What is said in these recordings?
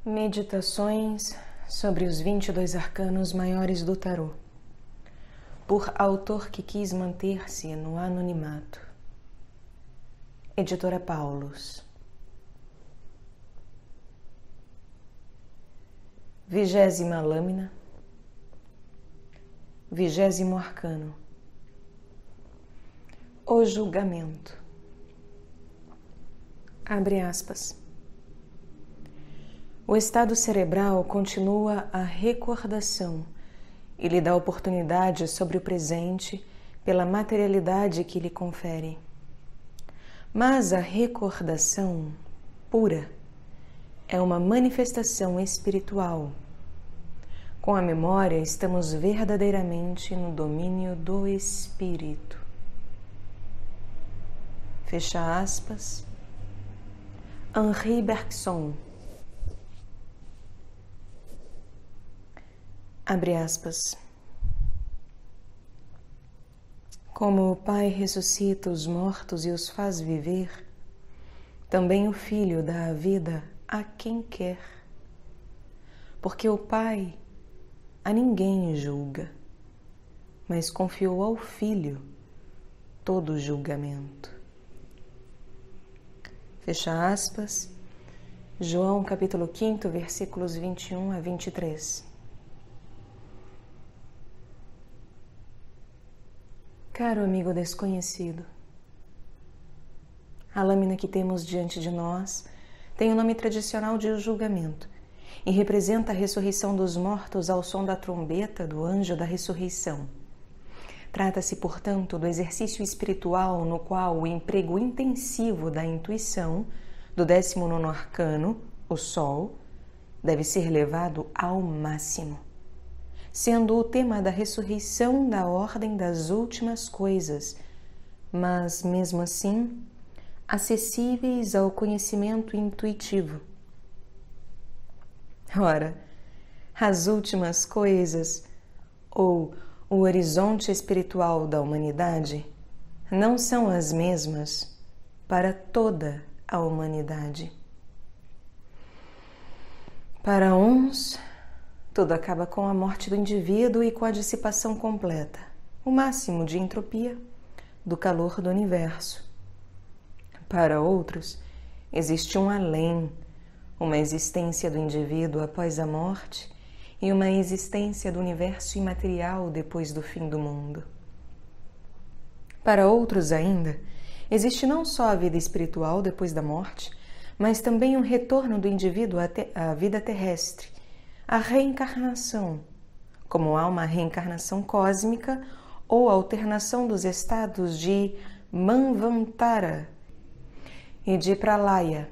Meditações sobre os 22 arcanos maiores do tarô, por autor que quis manter-se no anonimato. Editora Paulus. 20ª lâmina, 20º arcano. O julgamento. Abre aspas. O estado cerebral continua a recordação e lhe dá oportunidade sobre o presente pela materialidade que lhe confere. Mas a recordação pura é uma manifestação espiritual. Com a memória, estamos verdadeiramente no domínio do espírito. Fecha aspas. Henri Bergson. Abre aspas. Como o Pai ressuscita os mortos e os faz viver, também o Filho dá a vida a quem quer. Porque o Pai a ninguém julga, mas confiou ao Filho todo o julgamento. Fecha aspas. João capítulo 5, versículos 21 a 23. Caro amigo desconhecido, a lâmina que temos diante de nós tem o nome tradicional de O Julgamento e representa a ressurreição dos mortos ao som da trombeta do anjo da ressurreição. Trata-se, portanto, do exercício espiritual no qual o emprego intensivo da intuição do 19º arcano, o Sol, deve ser levado ao máximo, sendo o tema da ressurreição da ordem das últimas coisas, mas, mesmo assim, acessíveis ao conhecimento intuitivo. Ora, as últimas coisas, ou o horizonte espiritual da humanidade, não são as mesmas para toda a humanidade. Para uns, tudo acaba com a morte do indivíduo e com a dissipação completa, o máximo de entropia do calor do universo. Para outros, existe um além, uma existência do indivíduo após a morte e uma existência do universo imaterial depois do fim do mundo. Para outros ainda, existe não só a vida espiritual depois da morte, mas também um retorno do indivíduo à vida terrestre, a reencarnação, como há uma reencarnação cósmica ou alternação dos estados de Manvantara e de Pralaya.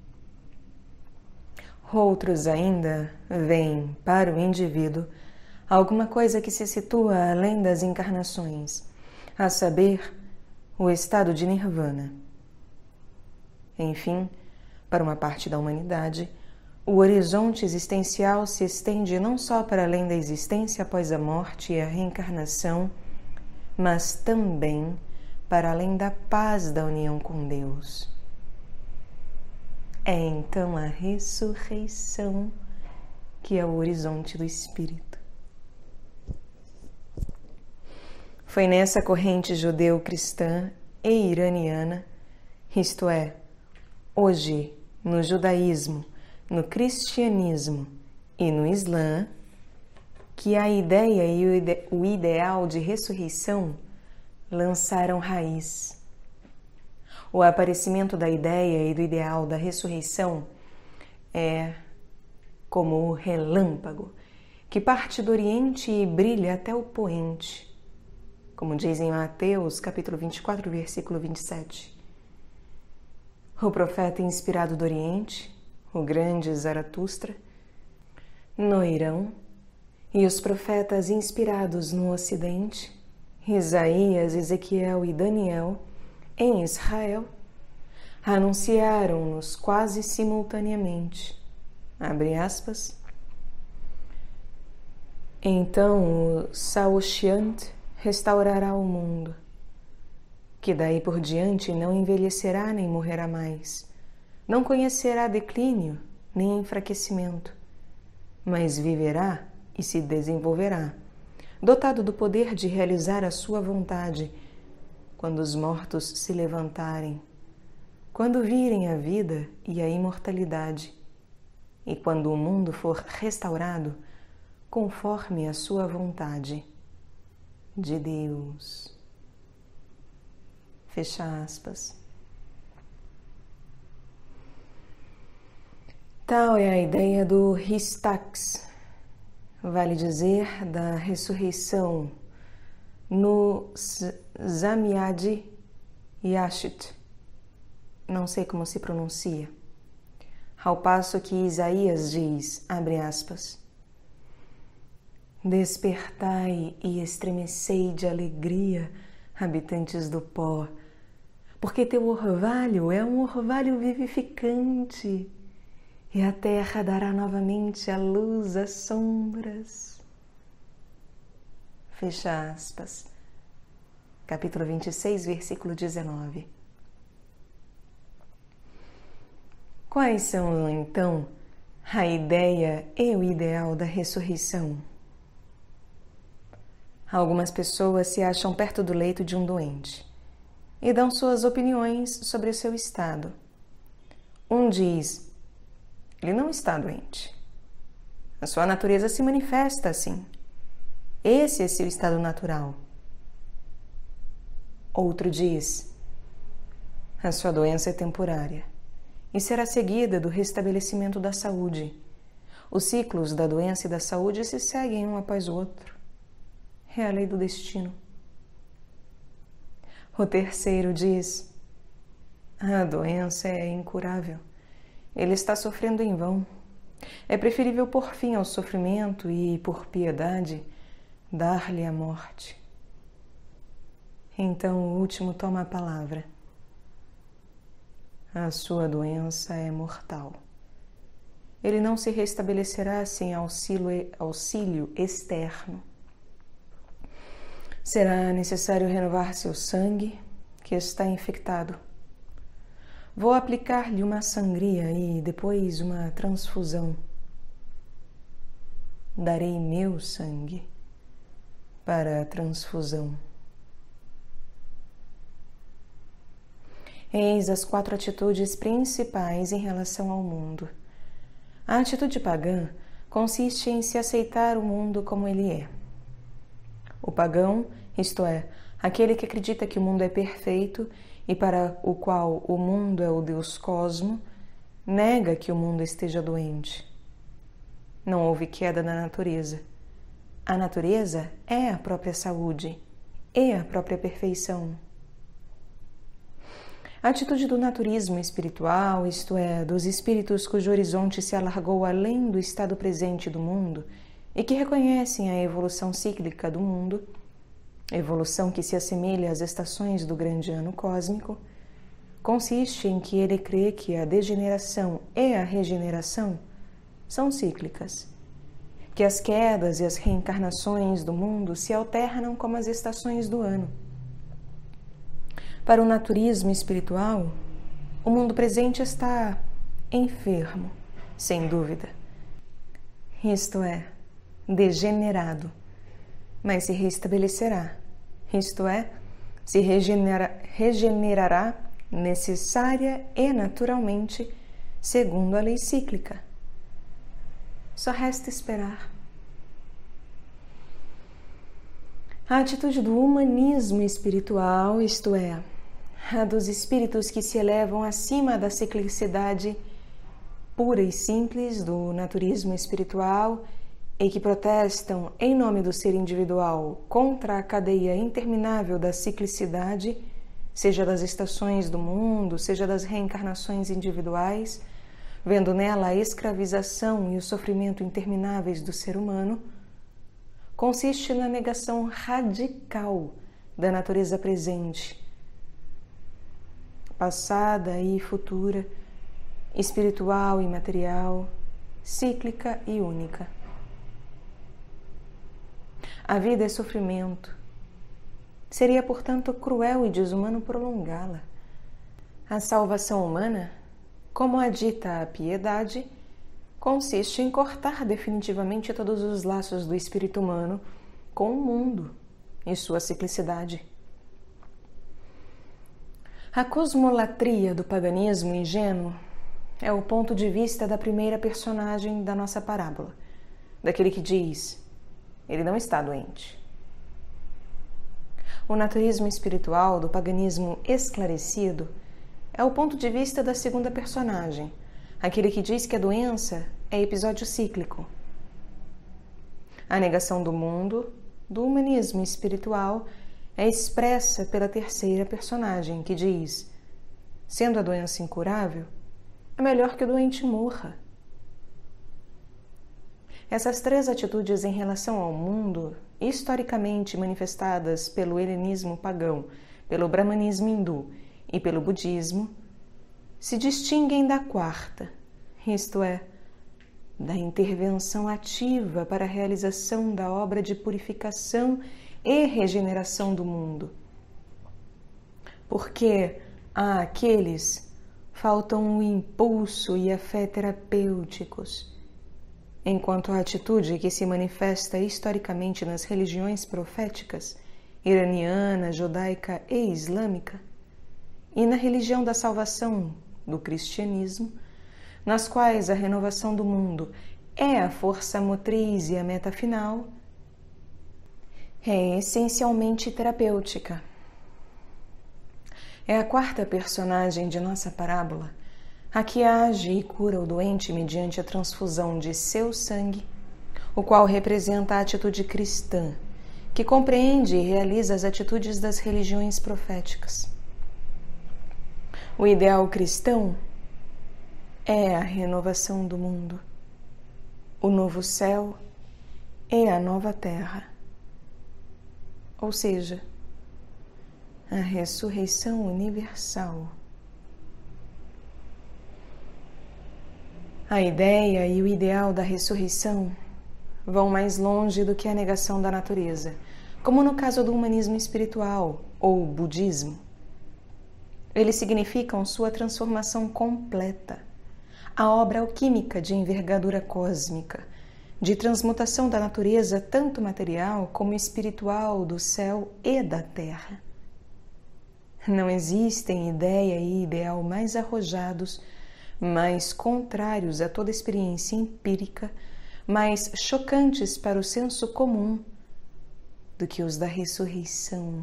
Outros ainda veem para o indivíduo alguma coisa que se situa além das encarnações, a saber, o estado de Nirvana. Enfim, para uma parte da humanidade, o horizonte existencial se estende não só para além da existência após a morte e a reencarnação, mas também para além da paz da união com Deus. É então a ressurreição que é o horizonte do espírito. Foi nessa corrente judeu-cristã e iraniana, isto é, hoje no judaísmo, no cristianismo e no Islã, que a ideia e o ideal de ressurreição lançaram raiz. O aparecimento da ideia e do ideal da ressurreição é como o relâmpago que parte do Oriente e brilha até o poente, como diz em Mateus capítulo 24, versículo 27. O profeta inspirado do Oriente, o grande Zaratustra, no Irão, e os profetas inspirados no Ocidente, Isaías, Ezequiel e Daniel, em Israel, anunciaram-nos quase simultaneamente. Abre aspas. Então o Saoshyant restaurará o mundo, que daí por diante não envelhecerá nem morrerá mais, não conhecerá declínio, nem enfraquecimento, mas viverá e se desenvolverá, dotado do poder de realizar a sua vontade, quando os mortos se levantarem, quando virem a vida e a imortalidade, e quando o mundo for restaurado conforme a sua vontade de Deus. Fecha aspas. Tal é a ideia do Histax, vale dizer, da ressurreição no Zamyad Yashit, não sei como se pronuncia, ao passo que Isaías diz, abre aspas, despertai e estremecei de alegria, habitantes do pó, porque teu orvalho é um orvalho vivificante, e a terra dará novamente a luz às sombras. Fecha aspas. Capítulo 26, versículo 19. Quais são, então, a ideia e o ideal da ressurreição? Algumas pessoas se acham perto do leito de um doente e dão suas opiniões sobre o seu estado. Um diz, ele não está doente. A sua natureza se manifesta assim. Esse é seu estado natural. Outro diz, a sua doença é temporária e será seguida do restabelecimento da saúde. Os ciclos da doença e da saúde se seguem um após o outro. É a lei do destino. O terceiro diz, a doença é incurável. Ele está sofrendo em vão. É preferível pôr fim ao sofrimento e, por piedade, dar-lhe a morte. Então o último toma a palavra. A sua doença é mortal. Ele não se restabelecerá sem auxílio externo. Será necessário renovar seu sangue, que está infectado. Vou aplicar-lhe uma sangria e depois uma transfusão. Darei meu sangue para a transfusão. Eis as 4 atitudes principais em relação ao mundo. A atitude pagã consiste em se aceitar o mundo como ele é. O pagão, isto é, aquele que acredita que o mundo é perfeito e para o qual o mundo é o Deus Cosmo, nega que o mundo esteja doente. Não houve queda na natureza. A natureza é a própria saúde e a própria perfeição. A atitude do naturismo espiritual, isto é, dos espíritos cujo horizonte se alargou além do estado presente do mundo e que reconhecem a evolução cíclica do mundo, evolução que se assemelha às estações do grande ano cósmico, consiste em que ele crê que a degeneração e a regeneração são cíclicas, que as quedas e as reencarnações do mundo se alternam como as estações do ano. Para o naturismo espiritual, o mundo presente está enfermo, sem dúvida. Isto é, degenerado, mas se restabelecerá, isto é, se regenerará necessária e naturalmente, segundo a lei cíclica. Só resta esperar. A atitude do humanismo espiritual, isto é, a dos espíritos que se elevam acima da ciclicidade pura e simples do naturismo espiritual e que protestam em nome do ser individual contra a cadeia interminável da ciclicidade, seja das estações do mundo, seja das reencarnações individuais, vendo nela a escravização e o sofrimento intermináveis do ser humano, consiste na negação radical da natureza presente, passada e futura, espiritual e material, cíclica e única. A vida é sofrimento. Seria, portanto, cruel e desumano prolongá-la. A salvação humana, como a dita a piedade, consiste em cortar definitivamente todos os laços do espírito humano com o mundo e sua ciclicidade. A cosmolatria do paganismo ingênuo é o ponto de vista da primeira personagem da nossa parábola, daquele que diz: ele não está doente. O naturismo espiritual do paganismo esclarecido é o ponto de vista da segunda personagem, aquele que diz que a doença é episódio cíclico. A negação do mundo, do humanismo espiritual, é expressa pela terceira personagem, que diz: sendo a doença incurável, é melhor que o doente morra. Essas três atitudes em relação ao mundo, historicamente manifestadas pelo helenismo pagão, pelo brahmanismo hindu e pelo budismo, se distinguem da quarta, isto é, da intervenção ativa para a realização da obra de purificação e regeneração do mundo. Porque àqueles faltam o impulso e a fé terapêuticos, enquanto a atitude que se manifesta historicamente nas religiões proféticas, iraniana, judaica e islâmica, e na religião da salvação do cristianismo, nas quais a renovação do mundo é a força motriz e a meta final, é essencialmente terapêutica. É a quarta personagem de nossa parábola a que age e cura o doente mediante a transfusão de seu sangue, o qual representa a atitude cristã, que compreende e realiza as atitudes das religiões proféticas. O ideal cristão é a renovação do mundo, o novo céu e a nova terra, ou seja, a ressurreição universal. A ideia e o ideal da ressurreição vão mais longe do que a negação da natureza, como no caso do humanismo espiritual ou budismo. Eles significam sua transformação completa, a obra alquímica de envergadura cósmica, de transmutação da natureza tanto material como espiritual do céu e da terra. Não existem ideia e ideal mais arrojados, mais contrários a toda experiência empírica, mais chocantes para o senso comum do que os da ressurreição.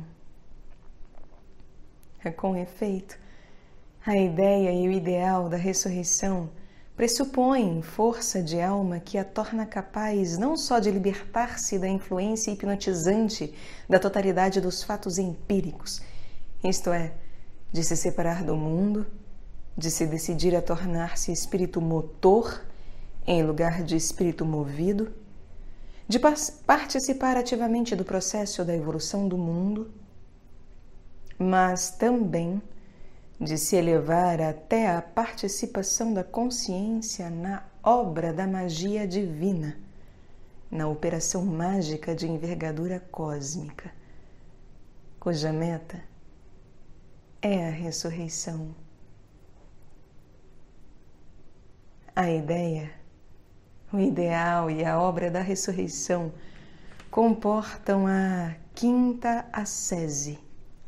Com efeito, a ideia e o ideal da ressurreição pressupõem força de alma que a torna capaz não só de libertar-se da influência hipnotizante da totalidade dos fatos empíricos, isto é, de se separar do mundo, de se decidir a tornar-se espírito motor em lugar de espírito movido, de participar ativamente do processo da evolução do mundo, mas também de se elevar até a participação da consciência na obra da magia divina, na operação mágica de envergadura cósmica, cuja meta é a ressurreição. A ideia, o ideal e a obra da ressurreição comportam a quinta ascese.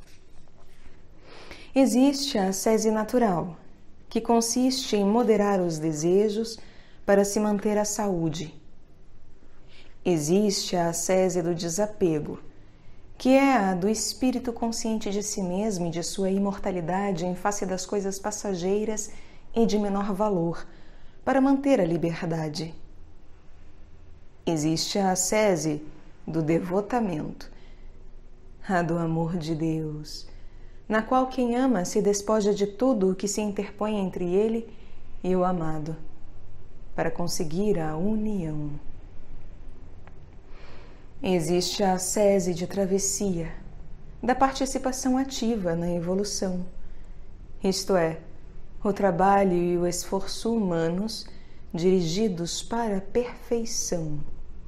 Existe a ascese natural, que consiste em moderar os desejos para se manter a saúde. Existe a ascese do desapego, que é a do espírito consciente de si mesmo e de sua imortalidade em face das coisas passageiras e de menor valor, para manter a liberdade. Existe a ascese do devotamento, a do amor de Deus, na qual quem ama se despoja de tudo o que se interpõe entre ele e o amado, para conseguir a união. Existe a ascese de travessia, da participação ativa na evolução, isto é, o trabalho e o esforço humanos dirigidos para a perfeição.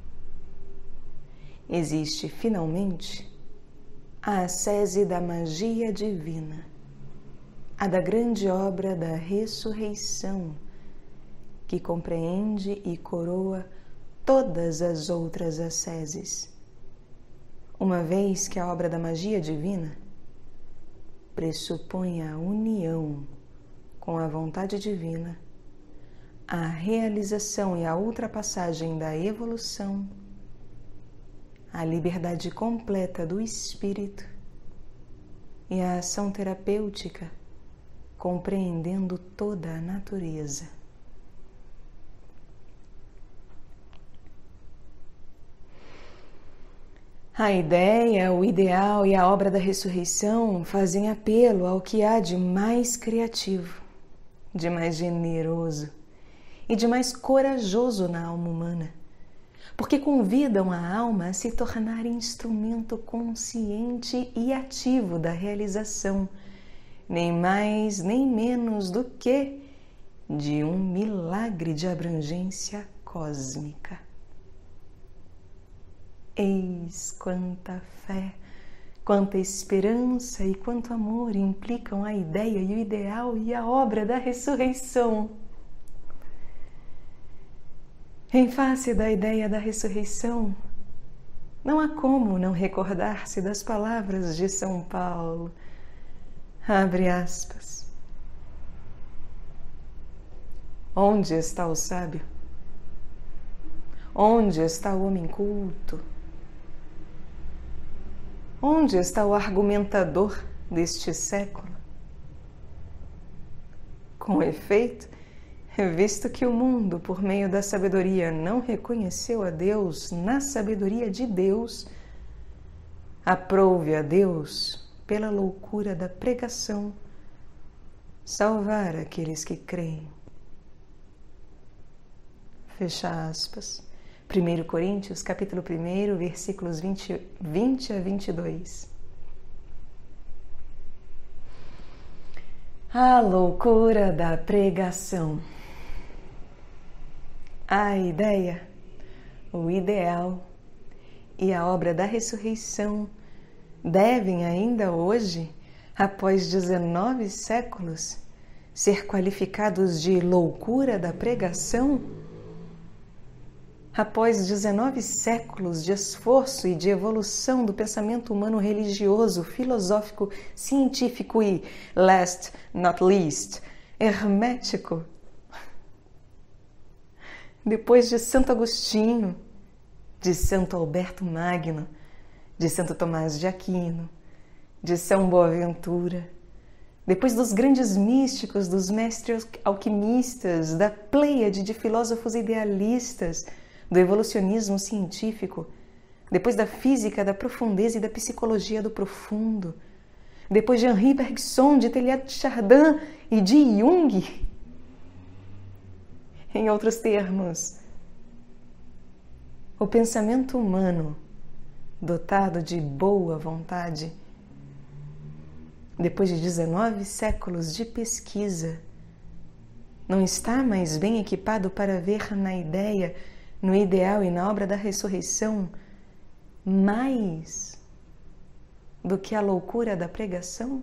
Existe, finalmente, a ascese da magia divina, a da grande obra da ressurreição, que compreende e coroa todas as outras asceses, uma vez que a obra da magia divina pressupõe a união com a vontade divina, a realização e a ultrapassagem da evolução, a liberdade completa do espírito e a ação terapêutica, compreendendo toda a natureza. A ideia, o ideal e a obra da ressurreição fazem apelo ao que há de mais criativo, de mais generoso e de mais corajoso na alma humana, porque convidam a alma a se tornar instrumento consciente e ativo da realização, nem mais nem menos do que de um milagre de abrangência cósmica. Eis quanta fé, quanta esperança e quanto amor implicam a ideia e o ideal e a obra da ressurreição. Em face da ideia da ressurreição, não há como não recordar-se das palavras de São Paulo. Abre aspas. Onde está o sábio? Onde está o homem culto? Onde está o argumentador deste século? Com efeito, visto que o mundo, por meio da sabedoria, não reconheceu a Deus na sabedoria de Deus, aprouve a Deus, pela loucura da pregação, salvar aqueles que creem. Fecha aspas. 1 Coríntios, capítulo 1, versículos 20 a 22. A loucura da pregação. A ideia, o ideal e a obra da ressurreição devem ainda hoje, após 19 séculos, ser qualificados de loucura da pregação? Após 19 séculos de esforço e de evolução do pensamento humano religioso, filosófico, científico e, last not least, hermético. Depois de Santo Agostinho, de Santo Alberto Magno, de Santo Tomás de Aquino, de São Boaventura, depois dos grandes místicos, dos mestres alquimistas, da pleiade de filósofos idealistas, do evolucionismo científico, depois da física da profundeza e da psicologia do profundo, depois de Henri Bergson, de Teilhard de Chardin e de Jung. Em outros termos, o pensamento humano, dotado de boa vontade, depois de 19 séculos de pesquisa, não está mais bem equipado para ver na ideia, no ideal e na obra da ressurreição mais do que a loucura da pregação?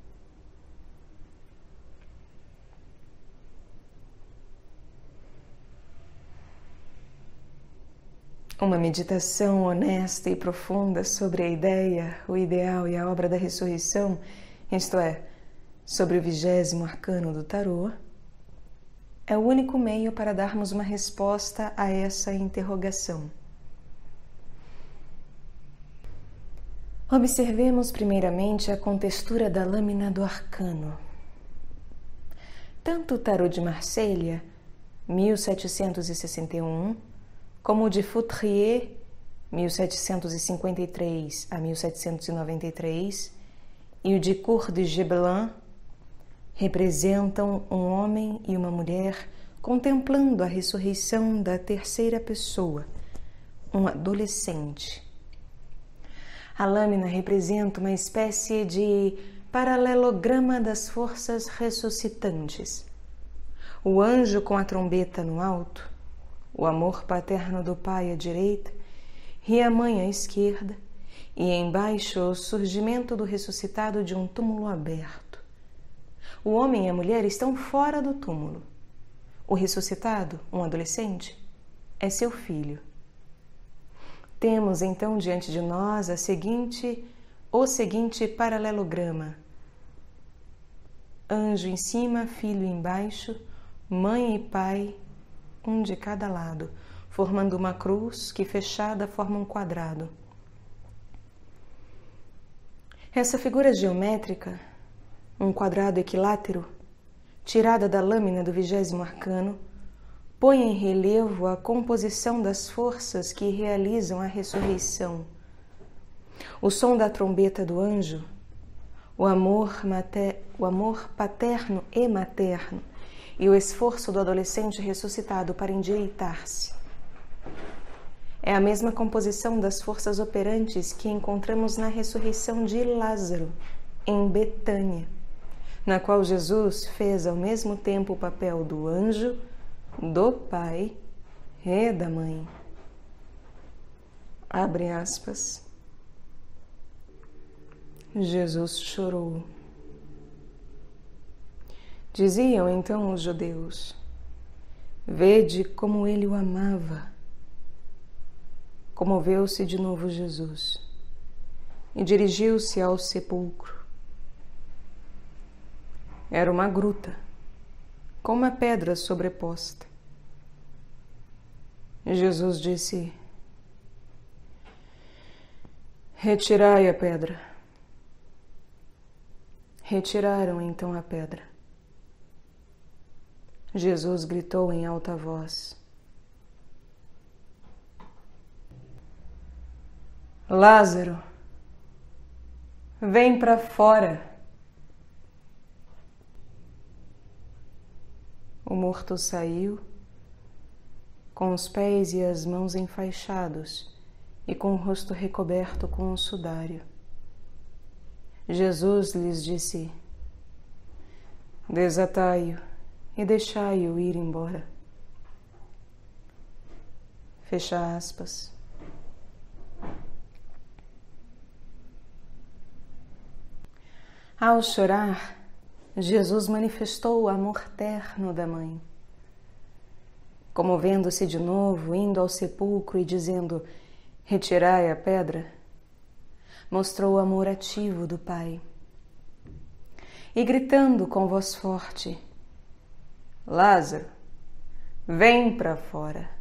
Uma meditação honesta e profunda sobre a ideia, o ideal e a obra da ressurreição, isto é, sobre o 20º arcano do tarô, é o único meio para darmos uma resposta a essa interrogação. Observemos primeiramente a contextura da lâmina do arcano. Tanto o tarô de Marselha, 1761, como o de Foutrier, 1753 a 1793, e o de Cour de Gébelin, representam um homem e uma mulher contemplando a ressurreição da terceira pessoa, um adolescente. A lâmina representa uma espécie de paralelograma das forças ressuscitantes. O anjo com a trombeta no alto, o amor paterno do pai à direita e a mãe à esquerda, e embaixo o surgimento do ressuscitado de um túmulo aberto. O homem e a mulher estão fora do túmulo. O ressuscitado, um adolescente, é seu filho. Temos então diante de nós o seguinte paralelograma: anjo em cima, filho embaixo, mãe e pai, um de cada lado, formando uma cruz que fechada forma um quadrado. Essa figura geométrica, um quadrado equilátero, tirada da lâmina do 20º arcano, põe em relevo a composição das forças que realizam a ressurreição. O som da trombeta do anjo, o amor paterno e materno e o esforço do adolescente ressuscitado para endireitar-se. É a mesma composição das forças operantes que encontramos na ressurreição de Lázaro, em Betânia, na qual Jesus fez ao mesmo tempo o papel do anjo, do pai e da mãe. Abre aspas. Jesus chorou. Diziam então os judeus: vede como ele o amava. Comoveu-se de novo Jesus e dirigiu-se ao sepulcro. Era uma gruta, com uma pedra sobreposta. Jesus disse: retirai a pedra. Retiraram então a pedra. Jesus gritou em alta voz: Lázaro, vem para fora. O morto saiu, com os pés e as mãos enfaixados e com o rosto recoberto com um sudário. Jesus lhes disse: desatai-o e deixai-o ir embora. Fecha aspas. Ao chorar, Jesus manifestou o amor terno da mãe. Comovendo-se de novo, indo ao sepulcro e dizendo: retirai a pedra, mostrou o amor ativo do Pai. E gritando com voz forte: Lázaro, vem para fora.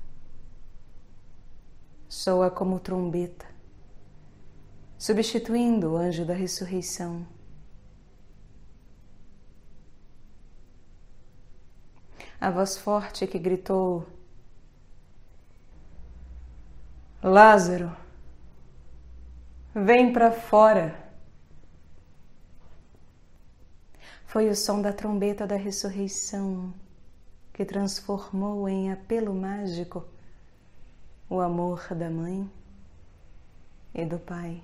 Soa como trombeta, substituindo o anjo da ressurreição. A voz forte que gritou: Lázaro, vem para fora. Foi o som da trombeta da ressurreição que transformou em apelo mágico o amor da mãe e do pai.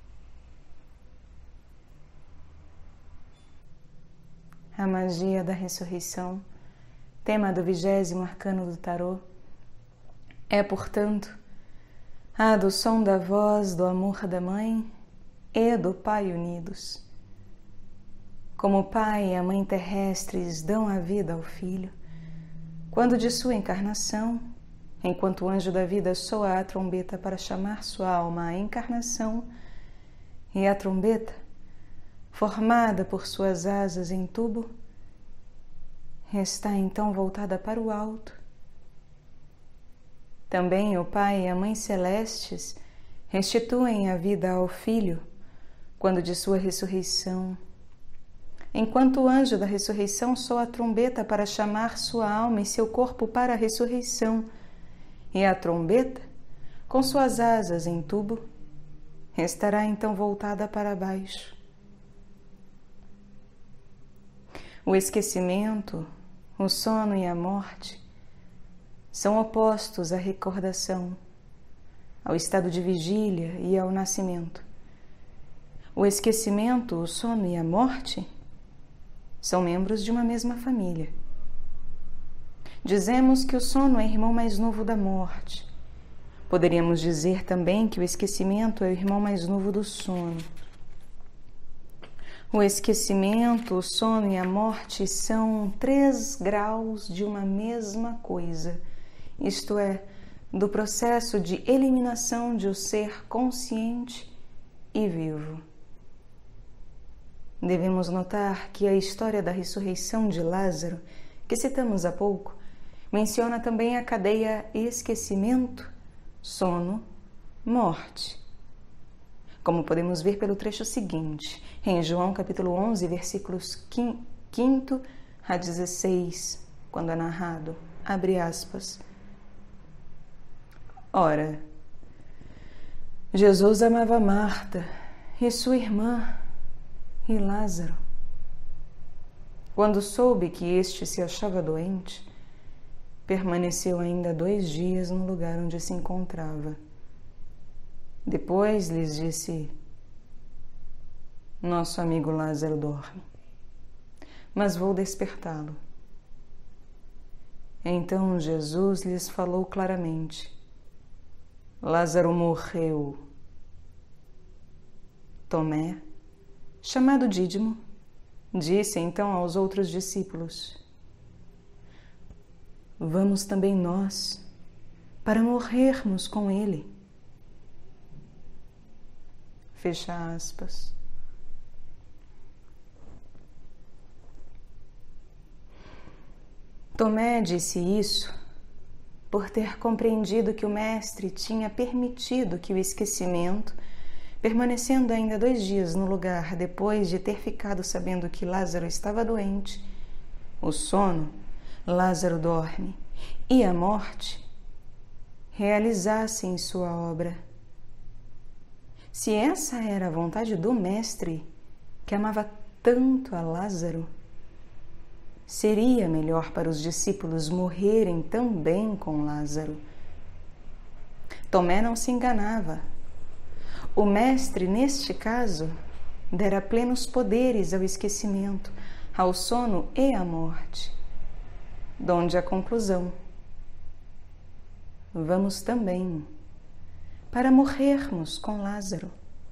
A magia da ressurreição, tema do 20º arcano do tarô, é, portanto, a do som da voz do amor da mãe e do pai unidos. Como o pai e a mãe terrestres dão a vida ao filho, quando de sua encarnação, enquanto o anjo da vida soa a trombeta para chamar sua alma à encarnação, e a trombeta, formada por suas asas em tubo, está então voltada para o alto. Também o Pai e a Mãe Celestes restituem a vida ao Filho quando de sua ressurreição, enquanto o anjo da ressurreição soa a trombeta para chamar sua alma e seu corpo para a ressurreição, e a trombeta, com suas asas em tubo, estará então voltada para baixo. O esquecimento, o sono e a morte são opostos à recordação, ao estado de vigília e ao nascimento. O esquecimento, o sono e a morte são membros de uma mesma família. Dizemos que o sono é irmão mais novo da morte. Poderíamos dizer também que o esquecimento é o irmão mais novo do sono. O esquecimento, o sono e a morte são 3 graus de uma mesma coisa, isto é, do processo de eliminação de o ser consciente e vivo. Devemos notar que a história da ressurreição de Lázaro, que citamos há pouco, menciona também a cadeia esquecimento, sono, morte. Como podemos ver pelo trecho seguinte, em João capítulo 11, versículos 5 a 16, quando é narrado, abre aspas. Ora, Jesus amava Marta e sua irmã e Lázaro. Quando soube que este se achava doente, permaneceu ainda 2 dias no lugar onde se encontrava. Depois lhes disse: nosso amigo Lázaro dorme, mas vou despertá-lo. Então Jesus lhes falou claramente: Lázaro morreu. Tomé, chamado Dídimo, disse então aos outros discípulos: vamos também nós, para morrermos com ele. Fecha aspas. Tomé disse isso por ter compreendido que o Mestre tinha permitido que o esquecimento, permanecendo ainda 2 dias no lugar depois de ter ficado sabendo que Lázaro estava doente, o sono, Lázaro dorme, e a morte, realizassem sua obra. Se essa era a vontade do Mestre, que amava tanto a Lázaro, seria melhor para os discípulos morrerem também com Lázaro. Tomé não se enganava. O Mestre, neste caso, dera plenos poderes ao esquecimento, ao sono e à morte. Donde a conclusão: vamos também, para morrermos com Lázaro.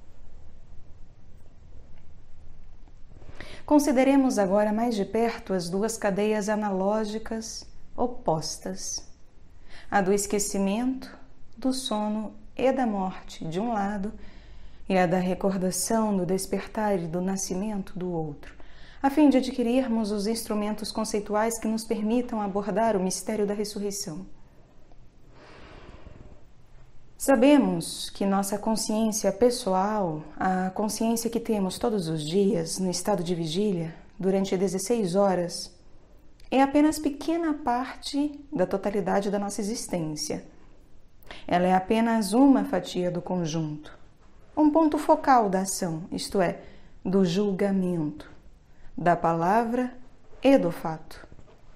Consideremos agora mais de perto as 2 cadeias analógicas opostas, a do esquecimento, do sono e da morte de um lado, e a da recordação, do despertar e do nascimento do outro, a fim de adquirirmos os instrumentos conceituais que nos permitam abordar o mistério da ressurreição. Sabemos que nossa consciência pessoal, a consciência que temos todos os dias no estado de vigília, durante 16 horas, é apenas pequena parte da totalidade da nossa existência. Ela é apenas uma fatia do conjunto, um ponto focal da ação, isto é, do julgamento, da palavra e do fato.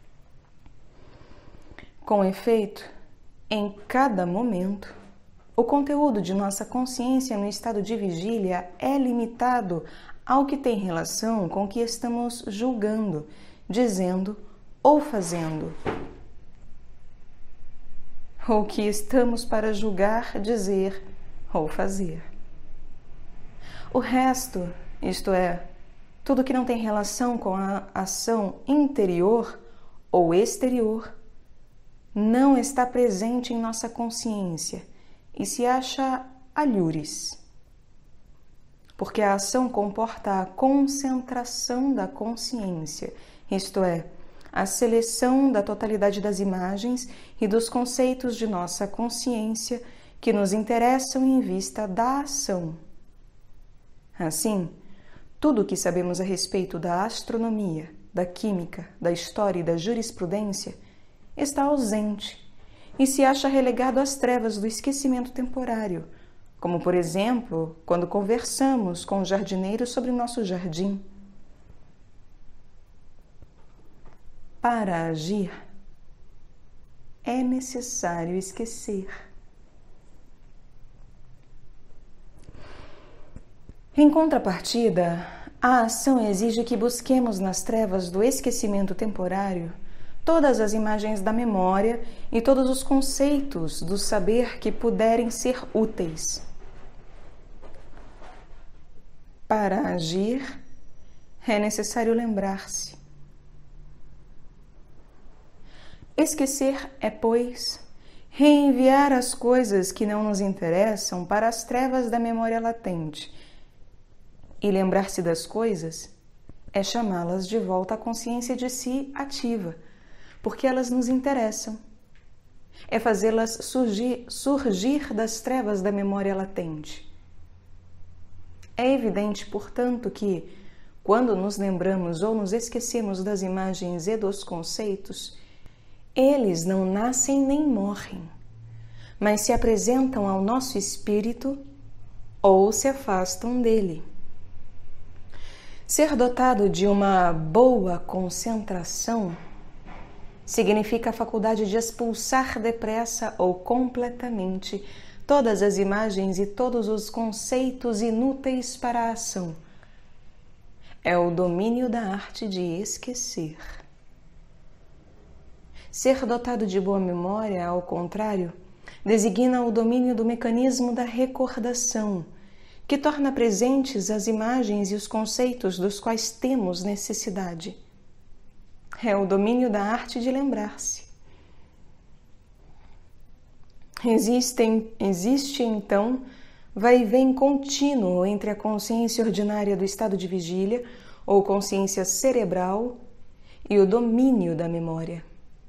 Com efeito, em cada momento, o conteúdo de nossa consciência no estado de vigília é limitado ao que tem relação com o que estamos julgando, dizendo ou fazendo. Ou que estamos para julgar, dizer ou fazer. O resto, isto é, tudo que não tem relação com a ação interior ou exterior, não está presente em nossa consciência e se acha alhures, porque a ação comporta a concentração da consciência, isto é, a seleção da totalidade das imagens e dos conceitos de nossa consciência que nos interessam em vista da ação. Assim, tudo o que sabemos a respeito da astronomia, da química, da história e da jurisprudência está ausente e se acha relegado às trevas do esquecimento temporário, como, por exemplo, quando conversamos com o jardineiro sobre nosso jardim. Para agir, é necessário esquecer. Em contrapartida, a ação exige que busquemos nas trevas do esquecimento temporário todas as imagens da memória e todos os conceitos do saber que puderem ser úteis. Para agir, é necessário lembrar-se. Esquecer é, pois, reenviar as coisas que não nos interessam para as trevas da memória latente. E lembrar-se das coisas é chamá-las de volta à consciência de si ativa, porque elas nos interessam. É fazê-las surgir das trevas da memória latente. É evidente, portanto, que, quando nos lembramos ou nos esquecemos das imagens e dos conceitos, eles não nascem nem morrem, mas se apresentam ao nosso espírito ou se afastam dele. Ser dotado de uma boa concentração significa a faculdade de expulsar depressa ou completamente todas as imagens e todos os conceitos inúteis para a ação. É o domínio da arte de esquecer. Ser dotado de boa memória, ao contrário, designa o domínio do mecanismo da recordação, que torna presentes as imagens e os conceitos dos quais temos necessidade. É o domínio da arte de lembrar-se. Existe, então, vai e vem contínuo entre a consciência ordinária do estado de vigília, ou consciência cerebral, e o domínio da memória.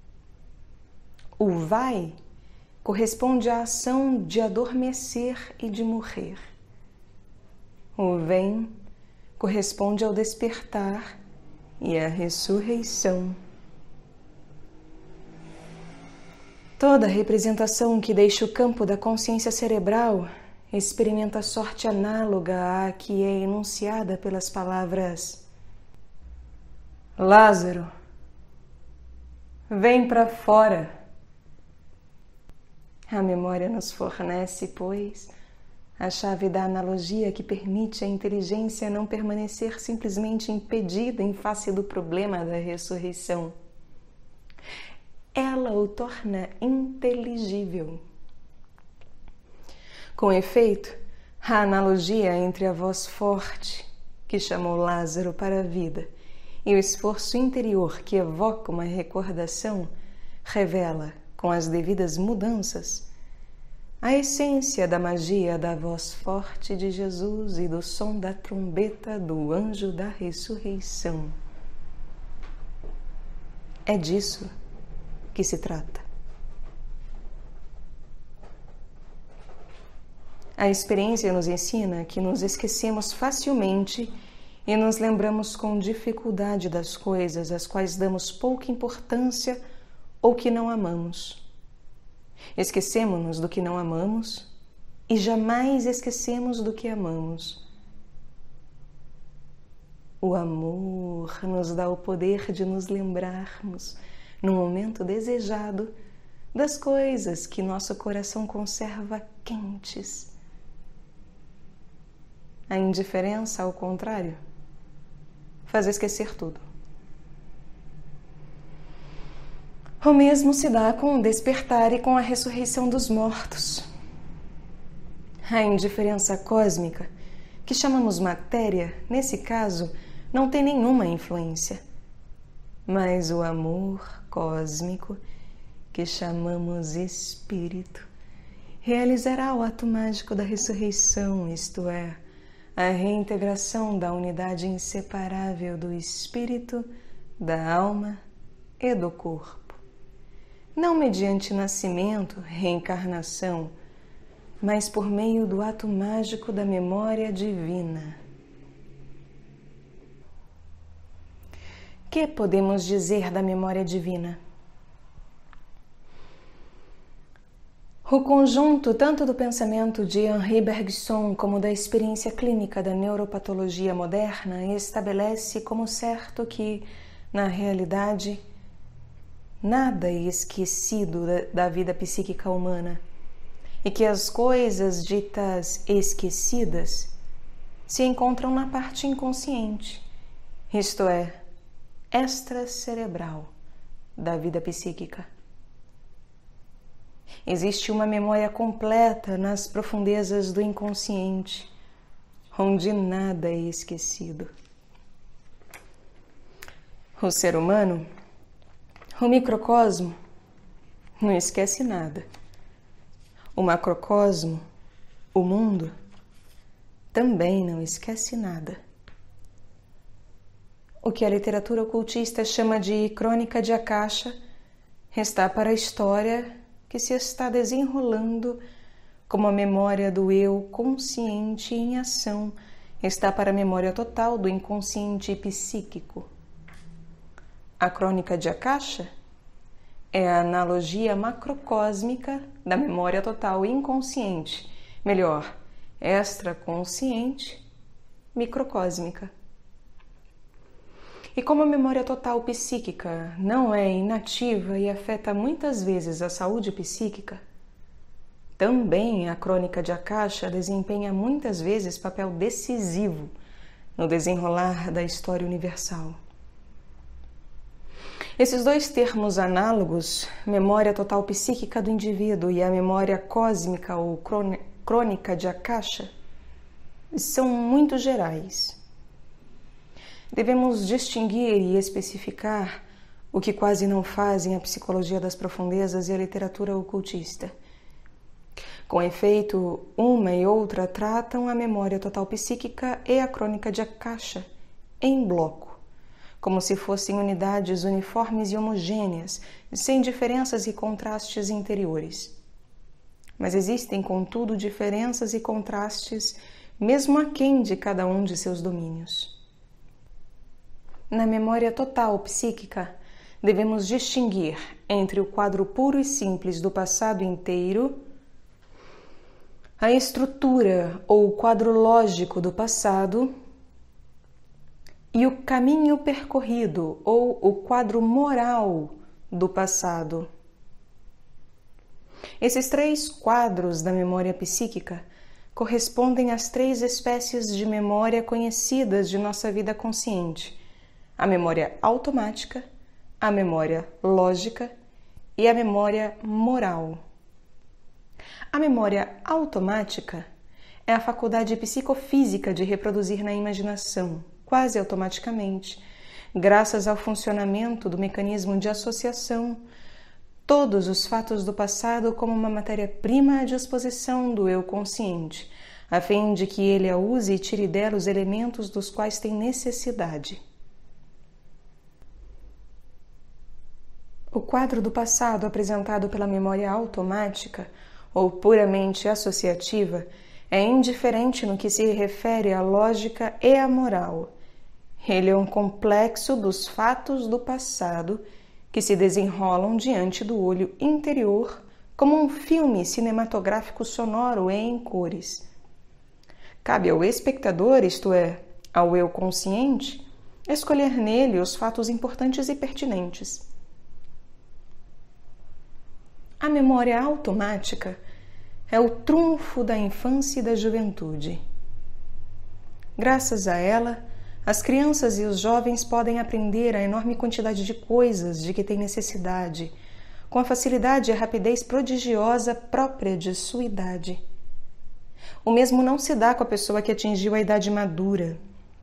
O vai corresponde à ação de adormecer e de morrer. O vem corresponde ao despertar e à ressurreição. Toda representação que deixa o campo da consciência cerebral experimenta sorte análoga à que é enunciada pelas palavras: Lázaro, vem para fora. A memória nos fornece, pois, a chave da analogia que permite à inteligência não permanecer simplesmente impedida em face do problema da ressurreição. Ela o torna inteligível. Com efeito, a analogia entre a voz forte, que chamou Lázaro para a vida, e o esforço interior que evoca uma recordação, revela, com as devidas mudanças, a essência da magia da voz forte de Jesus e do som da trombeta do anjo da ressurreição. É disso que se trata. A experiência nos ensina que nos esquecemos facilmente e nos lembramos com dificuldade das coisas às quais damos pouca importância ou que não amamos. Esquecemos-nos do que não amamos e jamais esquecemos do que amamos. O amor nos dá o poder de nos lembrarmos, no momento desejado, das coisas que nosso coração conserva quentes. A indiferença, ao contrário, faz esquecer tudo. O mesmo se dá com o despertar e com a ressurreição dos mortos. A indiferença cósmica, que chamamos matéria, nesse caso, não tem nenhuma influência. Mas o amor cósmico, que chamamos espírito, realizará o ato mágico da ressurreição, isto é, a reintegração da unidade inseparável do espírito, da alma e do corpo. Não mediante nascimento, reencarnação, mas por meio do ato mágico da memória divina. Que podemos dizer da memória divina? O conjunto tanto do pensamento de Henri Bergson como da experiência clínica da neuropatologia moderna estabelece como certo que, na realidade, nada é esquecido da vida psíquica humana e que as coisas ditas esquecidas se encontram na parte inconsciente, isto é, extracerebral da vida psíquica. Existe uma memória completa nas profundezas do inconsciente, onde nada é esquecido. O ser humano, o microcosmo, não esquece nada. O macrocosmo, o mundo, também não esquece nada. O que a literatura ocultista chama de crônica de Akasha está para a história que se está desenrolando como a memória do eu consciente em ação está para a memória total do inconsciente psíquico. A crônica de Akasha é a analogia macrocósmica da memória total inconsciente, melhor, extraconsciente, microcósmica. E como a memória total psíquica não é inativa e afeta muitas vezes a saúde psíquica, também a crônica de Akasha desempenha muitas vezes papel decisivo no desenrolar da história universal. Esses dois termos análogos, memória total psíquica do indivíduo e a memória cósmica ou crônica de Akasha, são muito gerais. Devemos distinguir e especificar o que quase não fazem a psicologia das profundezas e a literatura ocultista. Com efeito, uma e outra tratam a memória total psíquica e a crônica de Akasha em bloco, como se fossem unidades uniformes e homogêneas, sem diferenças e contrastes interiores. Mas existem, contudo, diferenças e contrastes, mesmo aquém de cada um de seus domínios. Na memória total psíquica, devemos distinguir entre o quadro puro e simples do passado inteiro, a estrutura ou o quadro lógico do passado e o caminho percorrido ou o quadro moral do passado. Esses três quadros da memória psíquica correspondem às três espécies de memória conhecidas de nossa vida consciente: a memória automática, a memória lógica e a memória moral. A memória automática é a faculdade psicofísica de reproduzir na imaginação, quase automaticamente, graças ao funcionamento do mecanismo de associação, todos os fatos do passado como uma matéria-prima à disposição do eu consciente, a fim de que ele a use e tire dela os elementos dos quais tem necessidade. O quadro do passado apresentado pela memória automática ou puramente associativa é indiferente no que se refere à lógica e à moral. Ele é um complexo dos fatos do passado que se desenrolam diante do olho interior como um filme cinematográfico sonoro e em cores. Cabe ao espectador, isto é, ao eu consciente, escolher nele os fatos importantes e pertinentes. A memória automática é o trunfo da infância e da juventude. Graças a ela, as crianças e os jovens podem aprender a enorme quantidade de coisas de que têm necessidade, com a facilidade e a rapidez prodigiosa própria de sua idade. O mesmo não se dá com a pessoa que atingiu a idade madura.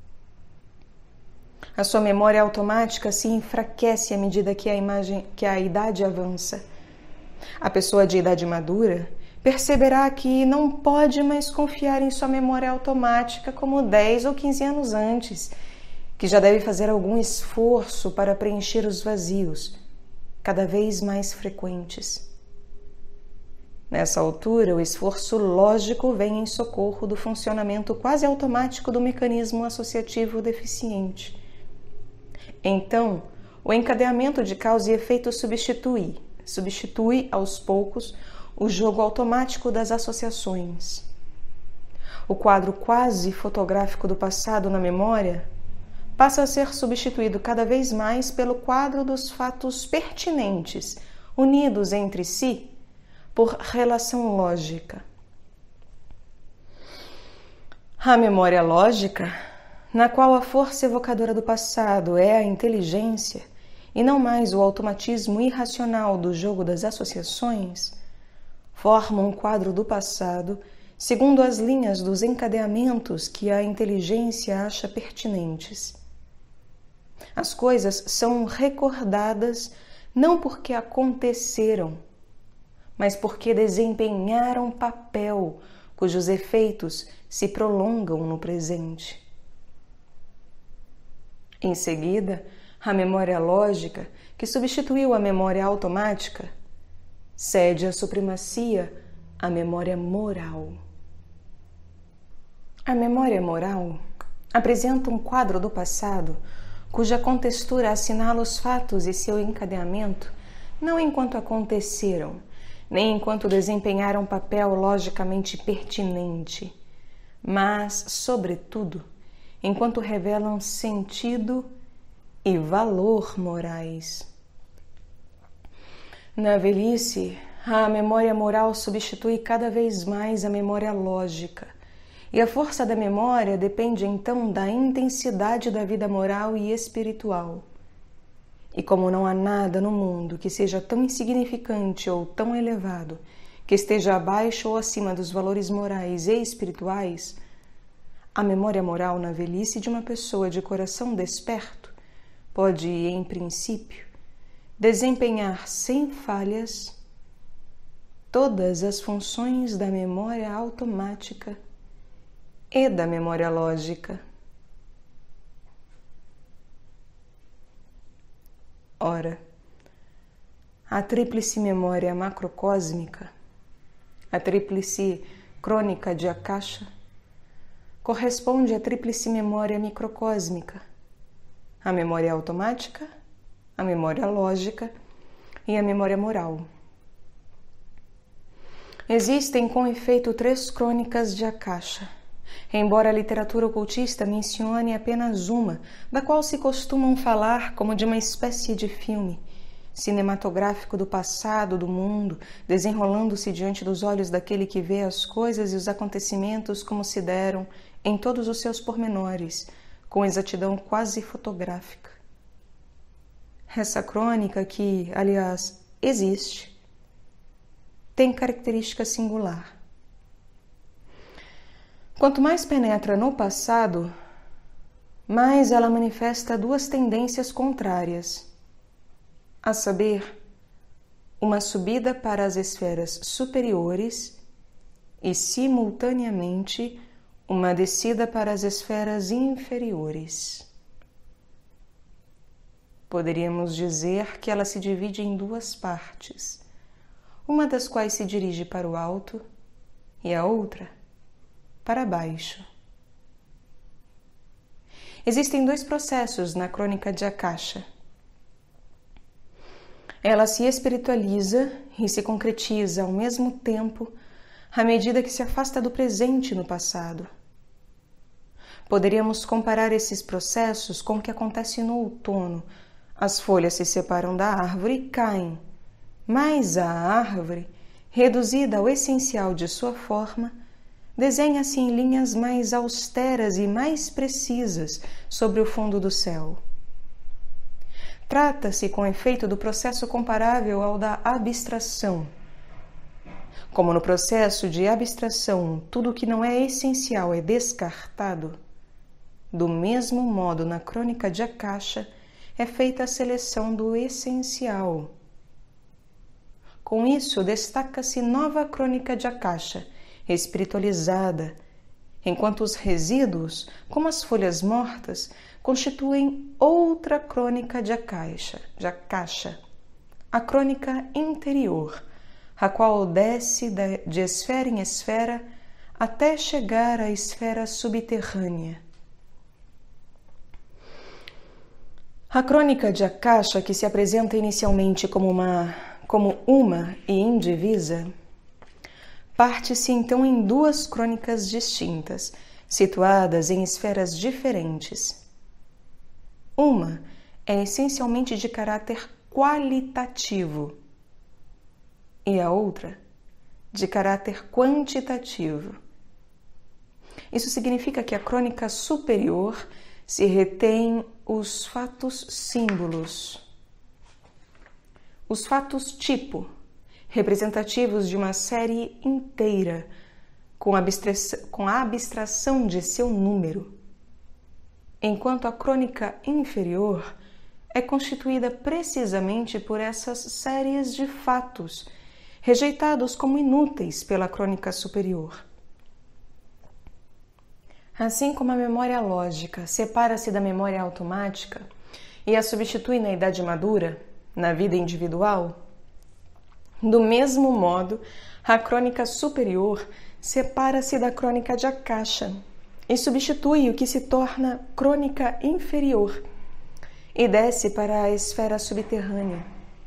A sua memória automática se enfraquece à medida que a idade avança. A pessoa de idade madura perceberá que não pode mais confiar em sua memória automática como 10 ou 15 anos antes, que já deve fazer algum esforço para preencher os vazios, cada vez mais frequentes. Nessa altura, o esforço lógico vem em socorro do funcionamento quase automático do mecanismo associativo deficiente. Então, o encadeamento de causa e efeito substitui aos poucos o jogo automático das associações. O quadro quase fotográfico do passado na memória passa a ser substituído cada vez mais pelo quadro dos fatos pertinentes, unidos entre si por relação lógica. A memória lógica, na qual a força evocadora do passado é a inteligência e não mais o automatismo irracional do jogo das associações, forma um quadro do passado segundo as linhas dos encadeamentos que a inteligência acha pertinentes. As coisas são recordadas não porque aconteceram, mas porque desempenharam papel cujos efeitos se prolongam no presente. Em seguida, a memória lógica, que substituiu a memória automática, cede a supremacia à memória moral. A memória moral apresenta um quadro do passado cuja contextura assinala os fatos e seu encadeamento não enquanto aconteceram, nem enquanto desempenharam papel logicamente pertinente, mas, sobretudo, enquanto revelam sentido e valor morais. Na velhice, a memória moral substitui cada vez mais a memória lógica, e a força da memória depende então da intensidade da vida moral e espiritual. E como não há nada no mundo que seja tão insignificante ou tão elevado, que esteja abaixo ou acima dos valores morais e espirituais, a memória moral na velhice de uma pessoa de coração desperto pode, em princípio, desempenhar sem falhas todas as funções da memória automática e da memória lógica. Ora, a tríplice memória macrocósmica, a tríplice crônica de Akasha, corresponde à tríplice memória microcósmica, a memória automática, a memória lógica e a memória moral. Existem, com efeito, 3 crônicas de Akasha, embora a literatura ocultista mencione apenas uma, da qual se costumam falar como de uma espécie de filme cinematográfico do passado do mundo, desenrolando-se diante dos olhos daquele que vê as coisas e os acontecimentos como se deram em todos os seus pormenores, com exatidão quase fotográfica. Essa crônica, que, aliás, existe, tem característica singular. Quanto mais penetra no passado, mais ela manifesta 2 tendências contrárias, a saber, uma subida para as esferas superiores e, simultaneamente, uma descida para as esferas inferiores. Poderíamos dizer que ela se divide em 2 partes, uma das quais se dirige para o alto e a outra para baixo. Existem 2 processos na crônica de Akasha. Ela se espiritualiza e se concretiza ao mesmo tempo à medida que se afasta do presente no passado. Poderíamos comparar esses processos com o que acontece no outono. As folhas se separam da árvore e caem, mas a árvore, reduzida ao essencial de sua forma, desenha-se em linhas mais austeras e mais precisas sobre o fundo do céu. Trata-se, com efeito, do processo comparável ao da abstração. Como no processo de abstração tudo o que não é essencial é descartado, do mesmo modo na crônica de Akasha é feita a seleção do essencial. Com isso, destaca-se nova crônica de Akasha, espiritualizada, enquanto os resíduos, como as folhas mortas, constituem outra crônica de Akasha, a crônica interior, a qual desce de esfera em esfera até chegar à esfera subterrânea. A crônica de Akasha, que se apresenta inicialmente como uma e indivisa, parte-se então em 2 crônicas distintas, situadas em esferas diferentes. Uma é essencialmente de caráter qualitativo e a outra de caráter quantitativo. Isso significa que a crônica superior se retém os fatos símbolos, os fatos tipo, representativos de uma série inteira, com a abstração de seu número, enquanto a crônica inferior é constituída precisamente por essas séries de fatos, rejeitados como inúteis pela crônica superior. Assim como a memória lógica separa-se da memória automática e a substitui na idade madura, na vida individual, do mesmo modo, a crônica superior separa-se da crônica de Akasha e substitui o que se torna crônica inferior e desce para a esfera subterrânea.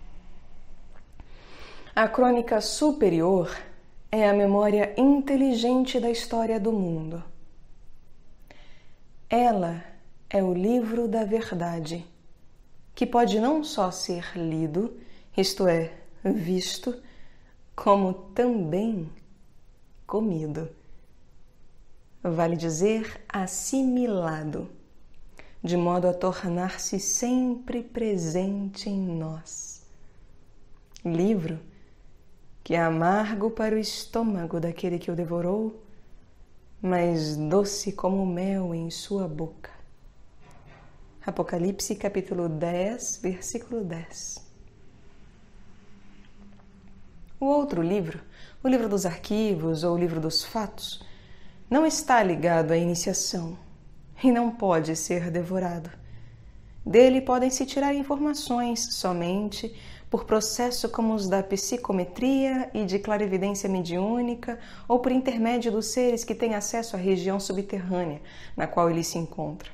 A crônica superior é a memória inteligente da história do mundo. Ela é o livro da verdade, que pode não só ser lido, isto é, visto, como também comido. Vale dizer, assimilado, de modo a tornar-se sempre presente em nós. Livro que é amargo para o estômago daquele que o devorou, mas doce como mel em sua boca. Apocalipse capítulo 10, versículo 10. O outro livro, o livro dos arquivos ou o livro dos fatos, não está ligado à iniciação e não pode ser devorado. Dele podem-se tirar informações somente por processo como os da psicometria e de clarividência mediúnica ou por intermédio dos seres que têm acesso à região subterrânea na qual ele se encontra.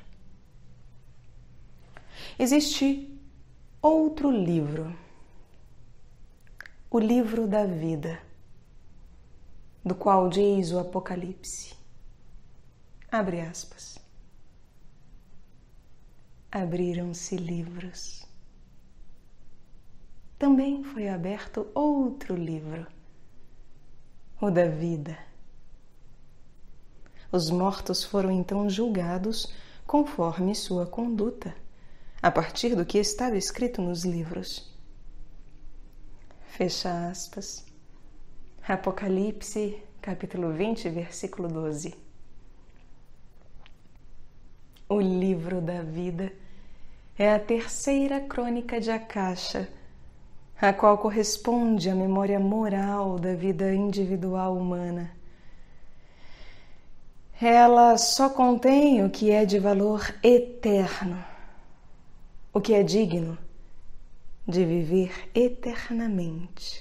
Existe outro livro, o livro da vida, do qual diz o Apocalipse. Abre aspas. Abriram-se livros. Também foi aberto outro livro, o da vida. Os mortos foram então julgados conforme sua conduta, a partir do que estava escrito nos livros. Fecha aspas. Apocalipse, capítulo 20, versículo 12. O livro da vida é a terceira crônica de Akasha, a qual corresponde à memória moral da vida individual humana. Ela só contém o que é de valor eterno, o que é digno de viver eternamente,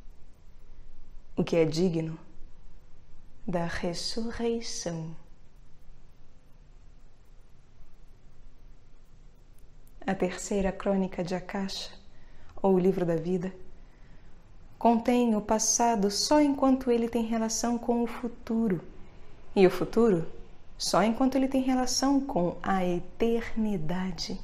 o que é digno da ressurreição. A terceira crônica de Akasha, ou o livro da vida, contém o passado só enquanto ele tem relação com o futuro, e o futuro só enquanto ele tem relação com a eternidade.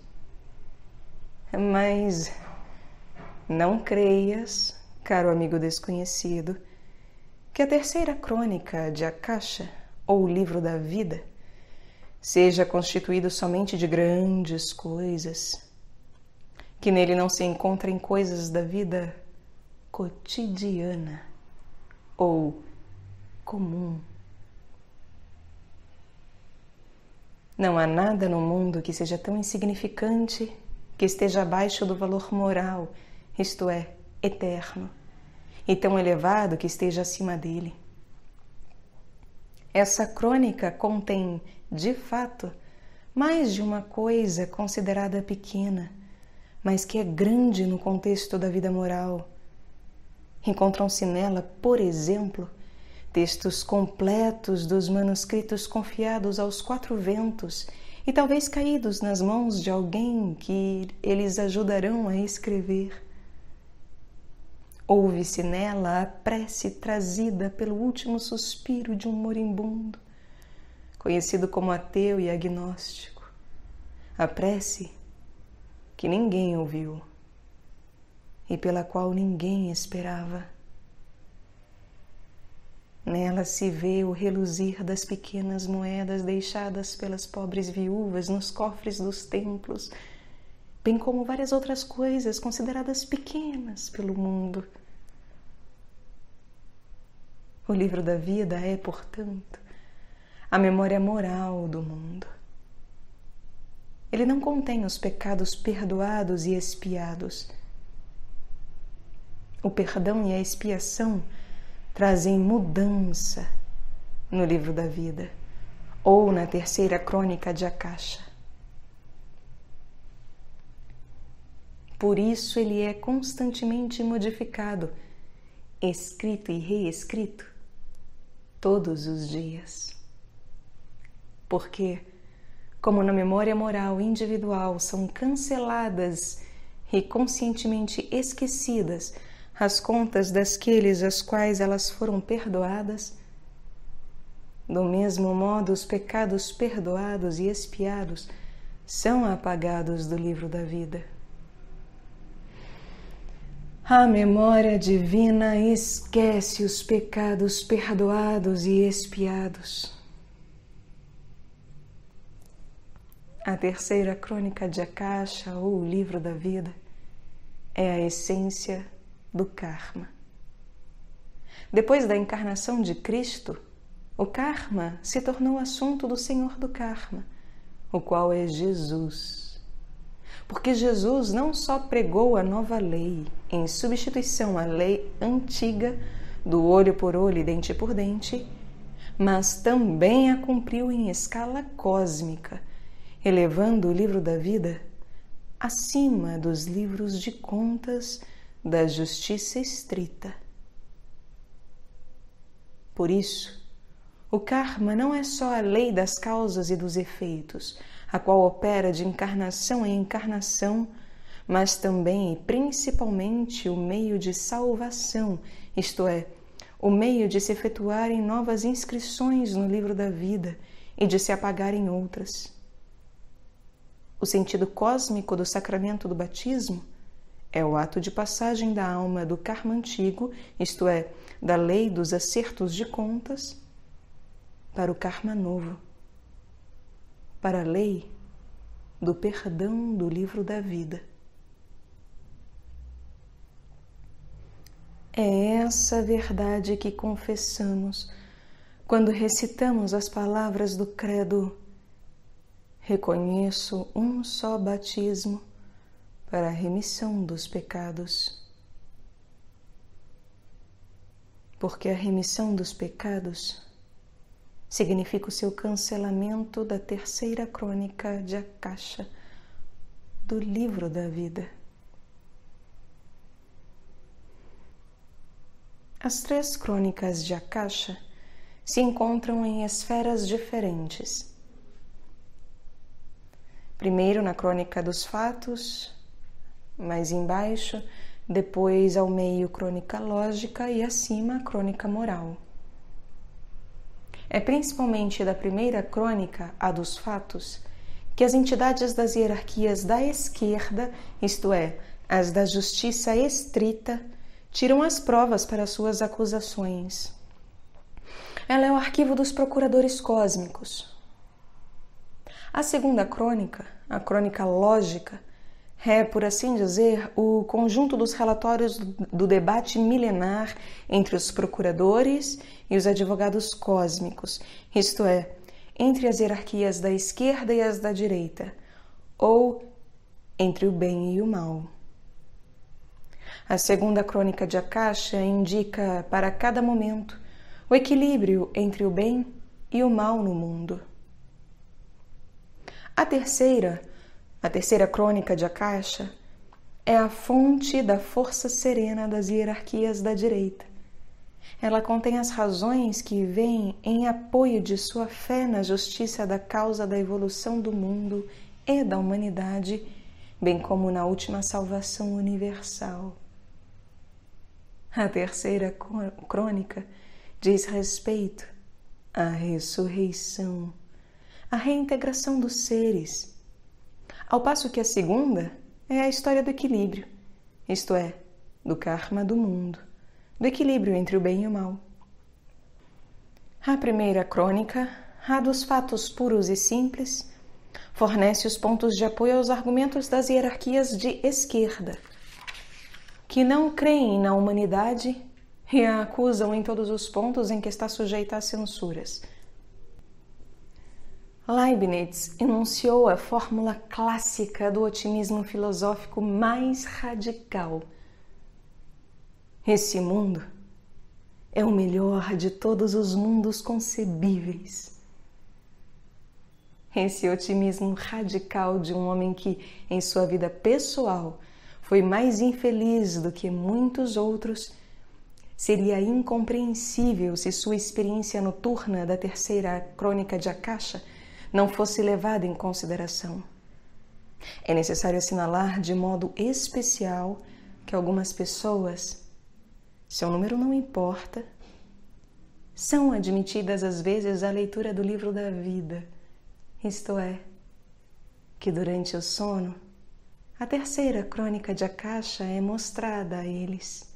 Mas não creias, caro amigo desconhecido, que a terceira crônica de Akasha, ou o livro da vida, seja constituído somente de grandes coisas, que nele não se encontrem coisas da vida cotidiana ou comum. Não há nada no mundo que seja tão insignificante que esteja abaixo do valor moral, isto é, eterno, e tão elevado que esteja acima dele. Essa crônica contém, de fato, mais de uma coisa considerada pequena, mas que é grande no contexto da vida moral. Encontram-se nela, por exemplo, textos completos dos manuscritos confiados aos quatro ventos e talvez caídos nas mãos de alguém que eles ajudarão a escrever. Ouve-se nela a prece trazida pelo último suspiro de um moribundo, conhecido como ateu e agnóstico. A prece que ninguém ouviu e pela qual ninguém esperava. Nela se vê o reluzir das pequenas moedas deixadas pelas pobres viúvas nos cofres dos templos, bem como várias outras coisas consideradas pequenas pelo mundo. O livro da vida é, portanto, a memória moral do mundo. ele não contém os pecados perdoados e expiados. O perdão e a expiação trazem mudança no livro da vida ou na terceira crônica de Akasha. Por isso ele é constantemente modificado, escrito e reescrito todos os dias. Porque, como na memória moral individual são canceladas e conscientemente esquecidas as contas daqueles às quais elas foram perdoadas, do mesmo modo os pecados perdoados e expiados são apagados do livro da vida. A memória divina esquece os pecados perdoados e expiados. A terceira crônica de Akasha, ou o livro da vida, é a essência do karma. Depois da encarnação de Cristo, o karma se tornou assunto do Senhor do Karma, o qual é Jesus. Porque Jesus não só pregou a nova lei em substituição à lei antiga do olho por olho e dente por dente, mas também a cumpriu em escala cósmica, elevando o livro da vida acima dos livros de contas da justiça estrita. Por isso, o karma não é só a lei das causas e dos efeitos, a qual opera de encarnação em encarnação, mas também e principalmente o meio de salvação, isto é, o meio de se efetuarem novas inscrições no livro da vida e de se apagarem outras. O sentido cósmico do sacramento do batismo é o ato de passagem da alma do karma antigo, isto é, da lei dos acertos de contas, para o karma novo, para a lei do perdão do livro da vida. É essa verdade que confessamos quando recitamos as palavras do credo: reconheço um só batismo para a remissão dos pecados. Porque a remissão dos pecados significa o seu cancelamento da terceira crônica de Akasha, do livro da vida. As três crônicas de Akasha se encontram em esferas diferentes. Primeiro na crônica dos fatos, mais embaixo, depois ao meio crônica lógica e acima a crônica moral. É principalmente da primeira crônica, a dos fatos, que as entidades das hierarquias da esquerda, isto é, as da justiça estrita, tiram as provas para suas acusações. Ela é o arquivo dos procuradores cósmicos. A segunda crônica, a crônica lógica, é, por assim dizer, o conjunto dos relatórios do debate milenar entre os procuradores e os advogados cósmicos, isto é, entre as hierarquias da esquerda e as da direita, ou entre o bem e o mal. A segunda crônica de Akasha indica para cada momento o equilíbrio entre o bem e o mal no mundo. A terceira crônica de Akasha é a fonte da força serena das hierarquias da direita. Ela contém as razões que vêm em apoio de sua fé na justiça da causa da evolução do mundo e da humanidade, bem como na última salvação universal. A terceira crônica diz respeito à ressurreição, à reintegração dos seres, ao passo que a segunda é a história do equilíbrio, isto é, do karma do mundo, do equilíbrio entre o bem e o mal. A primeira crônica, a dos fatos puros e simples, fornece os pontos de apoio aos argumentos das hierarquias de esquerda, que não creem na humanidade e a acusam em todos os pontos em que está sujeita às censuras. Leibniz enunciou a fórmula clássica do otimismo filosófico mais radical. Esse mundo é o melhor de todos os mundos concebíveis. Esse otimismo radical de um homem que, em sua vida pessoal, foi mais infeliz do que muitos outros, seria incompreensível se sua experiência noturna da terceira crônica de Akasha não fosse levada em consideração. É necessário assinalar de modo especial que algumas pessoas, seu número não importa, são admitidas às vezes à leitura do livro da vida, isto é, que durante o sono, a terceira crônica de Akasha é mostrada a eles.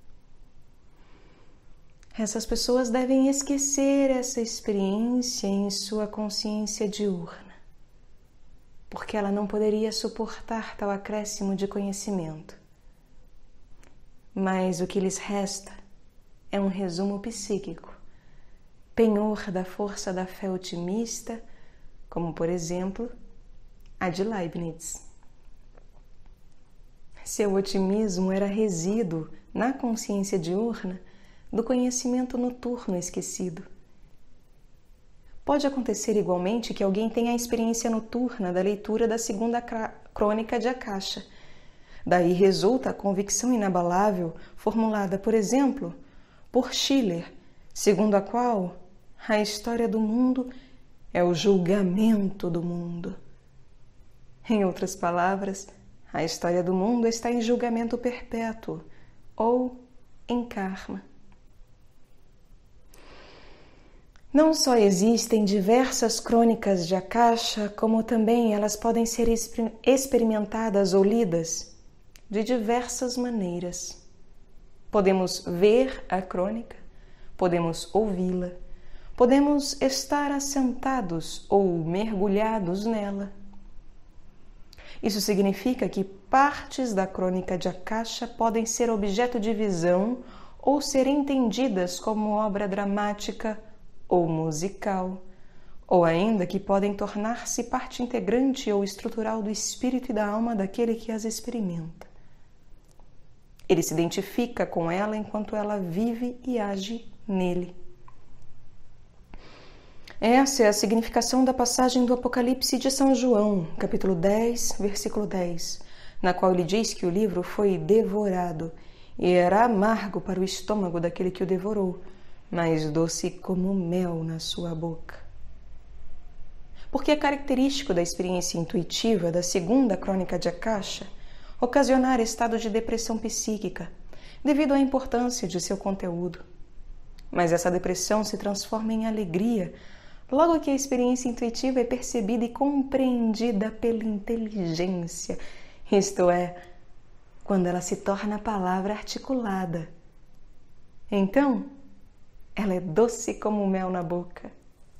Essas pessoas devem esquecer essa experiência em sua consciência diurna, porque ela não poderia suportar tal acréscimo de conhecimento. Mas o que lhes resta é um resumo psíquico, penhor da força da fé otimista, como, por exemplo, a de Leibniz. Seu otimismo era resíduo na consciência diurna do conhecimento noturno esquecido. Pode acontecer igualmente que alguém tenha a experiência noturna da leitura da segunda crônica de Akasha. Daí resulta a convicção inabalável formulada, por exemplo, por Schiller, segundo a qual a história do mundo é o julgamento do mundo. Em outras palavras, a história do mundo está em julgamento perpétuo ou em karma. Não só existem diversas crônicas de Akasha, como também elas podem ser experimentadas ou lidas de diversas maneiras. Podemos ver a crônica, podemos ouvi-la, podemos estar assentados ou mergulhados nela. Isso significa que partes da crônica de Akasha podem ser objeto de visão ou ser entendidas como obra dramática ou musical, ou ainda que podem tornar-se parte integrante ou estrutural do espírito e da alma daquele que as experimenta. Ele se identifica com ela enquanto ela vive e age nele. Essa é a significação da passagem do Apocalipse de São João, capítulo 10, versículo 10, na qual ele diz que o livro foi devorado e era amargo para o estômago daquele que o devorou, mas doce como mel na sua boca. Porque é característico da experiência intuitiva da segunda crônica de Akasha ocasionar estado de depressão psíquica, devido à importância de seu conteúdo. Mas essa depressão se transforma em alegria logo que a experiência intuitiva é percebida e compreendida pela inteligência, isto é, quando ela se torna palavra articulada. Então, ela é doce como mel na boca.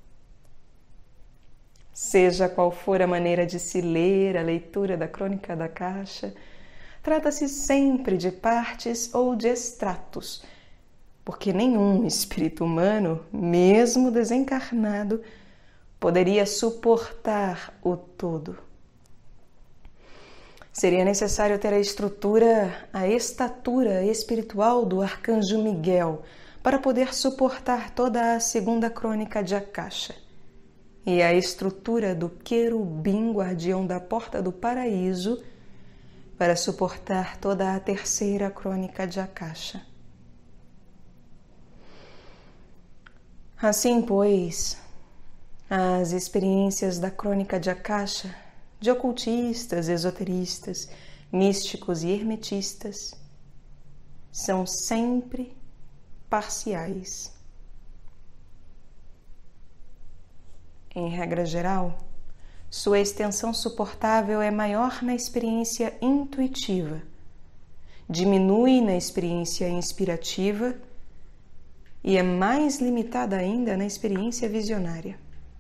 Seja qual for a maneira de se ler a leitura da crônica da Akasha, trata-se sempre de partes ou de extratos, porque nenhum espírito humano, mesmo desencarnado, poderia suportar o todo. Seria necessário ter a estatura espiritual do arcanjo Miguel para poder suportar toda a segunda crônica de Akasha, e a estrutura do querubim guardião da porta do paraíso para suportar toda a terceira crônica de Akasha. Assim, pois, as experiências da crônica de Akasha, de ocultistas, esoteristas, místicos e hermetistas, são sempre parciais. Em regra geral, sua extensão suportável é maior na experiência intuitiva, diminui na experiência inspirativa e é mais limitada ainda na experiência visionária.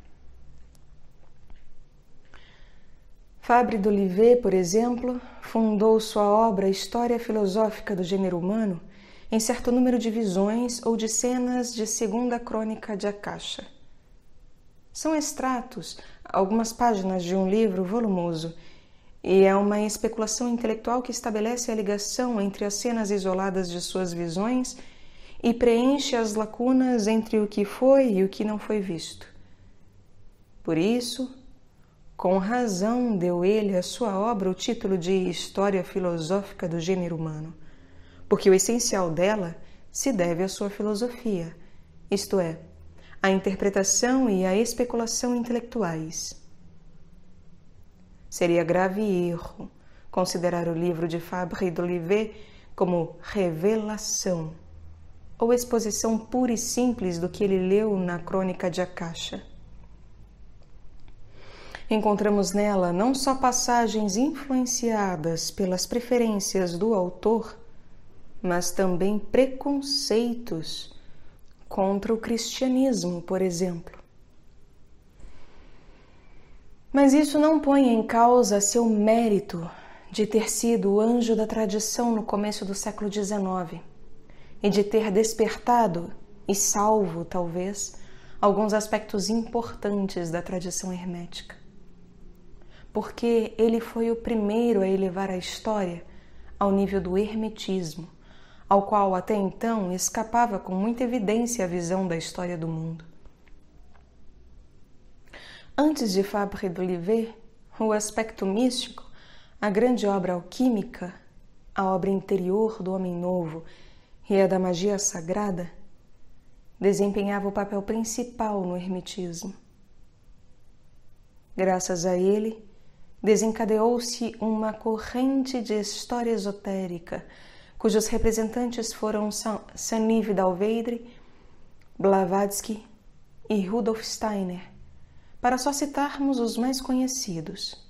Fabre d'Olivet, por exemplo, fundou sua obra História Filosófica do Gênero Humano em certo número de visões ou de cenas de segunda crônica de Akasha. São extratos, algumas páginas de um livro volumoso, e é uma especulação intelectual que estabelece a ligação entre as cenas isoladas de suas visões e preenche as lacunas entre o que foi e o que não foi visto. Por isso, com razão deu ele à sua obra o título de História Filosófica do Gênero Humano, porque o essencial dela se deve à sua filosofia, isto é, à interpretação e à especulação intelectuais. Seria grave erro considerar o livro de Fabre d'Olivet como revelação ou exposição pura e simples do que ele leu na Crônica de Akasha. Encontramos nela não só passagens influenciadas pelas preferências do autor, mas também preconceitos contra o cristianismo, por exemplo. Mas isso não põe em causa seu mérito de ter sido o anjo da tradição no começo do século XIX e de ter despertado e salvo, talvez, alguns aspectos importantes da tradição hermética. Porque ele foi o primeiro a elevar a história ao nível do hermetismo, ao qual até então escapava com muita evidência a visão da história do mundo. Antes de Fabre d'Olivet, o aspecto místico, a grande obra alquímica, a obra interior do homem novo e a da magia sagrada, desempenhava o papel principal no hermetismo. Graças a ele, desencadeou-se uma corrente de história esotérica, cujos representantes foram Saint-Nive d'Alveidre, Blavatsky e Rudolf Steiner, para só citarmos os mais conhecidos.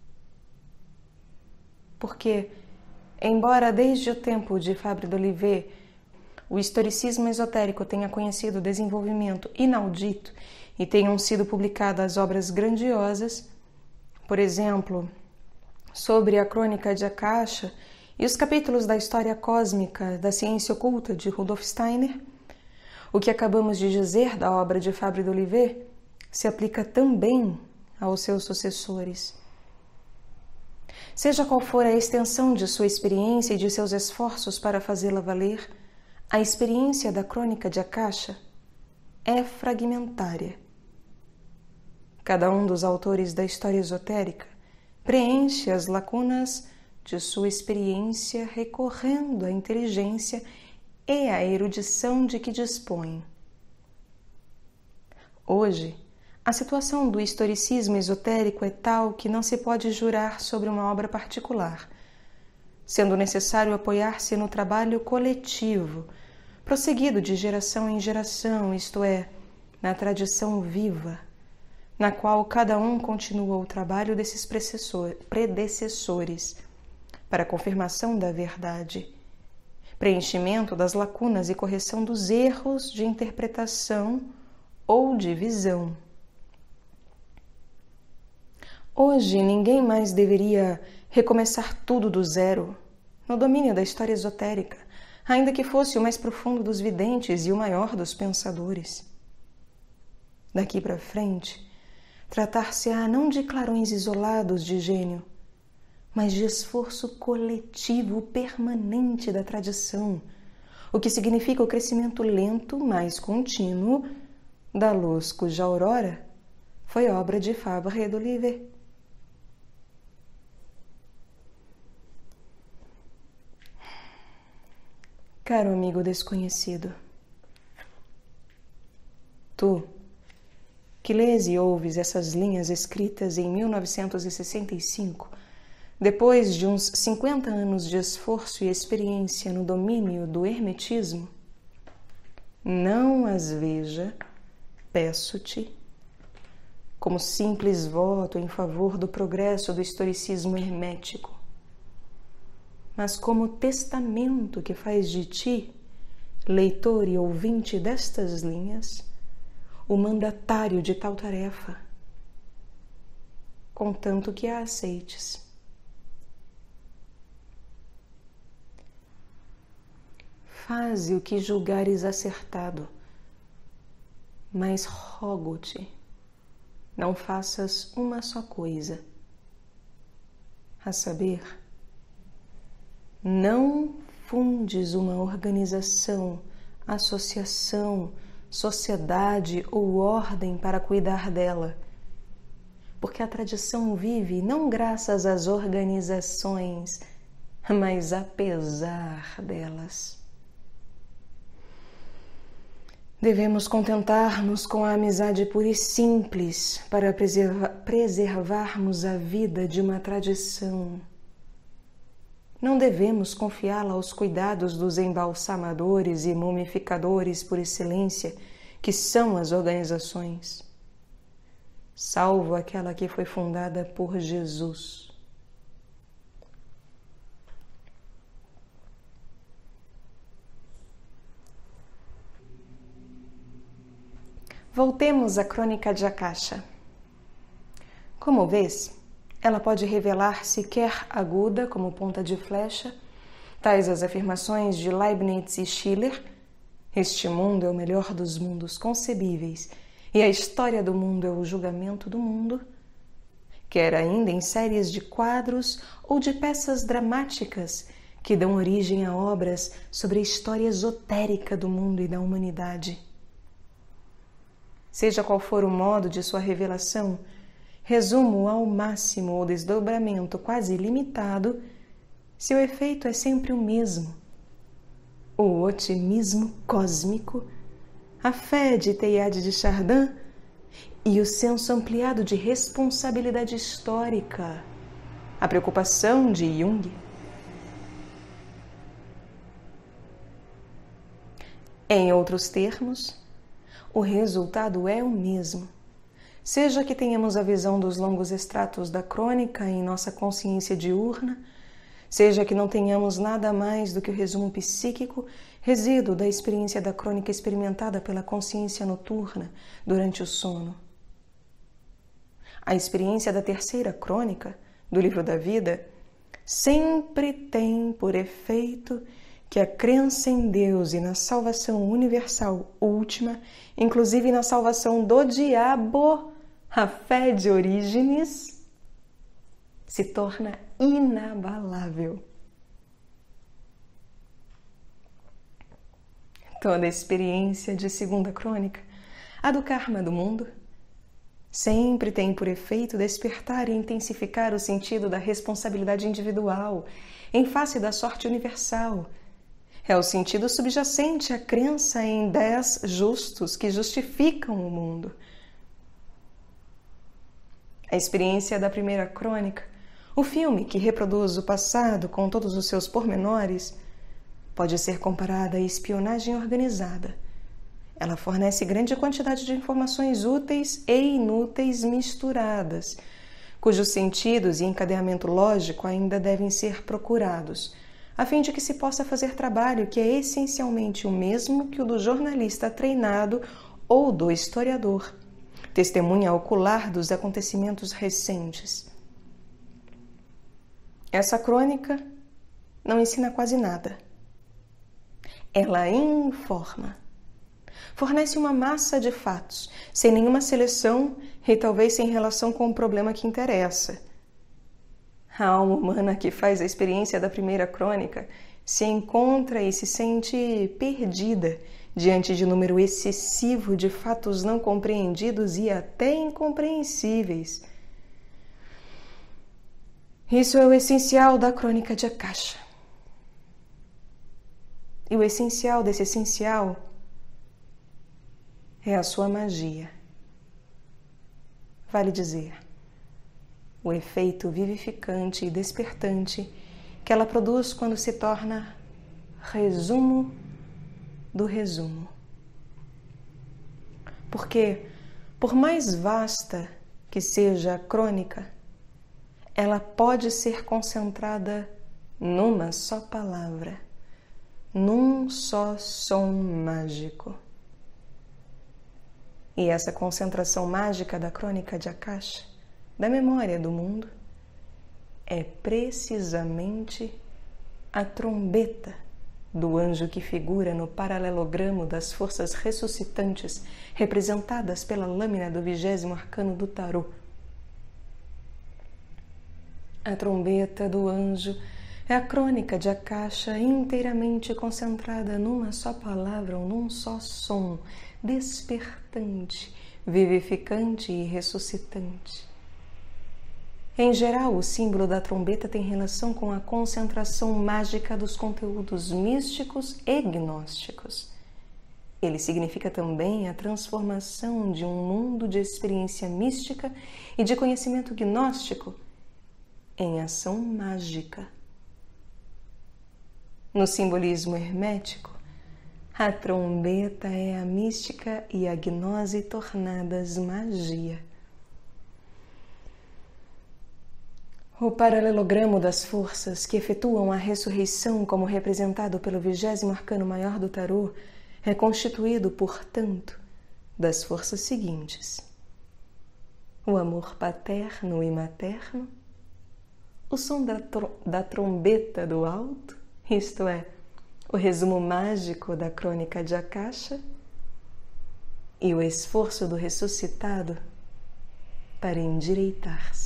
Porque, embora desde o tempo de Fabre d'Olivet o historicismo esotérico tenha conhecido desenvolvimento inaudito e tenham sido publicadas obras grandiosas, por exemplo, sobre a Crônica de Akasha e os capítulos da História Cósmica da Ciência Oculta de Rudolf Steiner, o que acabamos de dizer da obra de Fabre d'Olivet se aplica também aos seus sucessores. Seja qual for a extensão de sua experiência e de seus esforços para fazê-la valer, a experiência da Crônica de Akasha é fragmentária. Cada um dos autores da história esotérica preenche as lacunas de sua experiência recorrendo à inteligência e à erudição de que dispõe. Hoje, a situação do historicismo esotérico é tal que não se pode jurar sobre uma obra particular, sendo necessário apoiar-se no trabalho coletivo, prosseguido de geração em geração, isto é, na tradição viva, na qual cada um continua o trabalho desses predecessores, para a confirmação da verdade, preenchimento das lacunas e correção dos erros de interpretação ou de visão. Hoje, ninguém mais deveria recomeçar tudo do zero, no domínio da história esotérica, ainda que fosse o mais profundo dos videntes e o maior dos pensadores. Daqui para frente, tratar-se-á não de clarões isolados de gênio, mas de esforço coletivo permanente da tradição, o que significa o crescimento lento, mas contínuo, da luz cuja aurora foi obra de Fabre d'Olivet. Caro amigo desconhecido, tu, que lês e ouves essas linhas escritas em 1965, depois de uns 50 anos de esforço e experiência no domínio do hermetismo, não as veja, peço-te, como simples voto em favor do progresso do historicismo hermético, mas como testamento que faz de ti, leitor e ouvinte destas linhas, o mandatário de tal tarefa, contanto que a aceites. Faze o que julgares acertado, mas rogo-te, não faças uma só coisa, a saber, não fundes uma organização, associação, sociedade ou ordem para cuidar dela, porque a tradição vive não graças às organizações, mas apesar delas. Devemos contentar-nos com a amizade pura e simples para preservarmos a vida de uma tradição. Não devemos confiá-la aos cuidados dos embalsamadores e mumificadores por excelência, que são as organizações, salvo aquela que foi fundada por Jesus. Voltemos à crônica de Akasha. Como vês, ela pode revelar-se quer aguda como ponta de flecha, tais as afirmações de Leibniz e Schiller, este mundo é o melhor dos mundos concebíveis e a história do mundo é o julgamento do mundo, quer ainda em séries de quadros ou de peças dramáticas que dão origem a obras sobre a história esotérica do mundo e da humanidade. Seja qual for o modo de sua revelação, resumo ao máximo o desdobramento quase ilimitado, seu efeito é sempre o mesmo. O otimismo cósmico, a fé de Teilhard de Chardin e o senso ampliado de responsabilidade histórica, a preocupação de Jung. Em outros termos, o resultado é o mesmo. Seja que tenhamos a visão dos longos extratos da crônica em nossa consciência diurna, seja que não tenhamos nada mais do que o resumo psíquico, resíduo da experiência da crônica experimentada pela consciência noturna durante o sono. A experiência da terceira crônica, do livro da vida, sempre tem por efeito que a crença em Deus e na salvação universal última, inclusive na salvação do diabo, a fé de Orígenes, se torna inabalável. Toda a experiência de segunda crônica, a do karma do mundo, sempre tem por efeito despertar e intensificar o sentido da responsabilidade individual em face da sorte universal. É o sentido subjacente à crença em 10 justos que justificam o mundo. A experiência da primeira crônica, o filme que reproduz o passado com todos os seus pormenores, pode ser comparada à espionagem organizada. Ela fornece grande quantidade de informações úteis e inúteis misturadas, cujos sentidos e encadeamento lógico ainda devem ser procurados, a fim de que se possa fazer trabalho que é essencialmente o mesmo que o do jornalista treinado ou do historiador, testemunha ocular dos acontecimentos recentes. Essa crônica não ensina quase nada. Ela informa. Fornece uma massa de fatos, sem nenhuma seleção e talvez sem relação com o problema que interessa. A alma humana que faz a experiência da primeira crônica se encontra e se sente perdida diante de um número excessivo de fatos não compreendidos e até incompreensíveis. Isso é o essencial da crônica de Akasha. E o essencial desse essencial é a sua magia. Vale dizer, o efeito vivificante e despertante que ela produz quando se torna resumo do resumo. Porque, por mais vasta que seja a crônica, ela pode ser concentrada numa só palavra, num só som mágico. E essa concentração mágica da crônica de Akasha, da memória do mundo, é precisamente a trombeta do anjo que figura no paralelogramo das forças ressuscitantes representadas pela lâmina do 20º arcano do tarô. A trombeta do anjo é a crônica de Akasha inteiramente concentrada numa só palavra ou num só som, despertante, vivificante e ressuscitante. Em geral, o símbolo da trombeta tem relação com a concentração mágica dos conteúdos místicos e gnósticos. Ele significa também a transformação de um mundo de experiência mística e de conhecimento gnóstico em ação mágica. No simbolismo hermético, a trombeta é a mística e a gnose tornadas magia. O paralelogramo das forças que efetuam a ressurreição, como representado pelo 20º arcano maior do tarô, é constituído, portanto, das forças seguintes: o amor paterno e materno, o som da trombeta do alto, isto é, o resumo mágico da crônica de Akasha, e o esforço do ressuscitado para endireitar-se.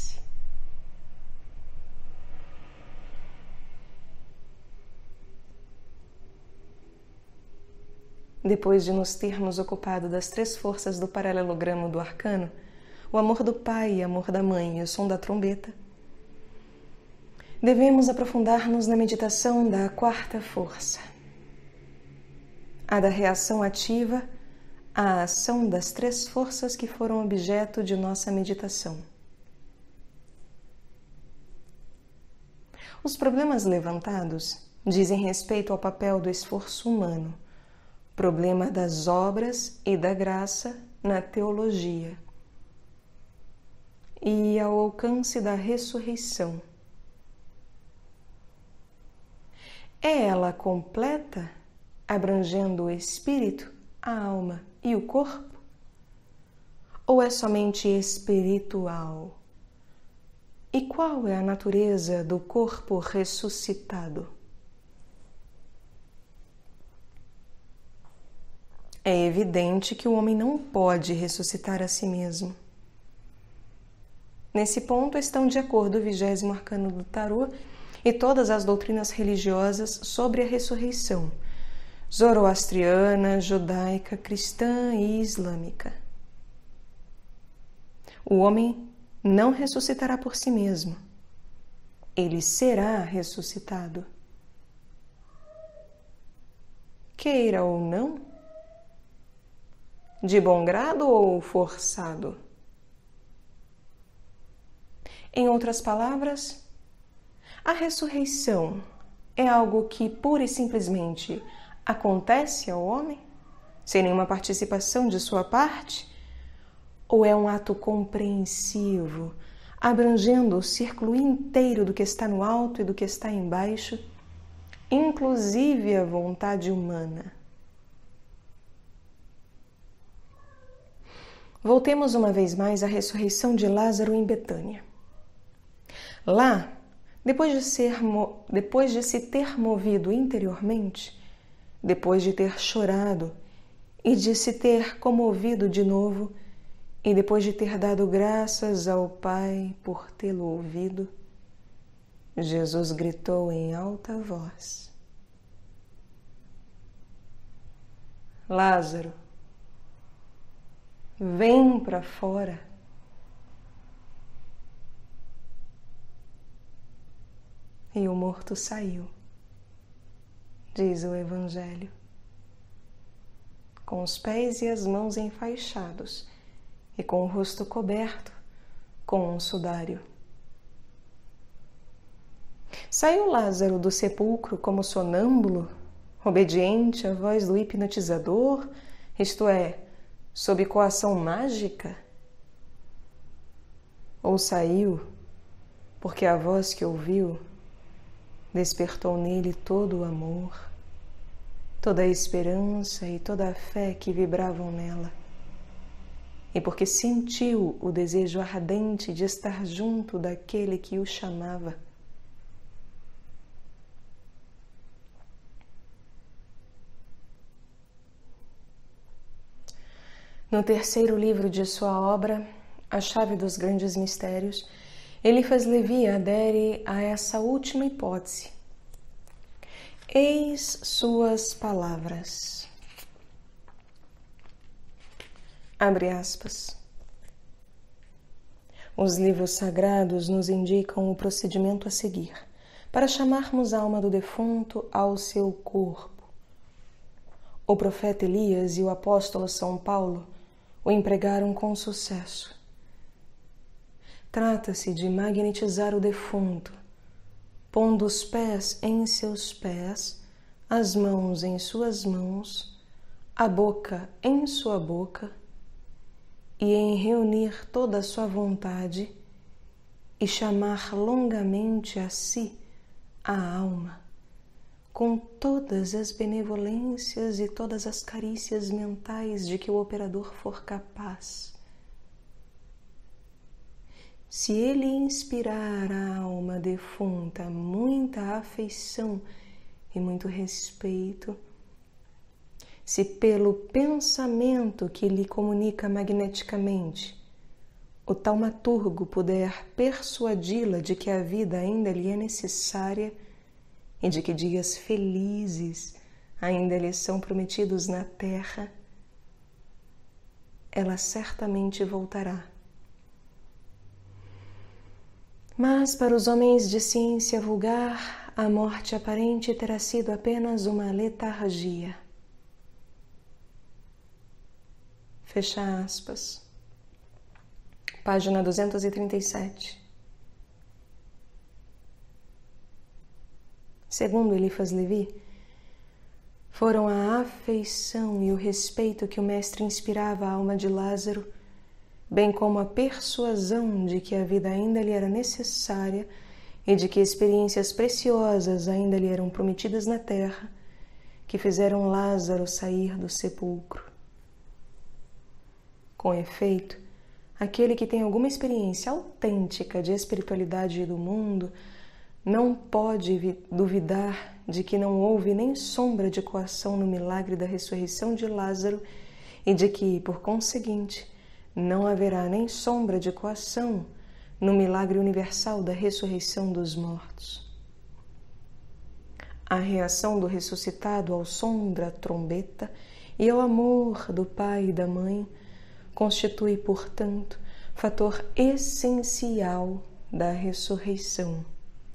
Depois de nos termos ocupado das 3 forças do paralelogramo do arcano, o amor do pai e amor da mãe e o som da trombeta, devemos aprofundar-nos na meditação da 4ª força, a da reação ativa à ação das 3 forças que foram objeto de nossa meditação. Os problemas levantados dizem respeito ao papel do esforço humano, problema das obras e da graça na teologia, e ao alcance da ressurreição. É ela completa, abrangendo o espírito, a alma e o corpo? Ou é somente espiritual? E qual é a natureza do corpo ressuscitado? É evidente que o homem não pode ressuscitar a si mesmo. Nesse ponto estão de acordo o 20º arcano do tarô e todas as doutrinas religiosas sobre a ressurreição, zoroastriana, judaica, cristã e islâmica. O homem não ressuscitará por si mesmo. Ele será ressuscitado. Queira ou não, de bom grado ou forçado? Em outras palavras, a ressurreição é algo que pura e simplesmente acontece ao homem, sem nenhuma participação de sua parte? Ou é um ato compreensivo, abrangendo o círculo inteiro do que está no alto e do que está embaixo, inclusive a vontade humana? Voltemos uma vez mais à ressurreição de Lázaro em Betânia. Lá, depois de se ter movido interiormente, depois de ter chorado e de se ter comovido de novo, e depois de ter dado graças ao Pai por tê-lo ouvido, Jesus gritou em alta voz: Lázaro, vem para fora. E o morto saiu, diz o Evangelho, com os pés e as mãos enfaixados e com o rosto coberto com um sudário. Saiu Lázaro do sepulcro como sonâmbulo, obediente à voz do hipnotizador, isto é, sob coação mágica? Ou saiu porque a voz que ouviu despertou nele todo o amor, toda a esperança e toda a fé que vibravam nela, e porque sentiu o desejo ardente de estar junto daquele que o chamava? No terceiro livro de sua obra, A Chave dos Grandes Mistérios, Eliphas Levi adere a essa última hipótese. Eis suas palavras. Abre aspas. Os livros sagrados nos indicam o procedimento a seguir para chamarmos a alma do defunto ao seu corpo. O profeta Elias e o apóstolo São Paulo o empregaram com sucesso. Trata-se de magnetizar o defunto, pondo os pés em seus pés, as mãos em suas mãos, a boca em sua boca, e em reunir toda a sua vontade e chamar longamente a si a alma, com todas as benevolências e todas as carícias mentais de que o operador for capaz. Se ele inspirar à alma defunta muita afeição e muito respeito, se pelo pensamento que lhe comunica magneticamente o taumaturgo puder persuadi-la de que a vida ainda lhe é necessária e de que dias felizes ainda lhe são prometidos na terra, ela certamente voltará. Mas para os homens de ciência vulgar, a morte aparente terá sido apenas uma letargia. Fecha aspas. Página 237. Segundo Eliphas Levi, foram a afeição e o respeito que o mestre inspirava à alma de Lázaro, bem como a persuasão de que a vida ainda lhe era necessária e de que experiências preciosas ainda lhe eram prometidas na terra, que fizeram Lázaro sair do sepulcro. Com efeito, aquele que tem alguma experiência autêntica de espiritualidade e do mundo não pode duvidar de que não houve nem sombra de coação no milagre da ressurreição de Lázaro e de que, por conseguinte, não haverá nem sombra de coação no milagre universal da ressurreição dos mortos. A reação do ressuscitado ao som da trombeta e ao amor do pai e da mãe constitui, portanto, fator essencial da ressurreição.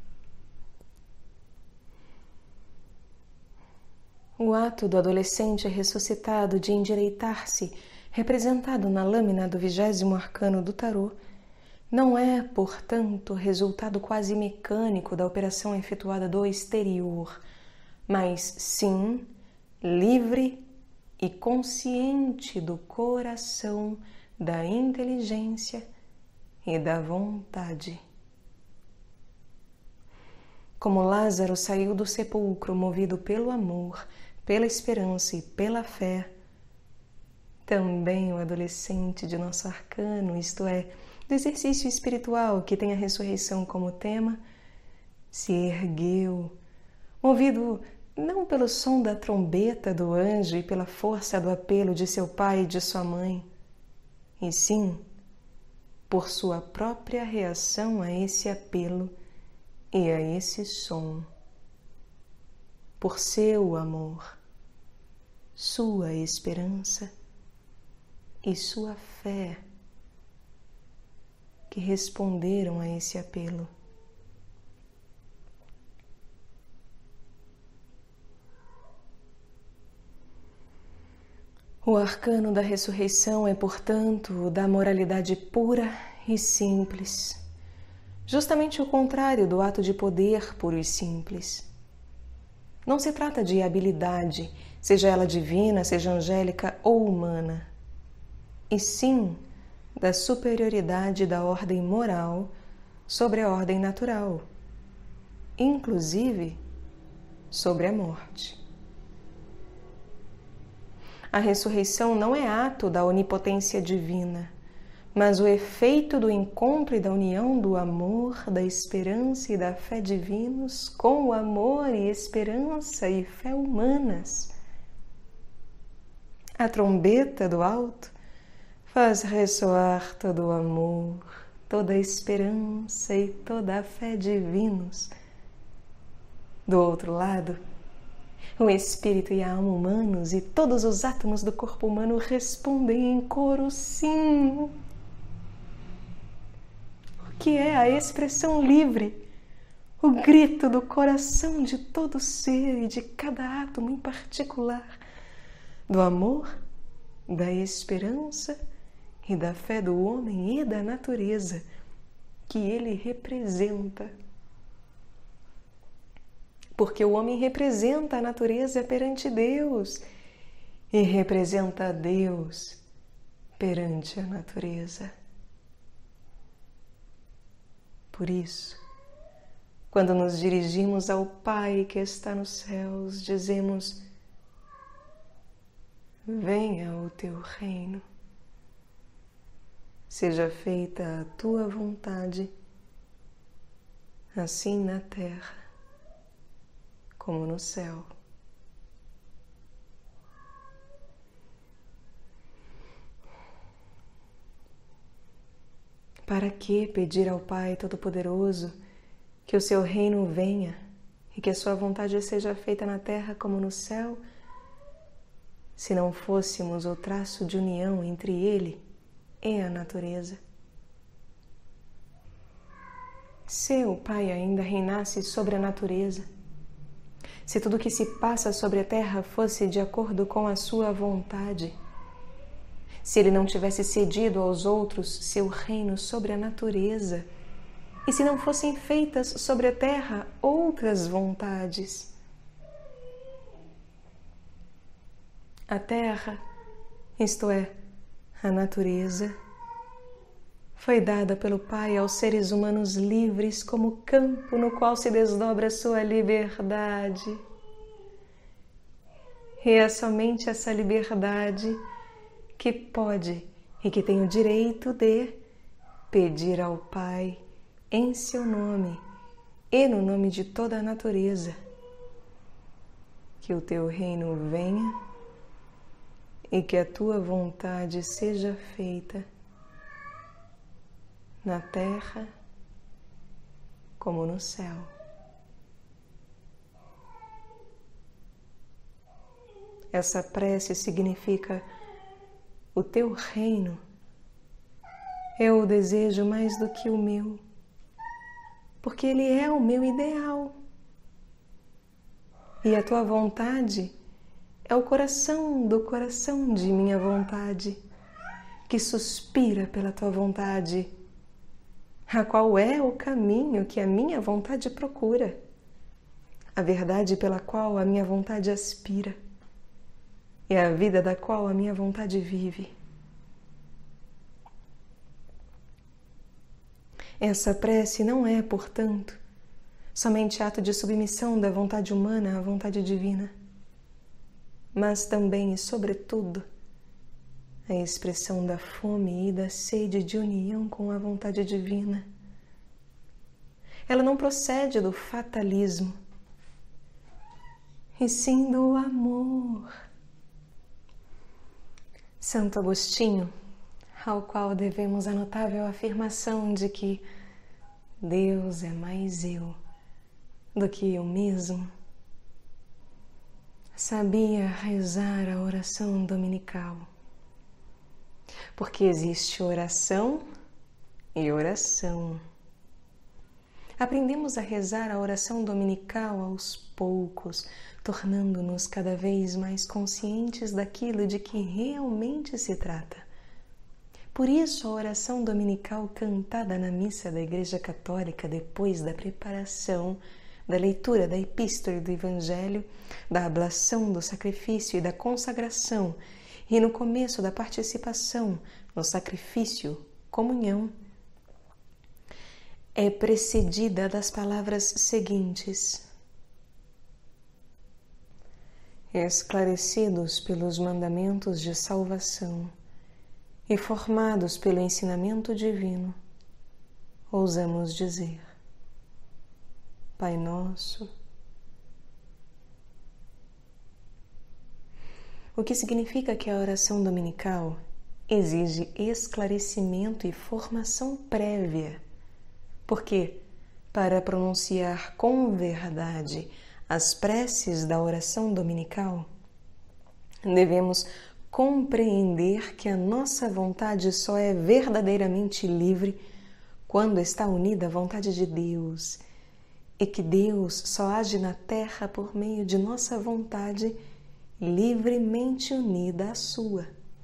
O ato do adolescente ressuscitado de endireitar-se, representado na lâmina do 20º arcano do tarô, não é, portanto, resultado quase mecânico da operação efetuada do exterior, mas sim livre e consciente do coração, da inteligência e da vontade. Como Lázaro saiu do sepulcro movido pelo amor, pela esperança e pela fé, também o adolescente de nosso arcano, isto é, do exercício espiritual que tem a ressurreição como tema, se ergueu, movido não pelo som da trombeta do anjo e pela força do apelo de seu pai e de sua mãe, e sim por sua própria reação a esse apelo e a esse som, por seu amor, sua esperança e sua fé, que responderam a esse apelo. O arcano da ressurreição é, portanto, o da moralidade pura e simples, justamente o contrário do ato de poder puro e simples. Não se trata de habilidade, seja ela divina, seja angélica ou humana, e sim da superioridade da ordem moral sobre a ordem natural, inclusive sobre a morte. A ressurreição não é ato da onipotência divina, mas o efeito do encontro e da união do amor, da esperança e da fé divinos com o amor e esperança e fé humanas. A trombeta do alto faz ressoar todo o amor, toda a esperança e toda a fé divinos. Do outro lado, o espírito e a alma humanos e todos os átomos do corpo humano respondem em coro sim. O que é a expressão livre, o grito do coração de todo ser e de cada átomo em particular, do amor, da esperança e da fé do homem e da natureza que ele representa. Porque o homem representa a natureza perante Deus e representa a Deus perante a natureza. Por isso, quando nos dirigimos ao Pai que está nos céus, dizemos: venha o teu reino, seja feita a tua vontade, assim na terra como no céu. Para que pedir ao Pai Todo-Poderoso que o seu reino venha e que a sua vontade seja feita na terra como no céu, se não fôssemos o traço de união entre ele e a natureza? Se o Pai ainda reinasse sobre a natureza, se tudo que se passa sobre a terra fosse de acordo com a sua vontade, se ele não tivesse cedido aos outros seu reino sobre a natureza, e se não fossem feitas sobre a terra outras vontades. A terra, isto é, a natureza, foi dada pelo Pai aos seres humanos livres como campo no qual se desdobra sua liberdade. E é somente essa liberdade que pode e que tem o direito de pedir ao Pai em seu nome e no nome de toda a natureza que o teu reino venha e que a tua vontade seja feita na terra como no céu. Essa prece significa: o teu reino é o desejo mais do que o meu, porque ele é o meu ideal. E a tua vontade é o coração do coração de minha vontade, que suspira pela tua vontade, a qual é o caminho que a minha vontade procura, a verdade pela qual a minha vontade aspira, e a vida da qual a minha vontade vive. Essa prece não é, portanto, somente ato de submissão da vontade humana à vontade divina, mas também e sobretudo a expressão da fome e da sede de união com a vontade divina. Ela não procede do fatalismo, e sim do amor. Santo Agostinho, ao qual devemos a notável afirmação de que Deus é mais eu do que eu mesmo, sabia rezar a oração dominical. Porque existe oração e oração. Aprendemos a rezar a oração dominical aos poucos, tornando-nos cada vez mais conscientes daquilo de que realmente se trata. Por isso, a oração dominical cantada na missa da Igreja Católica depois da preparação, da leitura da Epístola e do Evangelho, da ablação, do sacrifício e da consagração, e no começo da participação no sacrifício, comunhão, é precedida das palavras seguintes: esclarecidos pelos mandamentos de salvação e formados pelo ensinamento divino, ousamos dizer: Pai Nosso. O que significa que a oração dominical exige esclarecimento e formação prévia, porque, para pronunciar com verdade as preces da oração dominical, devemos compreender que a nossa vontade só é verdadeiramente livre quando está unida à vontade de Deus, e que Deus só age na terra por meio de nossa vontade livremente unida à sua.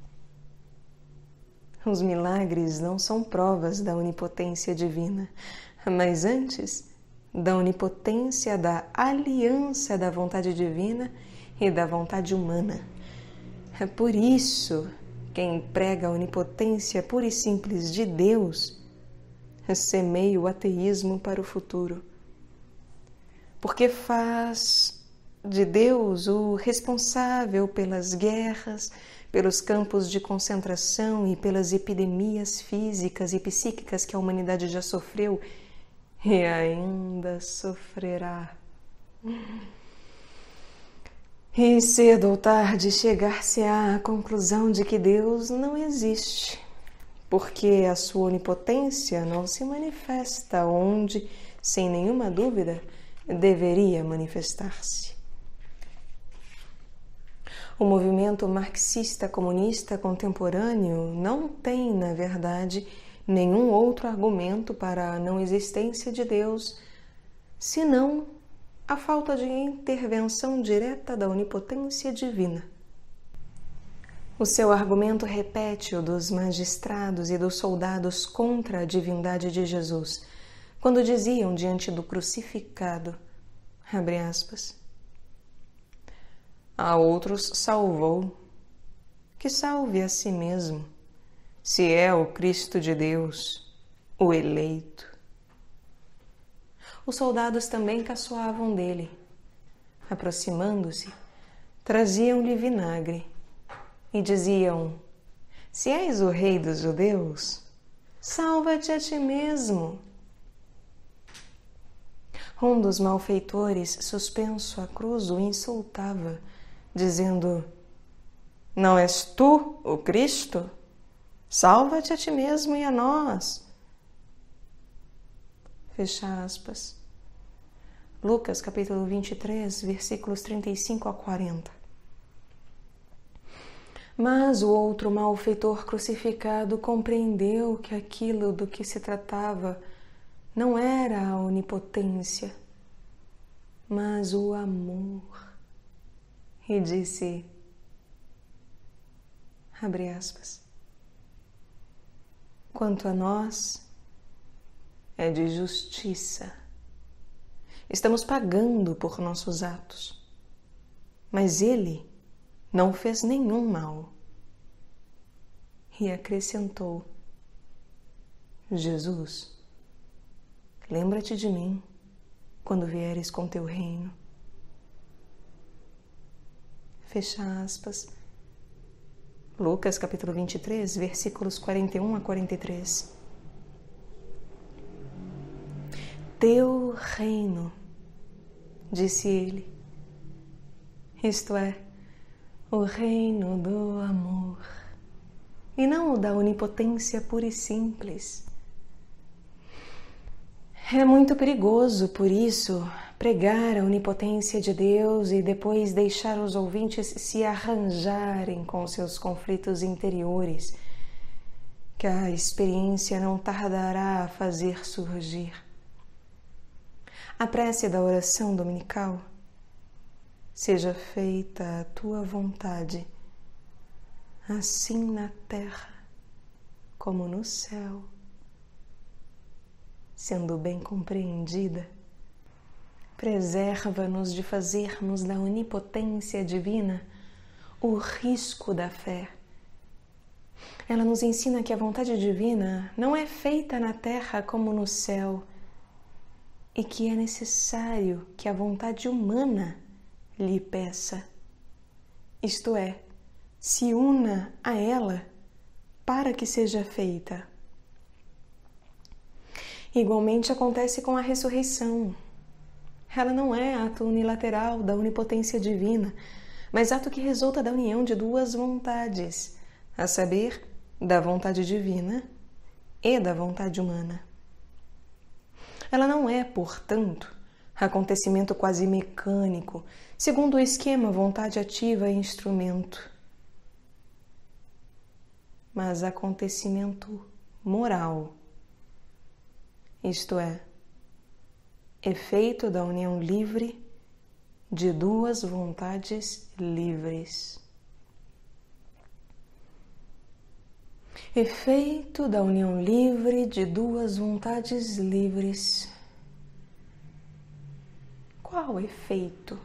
Os milagres não são provas da onipotência divina, mas antes da onipotência da aliança da vontade divina e da vontade humana. É por isso que quem prega a onipotência pura e simples de Deus semeia o ateísmo para o futuro, porque faz de Deus o responsável pelas guerras, pelos campos de concentração e pelas epidemias físicas e psíquicas que a humanidade já sofreu e ainda sofrerá. E cedo ou tarde chegar-se-á à conclusão de que Deus não existe, porque a sua onipotência não se manifesta onde, sem nenhuma dúvida, deveria manifestar-se. O movimento marxista-comunista contemporâneo não tem, na verdade, nenhum outro argumento para a não existência de Deus, senão a falta de intervenção direta da onipotência divina. O seu argumento repete o dos magistrados e dos soldados contra a divindade de Jesus, quando diziam diante do crucificado, abre aspas, a outros salvou, que salve a si mesmo, se é o Cristo de Deus, o eleito. Os soldados também caçoavam dele. Aproximando-se, traziam-lhe vinagre e diziam, se és o rei dos judeus, salva-te a ti mesmo. Um dos malfeitores, suspenso à cruz, o insultava, dizendo, não és tu o Cristo? Salva-te a ti mesmo e a nós. Fecha aspas. Lucas, capítulo 23, versículos 35 a 40. Mas o outro malfeitor crucificado compreendeu que aquilo do que se tratava não era a onipotência, mas o amor. E disse, abre aspas, quanto a nós, é de justiça. Estamos pagando por nossos atos, mas ele não fez nenhum mal. E acrescentou, Jesus, lembra-te de mim quando vieres com teu reino. Fecha aspas. Lucas, capítulo 23, versículos 41 a 43. Teu reino, disse ele, isto é, o reino do amor, e não o da onipotência pura e simples. É muito perigoso, por isso, pregar a onipotência de Deus e depois deixar os ouvintes se arranjarem com seus conflitos interiores, que a experiência não tardará a fazer surgir. A prece da oração dominical, seja feita a tua vontade, assim na terra como no céu, sendo bem compreendida, preserva-nos de fazermos da onipotência divina o risco da fé. Ela nos ensina que a vontade divina não é feita na terra como no céu, e que é necessário que a vontade humana lhe peça, isto é, se una a ela para que seja feita. Igualmente acontece com a ressurreição. Ela não é ato unilateral da onipotência divina, mas ato que resulta da união de duas vontades, a saber, da vontade divina e da vontade humana. Ela não é, portanto, acontecimento quase mecânico, segundo o esquema vontade ativa e instrumento, mas acontecimento moral, isto é, efeito da união livre de duas vontades livres. Efeito da união livre de duas vontades livres. Qual efeito?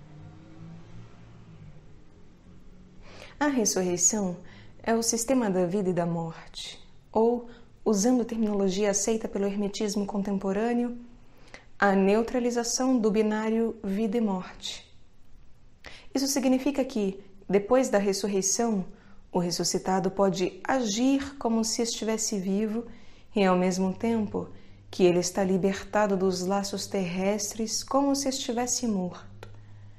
A ressurreição é o sistema da vida e da morte, ou, usando terminologia aceita pelo hermetismo contemporâneo, a neutralização do binário vida e morte. Isso significa que, depois da ressurreição, o ressuscitado pode agir como se estivesse vivo e, ao mesmo tempo, que ele está libertado dos laços terrestres como se estivesse morto.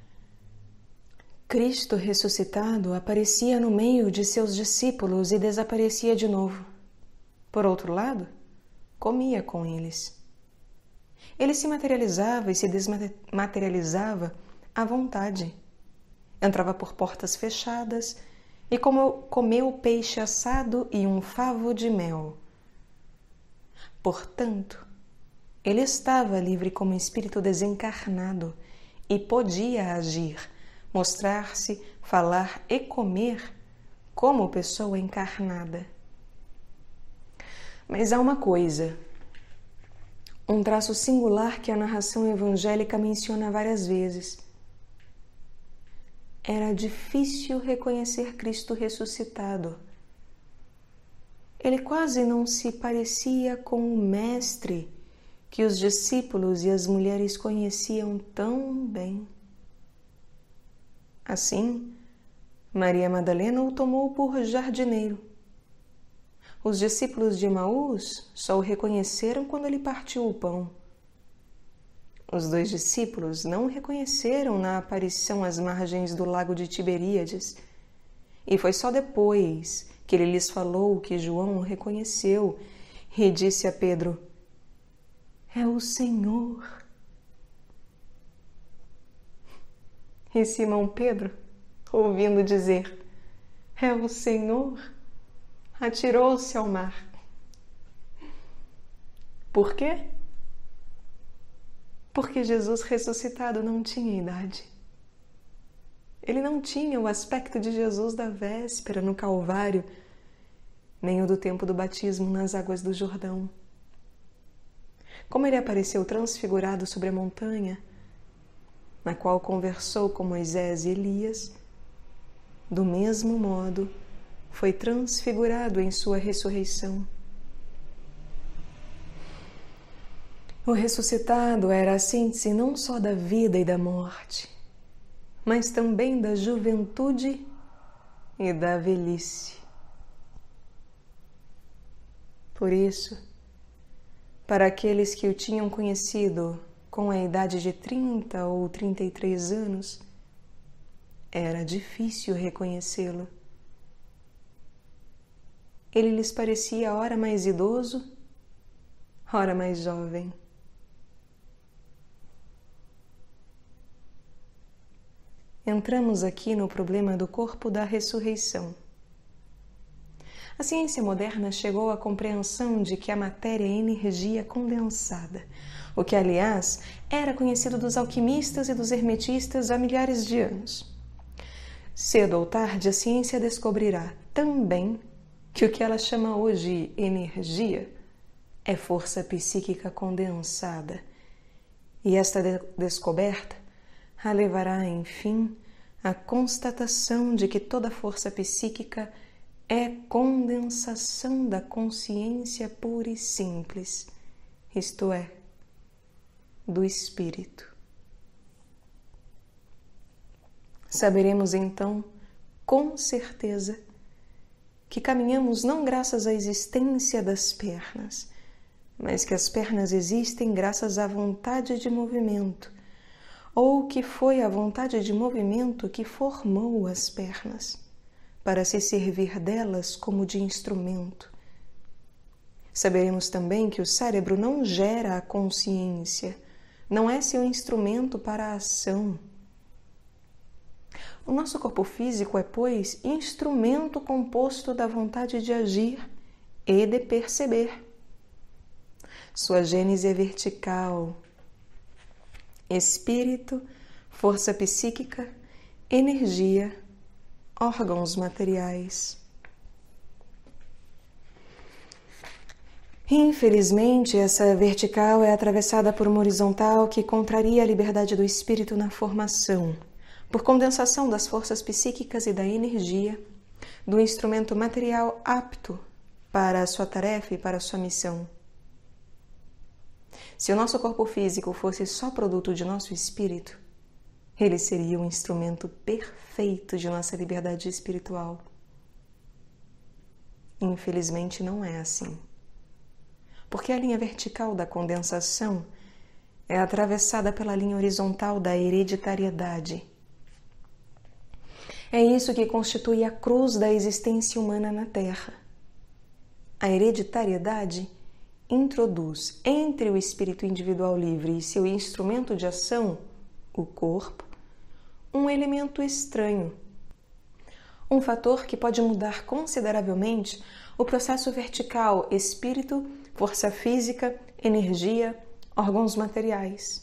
Cristo ressuscitado aparecia no meio de seus discípulos e desaparecia de novo. Por outro lado, comia com eles. Ele se materializava e se desmaterializava à vontade. Entrava por portas fechadas e comeu peixe assado e um favo de mel. Portanto, ele estava livre como espírito desencarnado e podia agir, mostrar-se, falar e comer como pessoa encarnada. Mas há uma coisa, um traço singular que a narração evangélica menciona várias vezes. Era difícil reconhecer Cristo ressuscitado. Ele quase não se parecia com o Mestre que os discípulos e as mulheres conheciam tão bem. Assim, Maria Madalena o tomou por jardineiro. Os discípulos de Emaús só o reconheceram quando ele partiu o pão. Os dois discípulos não o reconheceram na aparição às margens do lago de Tiberíades, e foi só depois que ele lhes falou que João o reconheceu e disse a Pedro: "É o Senhor." E Simão Pedro, ouvindo dizer "É o Senhor", atirou-se ao mar. Por quê? Porque Jesus ressuscitado não tinha idade. Ele não tinha o aspecto de Jesus da véspera no Calvário, nem o do tempo do batismo nas águas do Jordão. Como ele apareceu transfigurado sobre a montanha, na qual conversou com Moisés e Elias, do mesmo modo foi transfigurado em sua ressurreição. O ressuscitado era a síntese não só da vida e da morte, mas também da juventude e da velhice. Por isso, para aqueles que o tinham conhecido com a idade de 30 ou 33 anos, era difícil reconhecê-lo. Ele lhes parecia ora mais idoso, ora mais jovem. Entramos aqui no problema do corpo da ressurreição. A ciência moderna chegou à compreensão de que a matéria é energia condensada, o que, aliás, era conhecido dos alquimistas e dos hermetistas há milhares de anos. Cedo ou tarde, a ciência descobrirá também que o que ela chama hoje energia é força psíquica condensada, e esta descoberta a levará, enfim, à constatação de que toda força psíquica é condensação da consciência pura e simples, isto é, do espírito. Saberemos então, com certeza, que caminhamos não graças à existência das pernas, mas que as pernas existem graças à vontade de movimento, ou que foi a vontade de movimento que formou as pernas, para se servir delas como de instrumento. Saberemos também que o cérebro não gera a consciência, não é seu instrumento para a ação. O nosso corpo físico é, pois, instrumento composto da vontade de agir e de perceber. Sua gênese é vertical: espírito, força psíquica, energia, órgãos materiais. Infelizmente, essa vertical é atravessada por uma horizontal que contraria a liberdade do espírito na formação, por condensação das forças psíquicas e da energia, do instrumento material apto para a sua tarefa e para a sua missão. Se o nosso corpo físico fosse só produto de nosso espírito, ele seria um instrumento perfeito de nossa liberdade espiritual. Infelizmente, não é assim. Porque a linha vertical da condensação é atravessada pela linha horizontal da hereditariedade. É isso que constitui a cruz da existência humana na Terra. A hereditariedade introduz entre o espírito individual livre e seu instrumento de ação, o corpo, um elemento estranho, um fator que pode mudar consideravelmente o processo vertical espírito, força física, energia, órgãos materiais.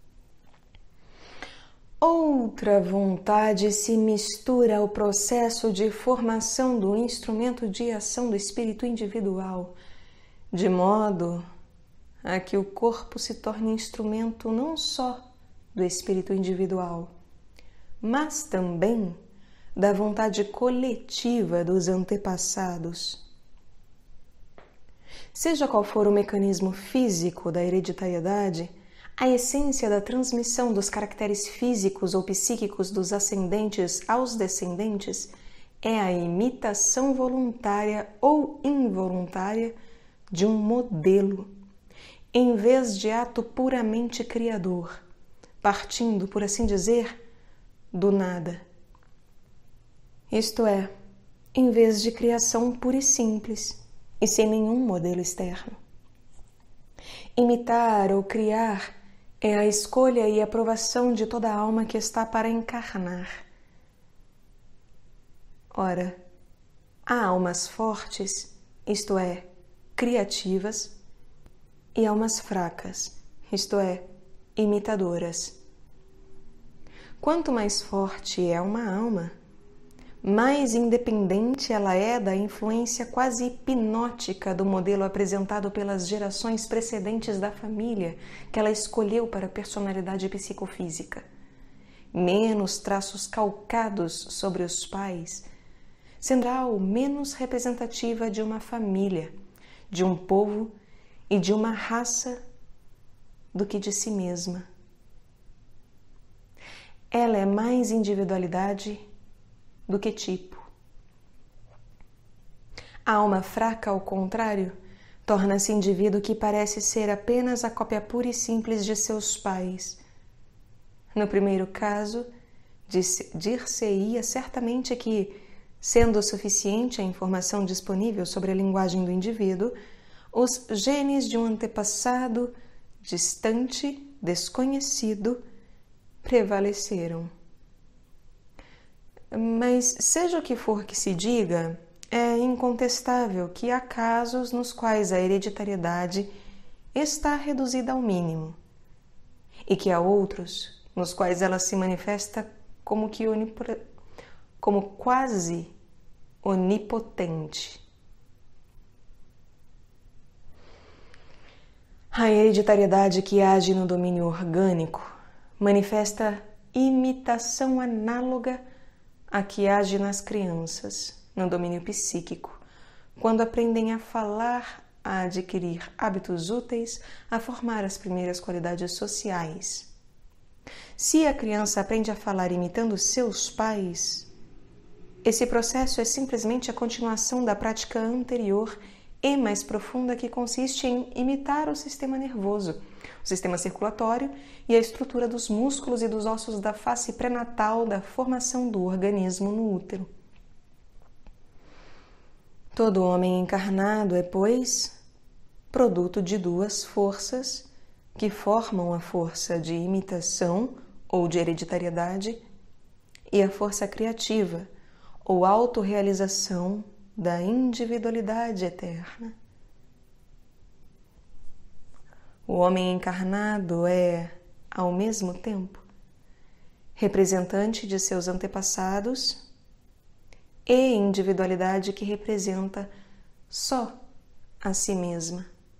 Outra vontade se mistura ao processo de formação do instrumento de ação do espírito individual, de modo a que o corpo se torne instrumento não só do espírito individual, mas também da vontade coletiva dos antepassados. Seja qual for o mecanismo físico da hereditariedade, a essência da transmissão dos caracteres físicos ou psíquicos dos ascendentes aos descendentes é a imitação voluntária ou involuntária de um modelo, em vez de ato puramente criador, partindo, por assim dizer, do nada. Isto é, em vez de criação pura e simples, e sem nenhum modelo externo. Imitar ou criar é a escolha e aprovação de toda alma que está para encarnar. Ora, há almas fortes, isto é, criativas, e almas fracas, isto é, imitadoras. Quanto mais forte é uma alma, mais independente ela é da influência quase hipnótica do modelo apresentado pelas gerações precedentes da família que ela escolheu para a personalidade psicofísica. Menos traços calcados sobre os pais, será o menos representativa de uma família, de um povo e de uma raça do que de si mesma. Ela é mais individualidade do que tipo. A alma fraca, ao contrário, torna-se indivíduo que parece ser apenas a cópia pura e simples de seus pais. No primeiro caso, dir-se-ia certamente que, sendo suficiente a informação disponível sobre a linguagem do indivíduo, os genes de um antepassado distante, desconhecido, prevaleceram. Mas, seja o que for que se diga, é incontestável que há casos nos quais a hereditariedade está reduzida ao mínimo e que há outros nos quais ela se manifesta como quase onipotente. A hereditariedade que age no domínio orgânico manifesta imitação análoga a que age nas crianças, no domínio psíquico, quando aprendem a falar, a adquirir hábitos úteis, a formar as primeiras qualidades sociais. Se a criança aprende a falar imitando seus pais, esse processo é simplesmente a continuação da prática anterior e mais profunda que consiste em imitar o sistema nervoso, o sistema circulatório e a estrutura dos músculos e dos ossos da face pré-natal da formação do organismo no útero. Todo homem encarnado é, pois, produto de duas forças que formam a força de imitação ou de hereditariedade e a força criativa ou autorrealização da individualidade eterna. O homem encarnado é, ao mesmo tempo, representante de seus antepassados e individualidade que representa só a si mesma.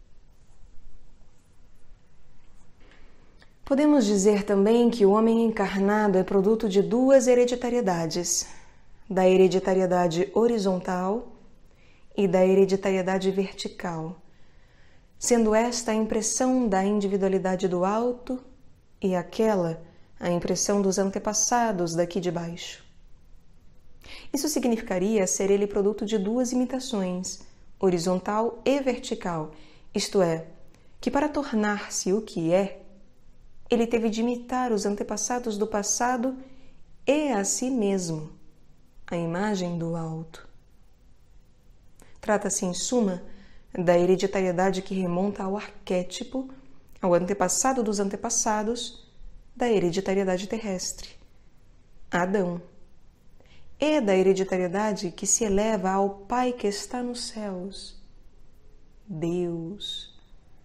Podemos dizer também que o homem encarnado é produto de duas hereditariedades, da hereditariedade horizontal e da hereditariedade vertical, sendo esta a impressão da individualidade do alto e aquela a impressão dos antepassados daqui de baixo. Isso significaria ser ele produto de duas imitações, horizontal e vertical, isto é, que para tornar-se o que é, ele teve de imitar os antepassados do passado e a si mesmo, a imagem do alto. Trata-se, em suma, da hereditariedade que remonta ao arquétipo, ao antepassado dos antepassados, da hereditariedade terrestre, Adão, e da hereditariedade que se eleva ao Pai que está nos céus, Deus.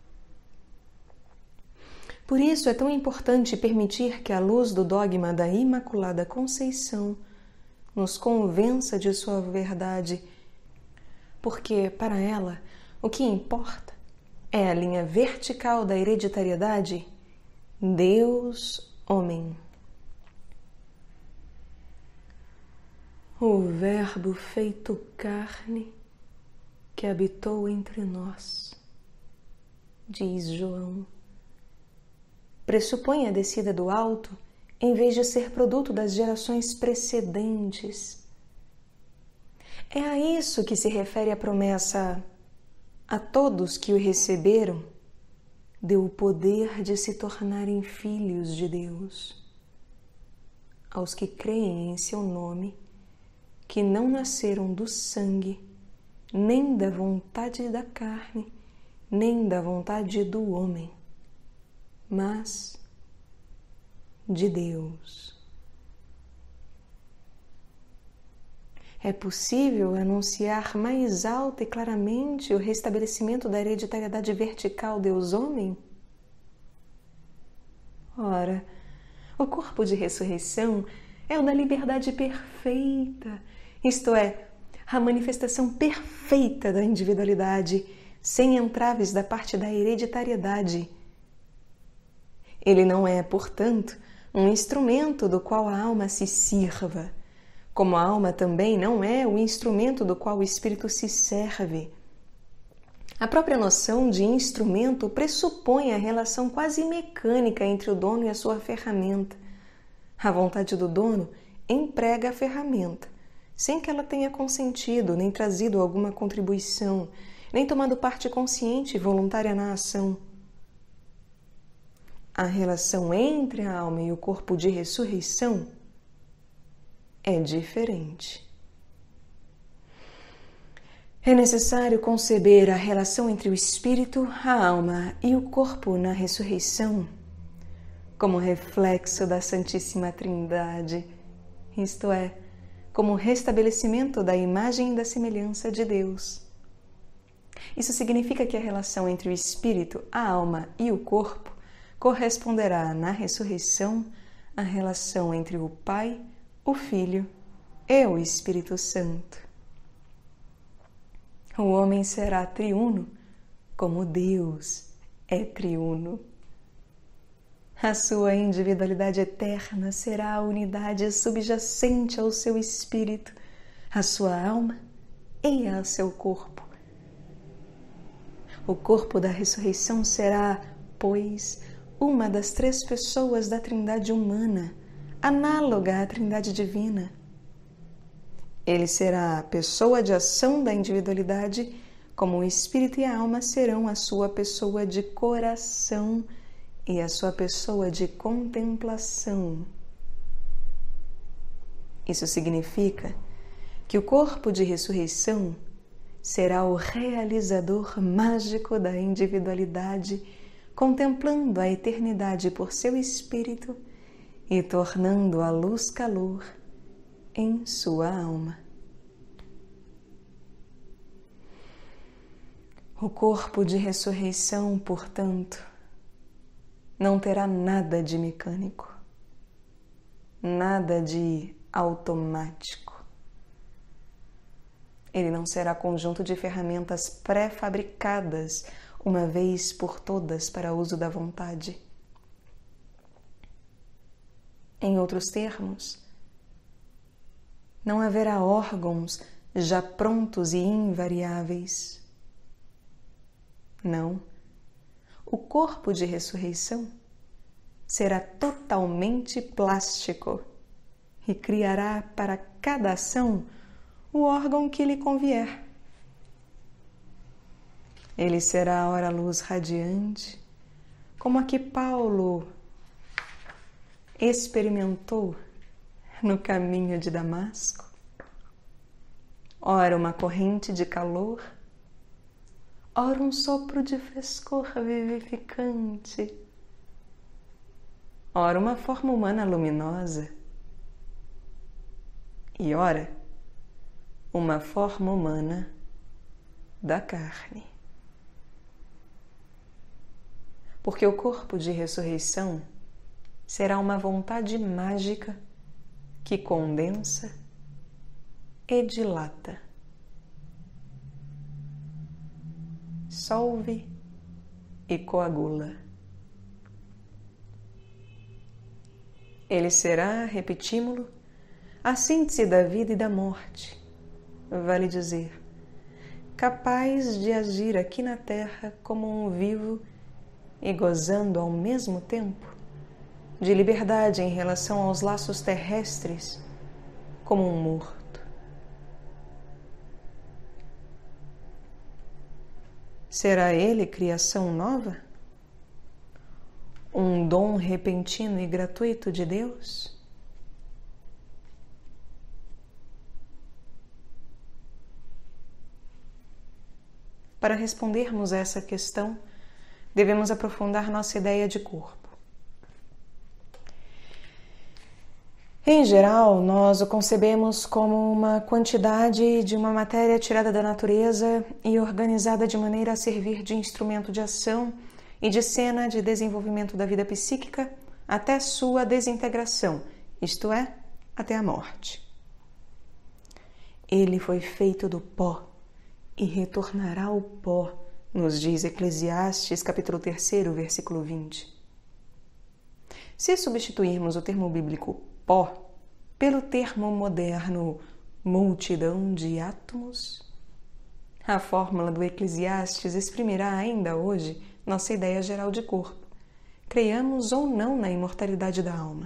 Por isso é tão importante permitir que a luz do dogma da Imaculada Conceição nos convença de sua verdade, porque, para ela, o que importa é a linha vertical da hereditariedade Deus-Homem. O Verbo feito carne que habitou entre nós, diz João, pressupõe a descida do alto em vez de ser produto das gerações precedentes. É a isso que se refere a promessa: a todos que o receberam, deu o poder de se tornarem filhos de Deus. Aos que creem em seu nome, que não nasceram do sangue, nem da vontade da carne, nem da vontade do homem, mas de Deus. É possível anunciar mais alto e claramente o restabelecimento da hereditariedade vertical Deus-Homem? Ora, o corpo de ressurreição é o da liberdade perfeita, isto é, a manifestação perfeita da individualidade, sem entraves da parte da hereditariedade. Ele não é, portanto, um instrumento do qual a alma se sirva, como a alma também não é o instrumento do qual o espírito se serve. A própria noção de instrumento pressupõe a relação quase mecânica entre o dono e a sua ferramenta. A vontade do dono emprega a ferramenta, sem que ela tenha consentido, nem trazido alguma contribuição, nem tomado parte consciente e voluntária na ação. A relação entre a alma e o corpo de ressurreição é diferente. É necessário conceber a relação entre o espírito, a alma e o corpo na ressurreição como reflexo da Santíssima Trindade, isto é, como restabelecimento da imagem e da semelhança de Deus. Isso significa que a relação entre o espírito, a alma e o corpo corresponderá na ressurreição à relação entre o Pai, o Filho e o Espírito Santo. O homem será triuno, como Deus é triuno. A sua individualidade eterna será a unidade subjacente ao seu espírito, à sua alma e ao seu corpo. O corpo da ressurreição será, pois, uma das três pessoas da Trindade humana, análoga à Trindade divina. Ele será a pessoa de ação da individualidade, como o espírito e a alma serão a sua pessoa de coração e a sua pessoa de contemplação. Isso significa que o corpo de ressurreição será o realizador mágico da individualidade, contemplando a eternidade por seu espírito e tornando a luz calor em sua alma. O corpo de ressurreição, portanto, não terá nada de mecânico, nada de automático. Ele não será conjunto de ferramentas pré-fabricadas uma vez por todas para uso da vontade. Em outros termos, não haverá órgãos já prontos e invariáveis. Não, o corpo de ressurreição será totalmente plástico e criará para cada ação o órgão que lhe convier. Ele será ora luz radiante, como a que Paulo experimentou no caminho de Damasco, ora uma corrente de calor, ora um sopro de frescor vivificante, ora uma forma humana luminosa e ora uma forma humana da carne. Porque o corpo de ressurreição será uma vontade mágica que condensa e dilata, solve e coagula. Ele será, repetímo-lo, a síntese da vida e da morte, vale dizer, capaz de agir aqui na terra como um vivo e gozando ao mesmo tempo de liberdade em relação aos laços terrestres como um morto. Será ele criação nova? Um dom repentino e gratuito de Deus? Para respondermos a essa questão, devemos aprofundar nossa ideia de corpo. Em geral, nós o concebemos como uma quantidade de uma matéria tirada da natureza e organizada de maneira a servir de instrumento de ação e de cena de desenvolvimento da vida psíquica até sua desintegração, isto é, até a morte. Ele foi feito do pó e retornará ao pó, nos diz Eclesiastes, capítulo 3, versículo 20. Se substituirmos o termo bíblico pó pelo termo moderno multidão de átomos, a fórmula do Eclesiastes exprimirá ainda hoje nossa ideia geral de corpo, creiamos ou não na imortalidade da alma.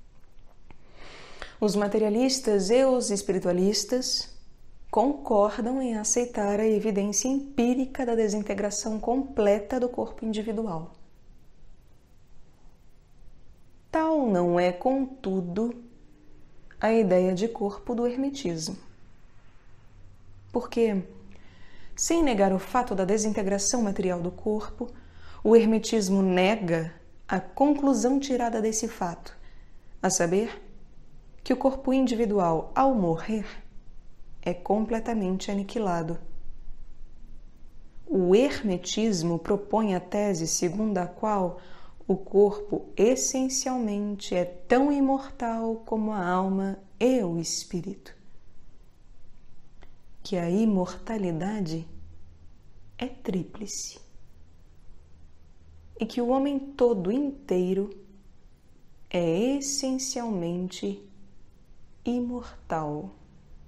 Os materialistas e os espiritualistas concordam em aceitar a evidência empírica da desintegração completa do corpo individual. Tal não é, contudo, a ideia de corpo do hermetismo. Porque, sem negar o fato da desintegração material do corpo, o hermetismo nega a conclusão tirada desse fato, a saber, que o corpo individual, ao morrer, é completamente aniquilado. O hermetismo propõe a tese segundo a qual o corpo essencialmente é tão imortal como a alma e o espírito, que a imortalidade é tríplice e que o homem todo inteiro é essencialmente imortal.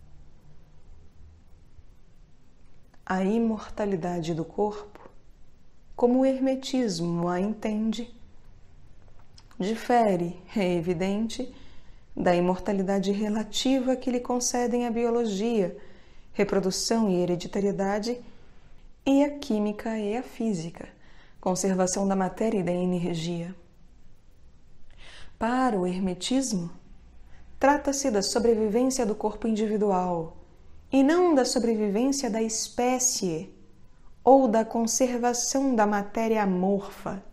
A imortalidade do corpo, como o hermetismo a entende, difere, é evidente, da imortalidade relativa que lhe concedem a biologia, reprodução e hereditariedade, e a química e a física, conservação da matéria e da energia. Para o hermetismo, trata-se da sobrevivência do corpo individual e não da sobrevivência da espécie ou da conservação da matéria amorfa.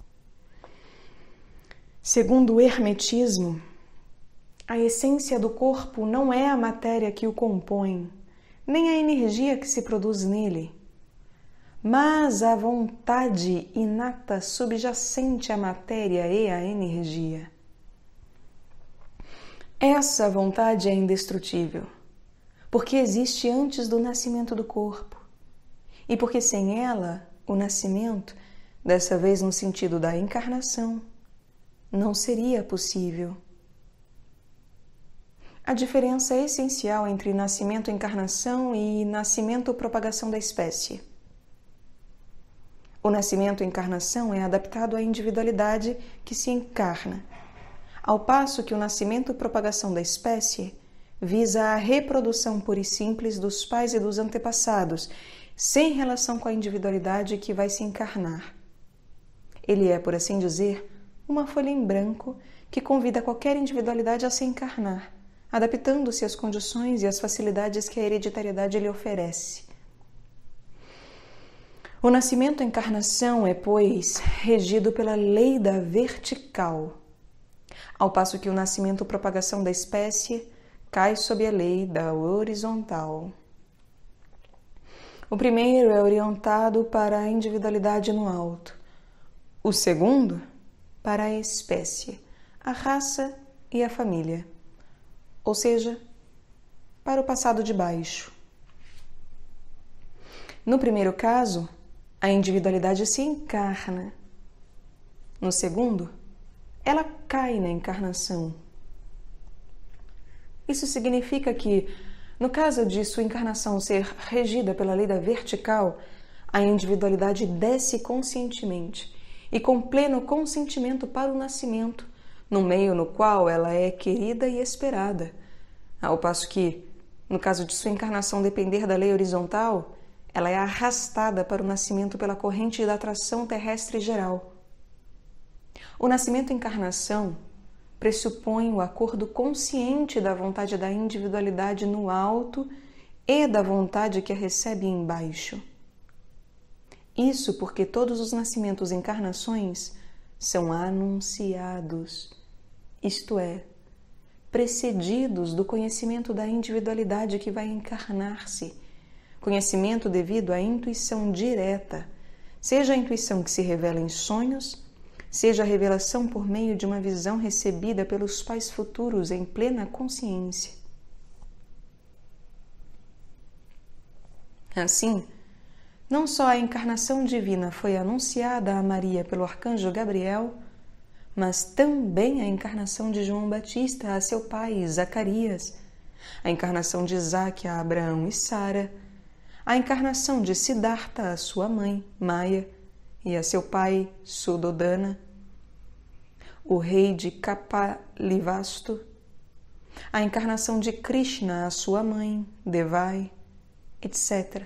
Segundo o hermetismo, a essência do corpo não é a matéria que o compõe, nem a energia que se produz nele, mas a vontade inata subjacente à matéria e à energia. Essa vontade é indestrutível, porque existe antes do nascimento do corpo, e porque sem ela, o nascimento, dessa vez no sentido da encarnação, não seria possível. A diferença essencial entre nascimento, encarnação e nascimento, propagação da espécie. O nascimento, encarnação é adaptado à individualidade que se encarna, ao passo que o nascimento, propagação da espécie visa a reprodução pura e simples dos pais e dos antepassados, sem relação com a individualidade que vai se encarnar. Ele é, por assim dizer, uma folha em branco que convida qualquer individualidade a se encarnar, adaptando-se às condições e às facilidades que a hereditariedade lhe oferece. O nascimento-encarnação é, pois, regido pela lei da vertical, ao passo que o nascimento-propagação da espécie cai sob a lei da horizontal. O primeiro é orientado para a individualidade no alto, o segundo para a espécie, a raça e a família, ou seja, para o passado de baixo. No primeiro caso, a individualidade se encarna. No segundo, ela cai na encarnação. Isso significa que, no caso de sua encarnação ser regida pela lei da vertical, a individualidade desce conscientemente e com pleno consentimento para o nascimento, no meio no qual ela é querida e esperada, ao passo que, no caso de sua encarnação depender da lei horizontal, ela é arrastada para o nascimento pela corrente da atração terrestre geral. O nascimento-encarnação pressupõe o acordo consciente da vontade da individualidade no alto e da vontade que a recebe embaixo. Isso porque todos os nascimentos e encarnações são anunciados, isto é, precedidos do conhecimento da individualidade que vai encarnar-se, conhecimento devido à intuição direta, seja a intuição que se revela em sonhos, seja a revelação por meio de uma visão recebida pelos pais futuros em plena consciência. Assim, não só a encarnação divina foi anunciada a Maria pelo arcanjo Gabriel, mas também a encarnação de João Batista a seu pai Zacarias, a encarnação de Isaque a Abraão e Sara, a encarnação de Siddhartha a sua mãe, Maia, e a seu pai, Suddhodana, o rei de Kapalivastu, a encarnação de Krishna a sua mãe, Devai, etc.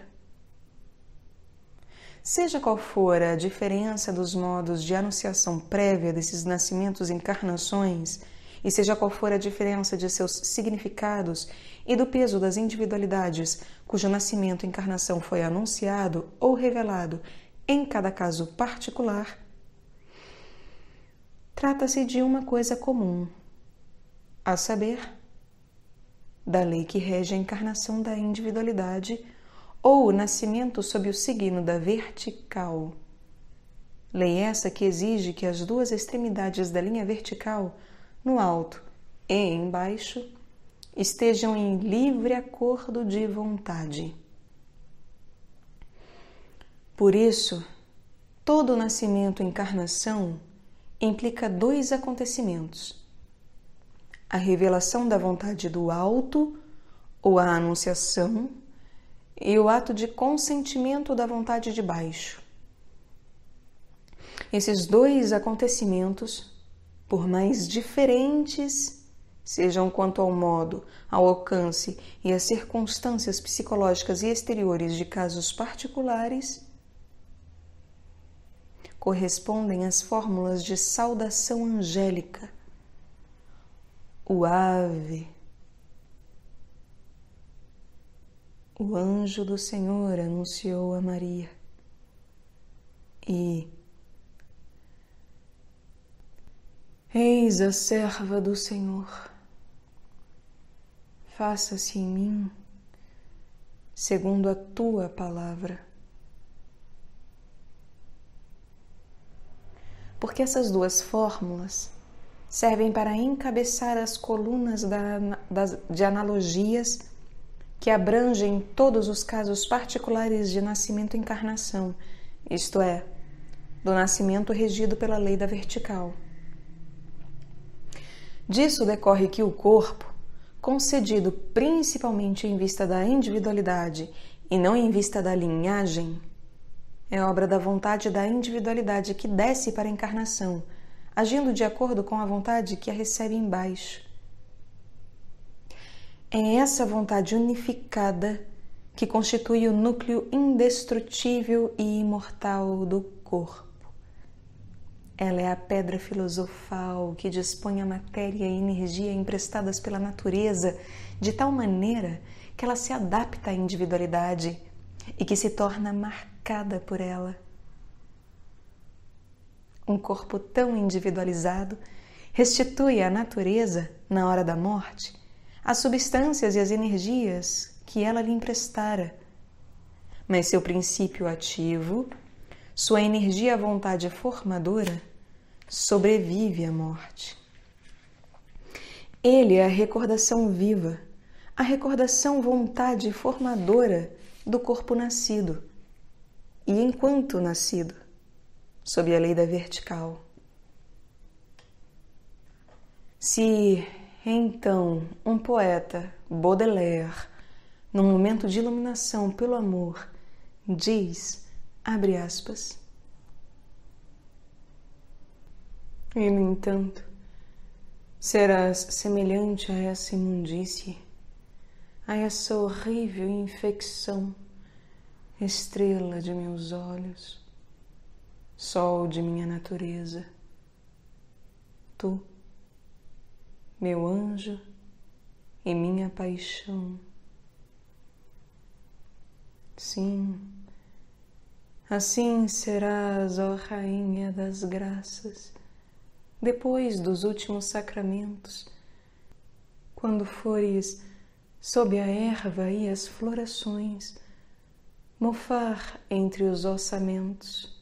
Seja qual for a diferença dos modos de anunciação prévia desses nascimentos e encarnações, e seja qual for a diferença de seus significados e do peso das individualidades cujo nascimento e encarnação foi anunciado ou revelado em cada caso particular, trata-se de uma coisa comum, a saber, da lei que rege a encarnação da individualidade ou o nascimento sob o signo da vertical. Lei essa que exige que as duas extremidades da linha vertical, no alto e embaixo, estejam em livre acordo de vontade. Por isso, todo nascimento e encarnação implica dois acontecimentos: a revelação da vontade do alto, ou a anunciação, e o ato de consentimento da vontade de baixo. Esses dois acontecimentos, por mais diferentes sejam quanto ao modo, ao alcance e às circunstâncias psicológicas e exteriores de casos particulares, correspondem às fórmulas de saudação angélica, o Ave, o anjo do Senhor anunciou a Maria. E eis a serva do Senhor, faça-se em mim segundo a tua palavra. Porque essas duas fórmulas servem para encabeçar as colunas de analogias que abrangem todos os casos particulares de nascimento e encarnação, isto é, do nascimento regido pela lei da vertical. Disso decorre que o corpo, concedido principalmente em vista da individualidade e não em vista da linhagem, é obra da vontade da individualidade que desce para a encarnação, agindo de acordo com a vontade que a recebe embaixo. É essa vontade unificada que constitui o núcleo indestrutível e imortal do corpo. Ela é a pedra filosofal que dispõe a matéria e energia emprestadas pela natureza de tal maneira que ela se adapta à individualidade e que se torna marcada por ela. Um corpo tão individualizado restitui à natureza, na hora da morte, as substâncias e as energias que ela lhe emprestara. Mas seu princípio ativo, sua energia à vontade formadora, sobrevive à morte. Ele é a recordação viva, a recordação vontade formadora do corpo nascido, e enquanto nascido, sob a lei da vertical. Se, então, um poeta, Baudelaire, num momento de iluminação pelo amor, diz, abre aspas, e, no entanto, serás semelhante a essa imundície, a essa horrível infecção, estrela de meus olhos, sol de minha natureza, tu, meu anjo e minha paixão. Sim, assim serás, ó Rainha das Graças, depois dos últimos sacramentos, quando fores sob a erva e as florações, mofar entre os ossamentos.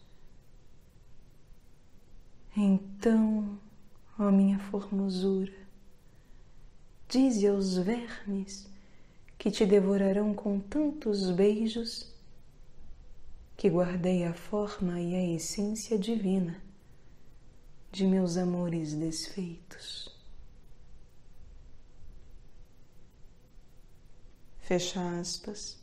Então, ó minha formosura, dize aos vermes que te devorarão com tantos beijos que guardei a forma e a essência divina de meus amores desfeitos. Fecha aspas.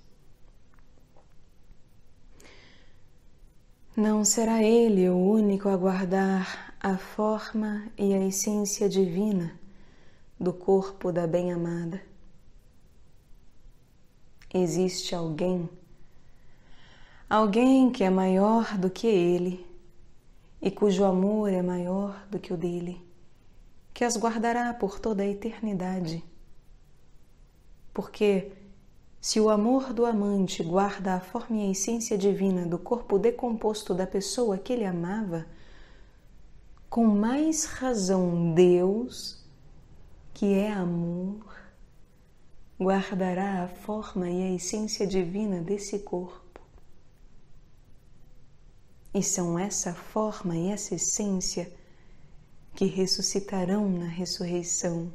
Não será ele o único a guardar a forma e a essência divina do corpo da bem-amada. Existe alguém que é maior do que ele e cujo amor é maior do que o dele, que as guardará por toda a eternidade. Porque se o amor do amante guarda a forma e a essência divina do corpo decomposto da pessoa que ele amava, com mais razão Deus, que é amor, guardará a forma e a essência divina desse corpo. E são essa forma e essa essência que ressuscitarão na ressurreição.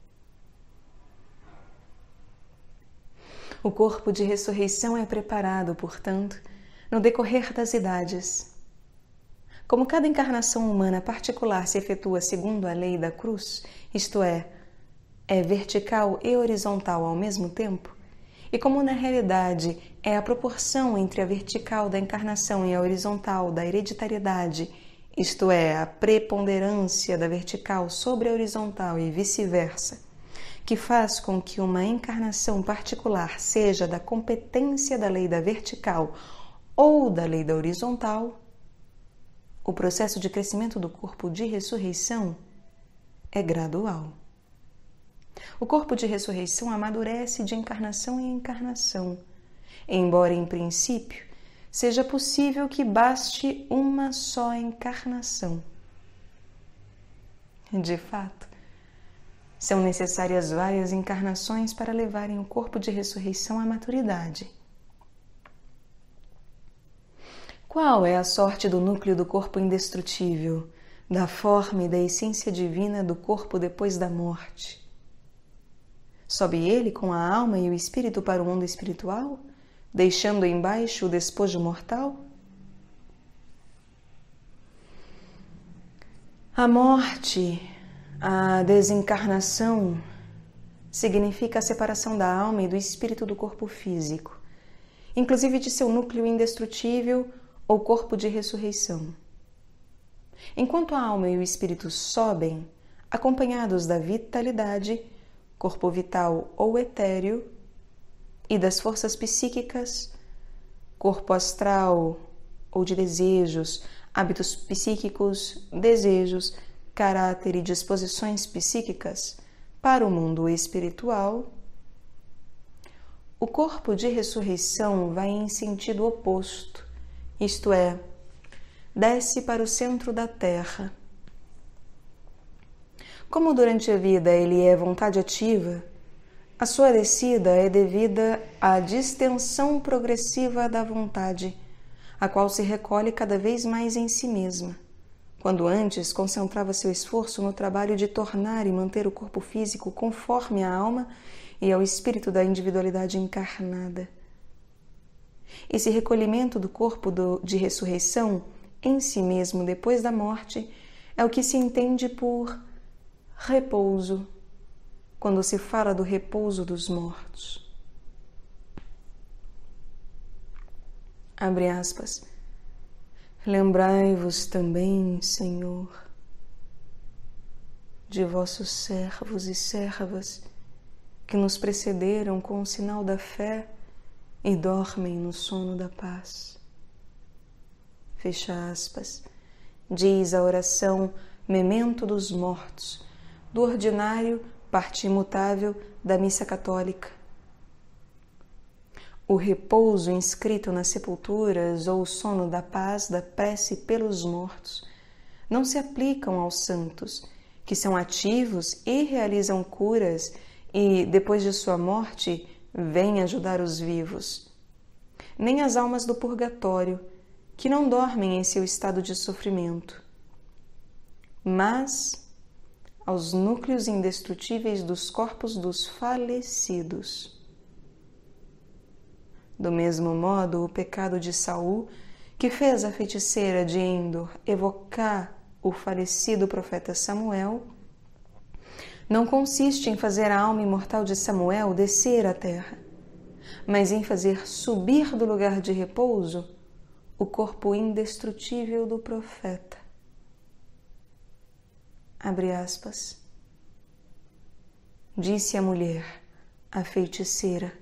O corpo de ressurreição é preparado, portanto, no decorrer das idades. Como cada encarnação humana particular se efetua segundo a lei da cruz, isto é vertical e horizontal ao mesmo tempo, e como na realidade é a proporção entre a vertical da encarnação e a horizontal da hereditariedade, isto é, a preponderância da vertical sobre a horizontal e vice-versa, que faz com que uma encarnação particular seja da competência da lei da vertical ou da lei da horizontal, o processo de crescimento do corpo de ressurreição é gradual. O corpo de ressurreição amadurece de encarnação em encarnação, embora em princípio seja possível que baste uma só encarnação. De fato, são necessárias várias encarnações para levarem o corpo de ressurreição à maturidade. Qual é a sorte do núcleo do corpo indestrutível, da forma e da essência divina do corpo depois da morte? Sobe ele com a alma e o espírito para o mundo espiritual, deixando embaixo o despojo mortal? A morte, a desencarnação, significa a separação da alma e do espírito do corpo físico, inclusive de seu núcleo indestrutível ou corpo de ressurreição. Enquanto a alma e o espírito sobem, acompanhados da vitalidade, corpo vital ou etéreo, e das forças psíquicas, corpo astral ou de desejos, hábitos psíquicos, desejos, caráter e disposições psíquicas para o mundo espiritual, o corpo de ressurreição vai em sentido oposto, isto é, desce para o centro da Terra. Como durante a vida ele é vontade ativa, a sua descida é devida à distensão progressiva da vontade, a qual se recolhe cada vez mais em si mesma, quando antes concentrava seu esforço no trabalho de tornar e manter o corpo físico conforme à alma e ao espírito da individualidade encarnada. Esse recolhimento do corpo de ressurreição em si mesmo depois da morte é o que se entende por repouso, quando se fala do repouso dos mortos. Abre aspas. Lembrai-vos também, Senhor, de vossos servos e servas que nos precederam com o sinal da fé e dormem no sono da paz. Fecha aspas. Diz a oração Memento dos Mortos, do ordinário parte imutável da missa católica. O repouso inscrito nas sepulturas ou o sono da paz da prece pelos mortos não se aplicam aos santos, que são ativos e realizam curas e, depois de sua morte, vêm ajudar os vivos. Nem as almas do purgatório, que não dormem em seu estado de sofrimento, mas aos núcleos indestrutíveis dos corpos dos falecidos. Do mesmo modo, o pecado de Saul, que fez a feiticeira de Endor evocar o falecido profeta Samuel, não consiste em fazer a alma imortal de Samuel descer à terra, mas em fazer subir do lugar de repouso o corpo indestrutível do profeta. Abre aspas. Disse a mulher, a feiticeira: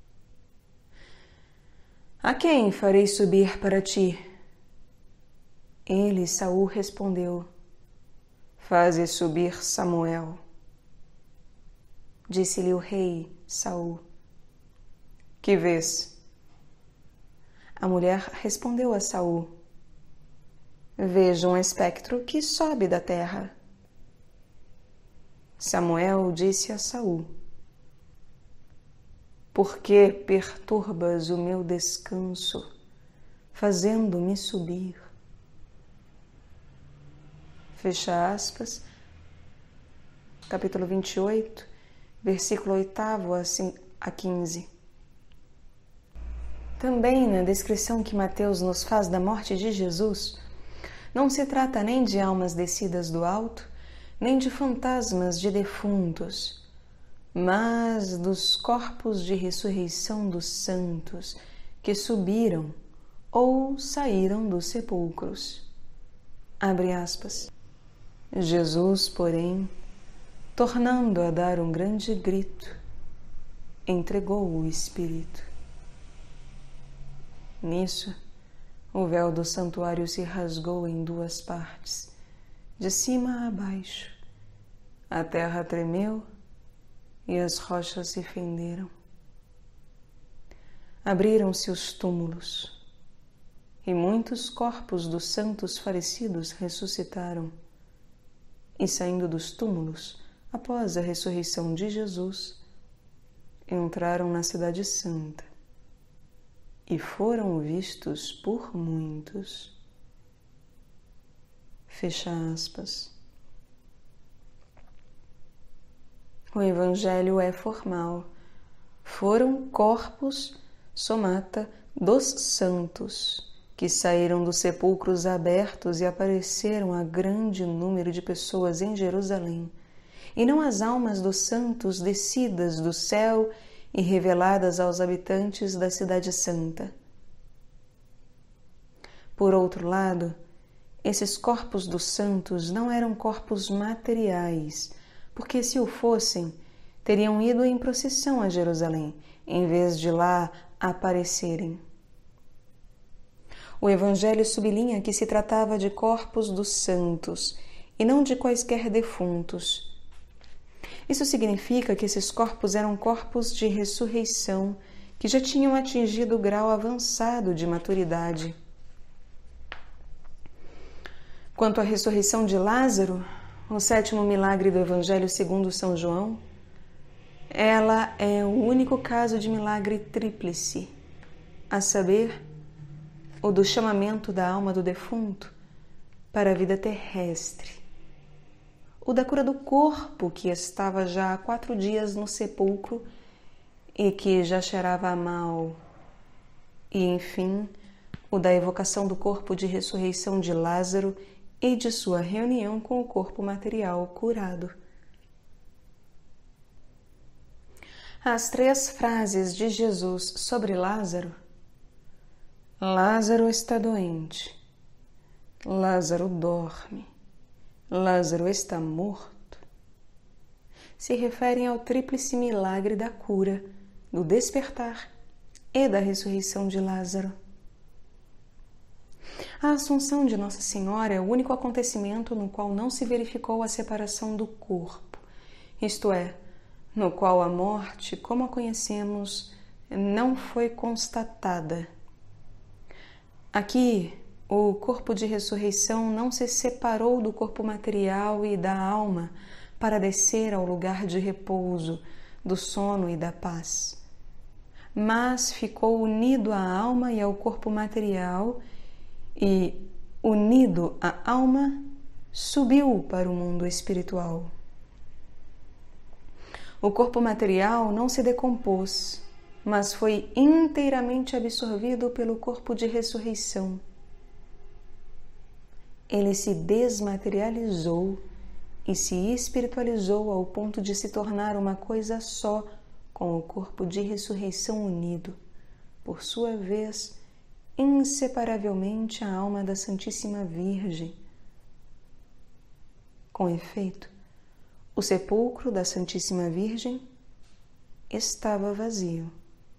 A quem farei subir para ti? Ele, Saul, respondeu: Faze subir Samuel. Disse-lhe o rei, Saul: Que vês? A mulher respondeu a Saul: Vejo um espectro que sobe da terra. Samuel disse a Saul: Por que perturbas o meu descanso, fazendo-me subir? Fecha aspas. Capítulo 28, versículo 8 a 15. Também na descrição que Mateus nos faz da morte de Jesus, não se trata nem de almas descidas do alto, nem de fantasmas de defuntos, mas dos corpos de ressurreição dos santos que subiram ou saíram dos sepulcros. Abre aspas. Jesus, porém, tornando a dar um grande grito, entregou o Espírito. Nisso, o véu do santuário se rasgou em duas partes, de cima a baixo. A terra tremeu e as rochas se fenderam. abriram-se os túmulos, e muitos corpos dos santos falecidos ressuscitaram, e saindo dos túmulos, após a ressurreição de Jesus, entraram na Cidade Santa, e foram vistos por muitos. Fecha aspas. O Evangelho é formal. Foram corpos, somata, dos santos, que saíram dos sepulcros abertos e apareceram a grande número de pessoas em Jerusalém, e não as almas dos santos descidas do céu e reveladas aos habitantes da Cidade Santa. Por outro lado, esses corpos dos santos não eram corpos materiais, porque se o fossem, teriam ido em procissão a Jerusalém, em vez de lá aparecerem. O Evangelho sublinha que se tratava de corpos dos santos e não de quaisquer defuntos. Isso significa que esses corpos eram corpos de ressurreição que já tinham atingido o grau avançado de maturidade. Quanto à ressurreição de Lázaro, o 7º milagre do Evangelho segundo São João, ela é o único caso de milagre tríplice, a saber, o do chamamento da alma do defunto para a vida terrestre, o da cura do corpo que estava já há 4 dias no sepulcro e que já cheirava mal, e, enfim, o da evocação do corpo de ressurreição de Lázaro e de sua reunião com o corpo material curado. As 3 frases de Jesus sobre Lázaro: Lázaro está doente, Lázaro dorme, Lázaro está morto, se referem ao tríplice milagre da cura, do despertar e da ressurreição de Lázaro. A Assunção de Nossa Senhora é o único acontecimento no qual não se verificou a separação do corpo, isto é, no qual a morte, como a conhecemos, não foi constatada. Aqui, o corpo de ressurreição não se separou do corpo material e da alma para descer ao lugar de repouso, do sono e da paz, mas ficou unido à alma e ao corpo material e, unido à alma, subiu para o mundo espiritual. O corpo material não se decompôs, mas foi inteiramente absorvido pelo corpo de ressurreição. Ele se desmaterializou e se espiritualizou ao ponto de se tornar uma coisa só com o corpo de ressurreição unido, por sua vez, inseparavelmente à alma da Santíssima Virgem. Com efeito, o sepulcro da Santíssima Virgem estava vazio.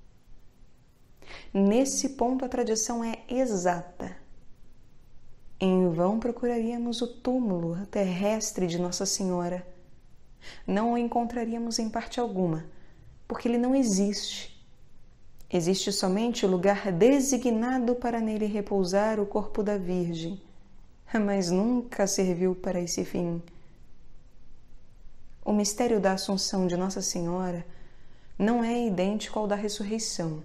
Nesse ponto a tradição é exata. Em vão procuraríamos o túmulo terrestre de Nossa Senhora. Não o encontraríamos em parte alguma, porque ele não existe. Existe somente o lugar designado para nele repousar o corpo da Virgem, mas nunca serviu para esse fim. O mistério da Assunção de Nossa Senhora não é idêntico ao da ressurreição.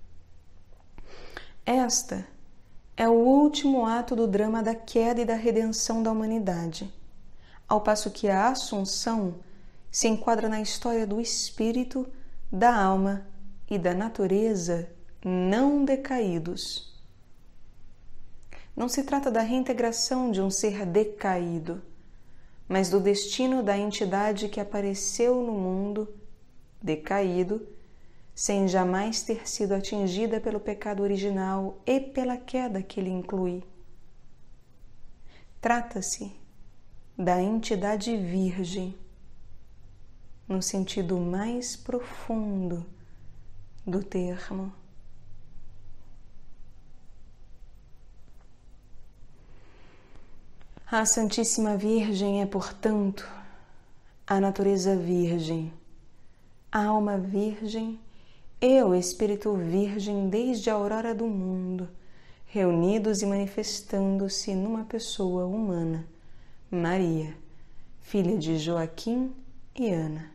Esta é o último ato do drama da queda e da redenção da humanidade, ao passo que a Assunção se enquadra na história do espírito, da alma e da natureza não decaídos. Não se trata da reintegração de um ser decaído, mas do destino da entidade que apareceu no mundo, decaído, sem jamais ter sido atingida pelo pecado original e pela queda que ele inclui. Trata-se da entidade virgem, no sentido mais profundo do termo. A Santíssima Virgem é, portanto, a natureza virgem, a alma virgem e o Espírito Virgem desde a aurora do mundo, reunidos e manifestando-se numa pessoa humana, Maria, filha de Joaquim e Ana.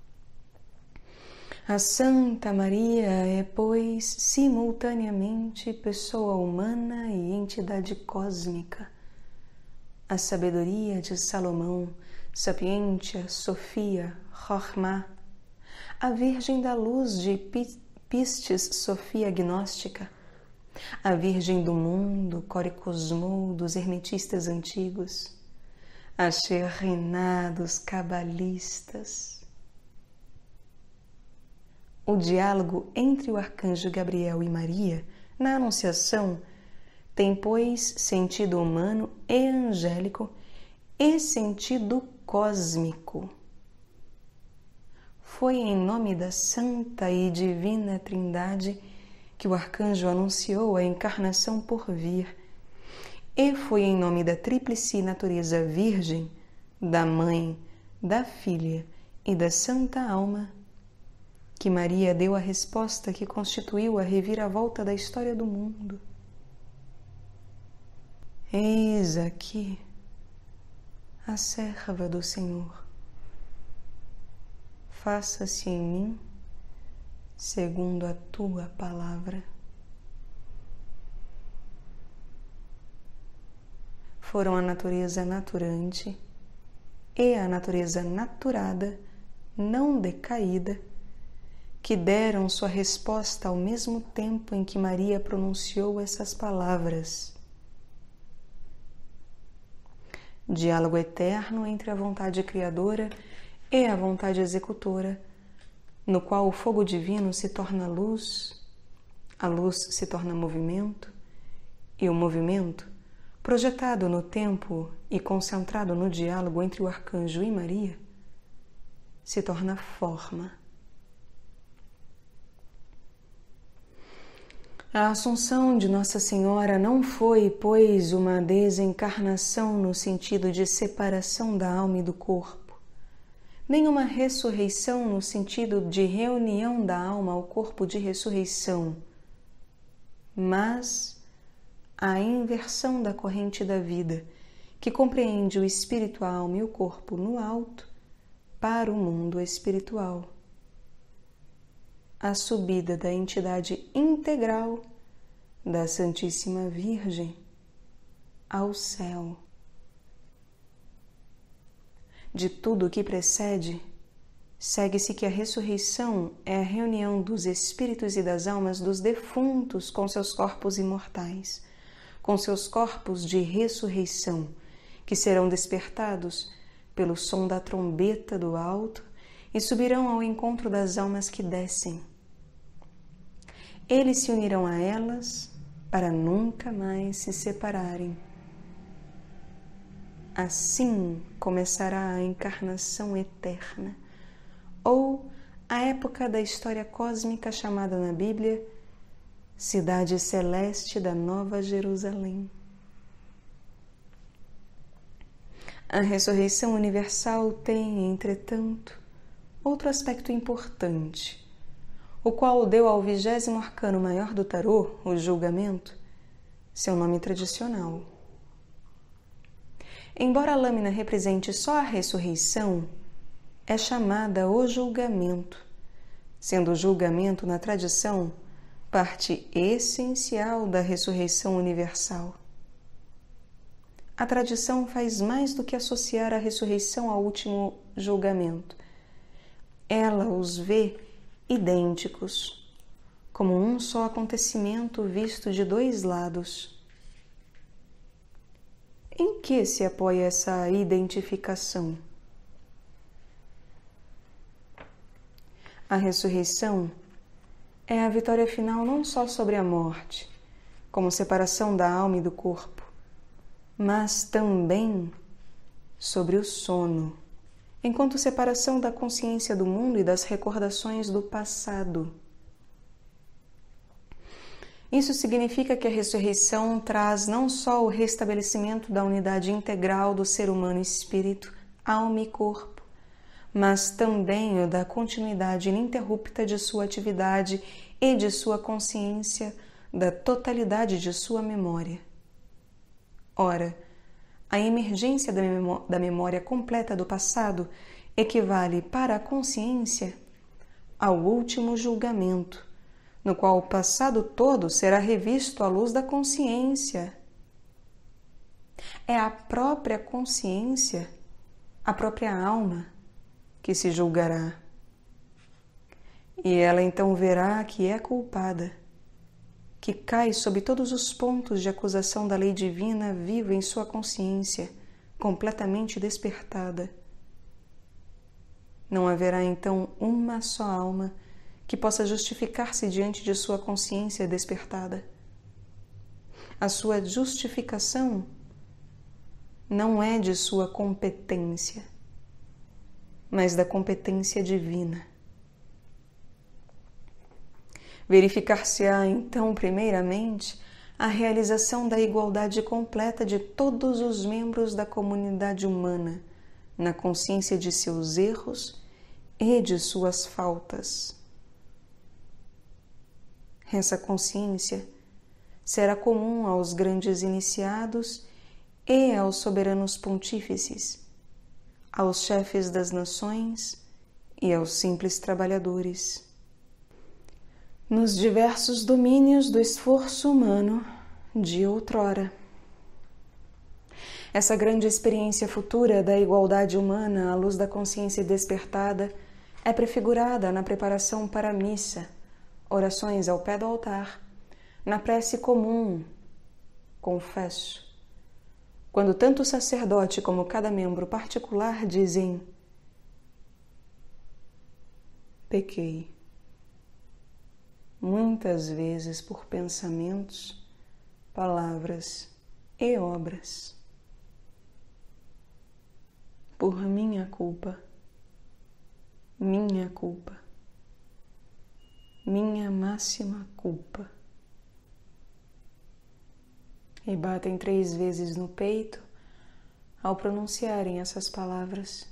A Santa Maria é, pois, simultaneamente pessoa humana e entidade cósmica. A sabedoria de Salomão, Sapientia, Sofia, Chokhmah, a Virgem da Luz de Pistis, Sofia Gnóstica, a Virgem do Mundo, Core Cosmou, dos hermetistas antigos, a Shekhinah dos cabalistas. O diálogo entre o arcanjo Gabriel e Maria, na Anunciação, tem, pois, sentido humano e angélico e sentido cósmico. Foi em nome da Santa e Divina Trindade que o arcanjo anunciou a encarnação por vir, e foi em nome da tríplice natureza virgem, da Mãe, da Filha e da Santa Alma, que Maria deu a resposta que constituiu a reviravolta da história do mundo. Eis aqui a serva do Senhor. Faça-se em mim segundo a tua palavra. Foram a natureza naturante e a natureza naturada, não decaída, que deram sua resposta ao mesmo tempo em que Maria pronunciou essas palavras. Diálogo eterno entre a vontade criadora e a vontade executora, no qual o fogo divino se torna luz, a luz se torna movimento, e o movimento, projetado no tempo e concentrado no diálogo entre o arcanjo e Maria, se torna forma. A Assunção de Nossa Senhora não foi, pois, uma desencarnação no sentido de separação da alma e do corpo, nem uma ressurreição no sentido de reunião da alma ao corpo de ressurreição, mas a inversão da corrente da vida, que compreende o espírito, a alma e o corpo no alto para o mundo espiritual. A subida da entidade integral da Santíssima Virgem ao céu. De tudo o que precede, segue-se que a ressurreição é a reunião dos espíritos e das almas dos defuntos com seus corpos imortais, com seus corpos de ressurreição, que serão despertados pelo som da trombeta do alto e subirão ao encontro das almas que descem. Eles se unirão a elas para nunca mais se separarem. Assim começará a encarnação eterna, ou a época da história cósmica chamada na Bíblia Cidade Celeste da Nova Jerusalém. A ressurreição universal tem, entretanto, outro aspecto importante, o qual deu ao 20º arcano maior do tarô, o julgamento, seu nome tradicional. Embora a lâmina represente só a ressurreição, é chamada o julgamento, sendo o julgamento, na tradição, parte essencial da ressurreição universal. A tradição faz mais do que associar a ressurreição ao último julgamento. Ela os vê idênticos, como um só acontecimento visto de dois lados. Em que se apoia essa identificação? A ressurreição é a vitória final não só sobre a morte, como separação da alma e do corpo, mas também sobre o sono, enquanto separação da consciência do mundo e das recordações do passado. Isso significa que a ressurreição traz não só o restabelecimento da unidade integral do ser humano espírito, alma e corpo, mas também o da continuidade ininterrupta de sua atividade e de sua consciência, da totalidade de sua memória. Ora, a emergência da memória completa do passado equivale para a consciência ao último julgamento, no qual o passado todo será revisto à luz da consciência. É a própria consciência, a própria alma, que se julgará. E ela então verá que é culpada, que cai sob todos os pontos de acusação da lei divina viva em sua consciência, completamente despertada. Não haverá então uma só alma que possa justificar-se diante de sua consciência despertada. A sua justificação não é de sua competência, mas da competência divina. Verificar-se-á, então, primeiramente, a realização da igualdade completa de todos os membros da comunidade humana, na consciência de seus erros e de suas faltas. Essa consciência será comum aos grandes iniciados e aos soberanos pontífices, aos chefes das nações e aos simples trabalhadores. Nos diversos domínios do esforço humano de outrora. Essa grande experiência futura da igualdade humana à luz da consciência despertada é prefigurada na preparação para a missa, orações ao pé do altar, na prece comum, confesso, quando tanto o sacerdote como cada membro particular dizem: pequei, muitas vezes por pensamentos, palavras e obras, por minha culpa, minha máxima culpa. E batem 3 vezes no peito ao pronunciarem essas palavras.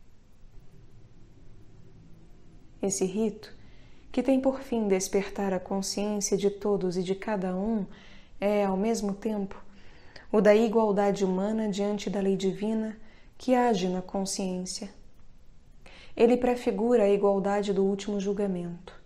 Esse rito, que tem por fim despertar a consciência de todos e de cada um, é, ao mesmo tempo, o da igualdade humana diante da lei divina que age na consciência. Ele prefigura a igualdade do último julgamento.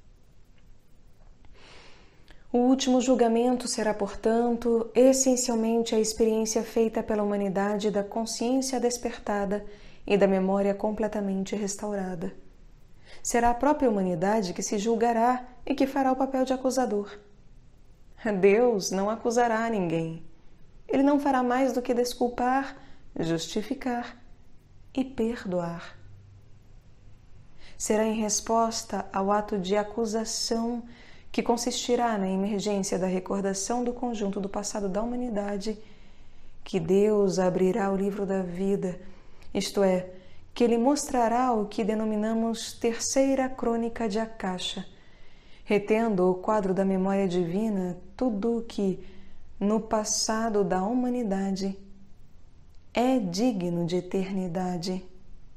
O último julgamento será, portanto, essencialmente a experiência feita pela humanidade da consciência despertada e da memória completamente restaurada. Será a própria humanidade que se julgará e que fará o papel de acusador. Deus não acusará ninguém. Ele não fará mais do que desculpar, justificar e perdoar. Será em resposta ao ato de acusação que consistirá na emergência da recordação do conjunto do passado da humanidade, que Deus abrirá o livro da vida, isto é, que Ele mostrará o que denominamos terceira crônica de Akasha, retendo o quadro da memória divina tudo o que, no passado da humanidade, é digno de eternidade.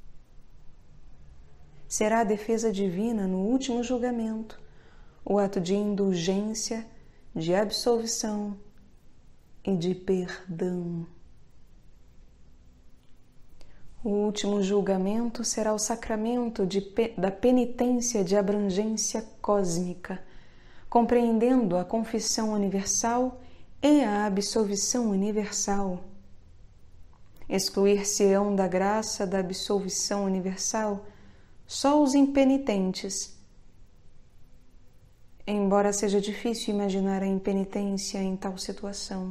Será a defesa divina no último julgamento, o ato de indulgência, de absolvição e de perdão. O último julgamento será o sacramento da penitência de abrangência cósmica, compreendendo a confissão universal e a absolvição universal. Excluir-se-ão da graça da absolvição universal só os impenitentes, embora seja difícil imaginar a impenitência em tal situação.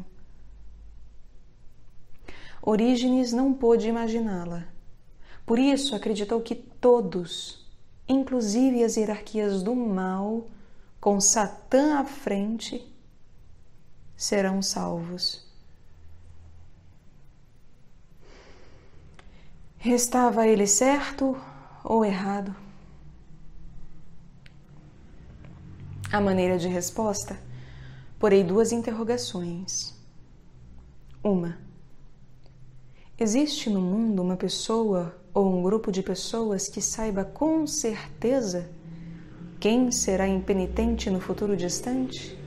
Orígenes não pôde imaginá-la. Por isso acreditou que todos, inclusive as hierarquias do mal, com Satã à frente, serão salvos. Restava ele certo ou errado? À maneira de resposta, porei 2 interrogações. Uma: Existe no mundo uma pessoa ou um grupo de pessoas que saiba com certeza quem será impenitente no futuro distante?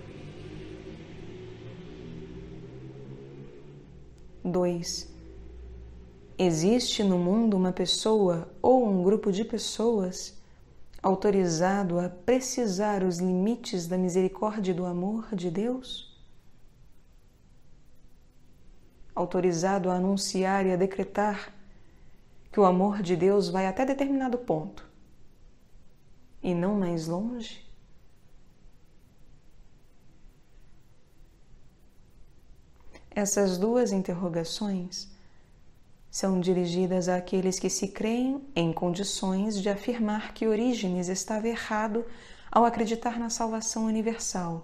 2. Existe no mundo uma pessoa ou um grupo de pessoas autorizado a precisar os limites da misericórdia e do amor de Deus? Autorizado a anunciar e a decretar que o amor de Deus vai até determinado ponto e não mais longe? Essas duas interrogações são dirigidas àqueles que se creem em condições de afirmar que Orígenes estava errado ao acreditar na salvação universal.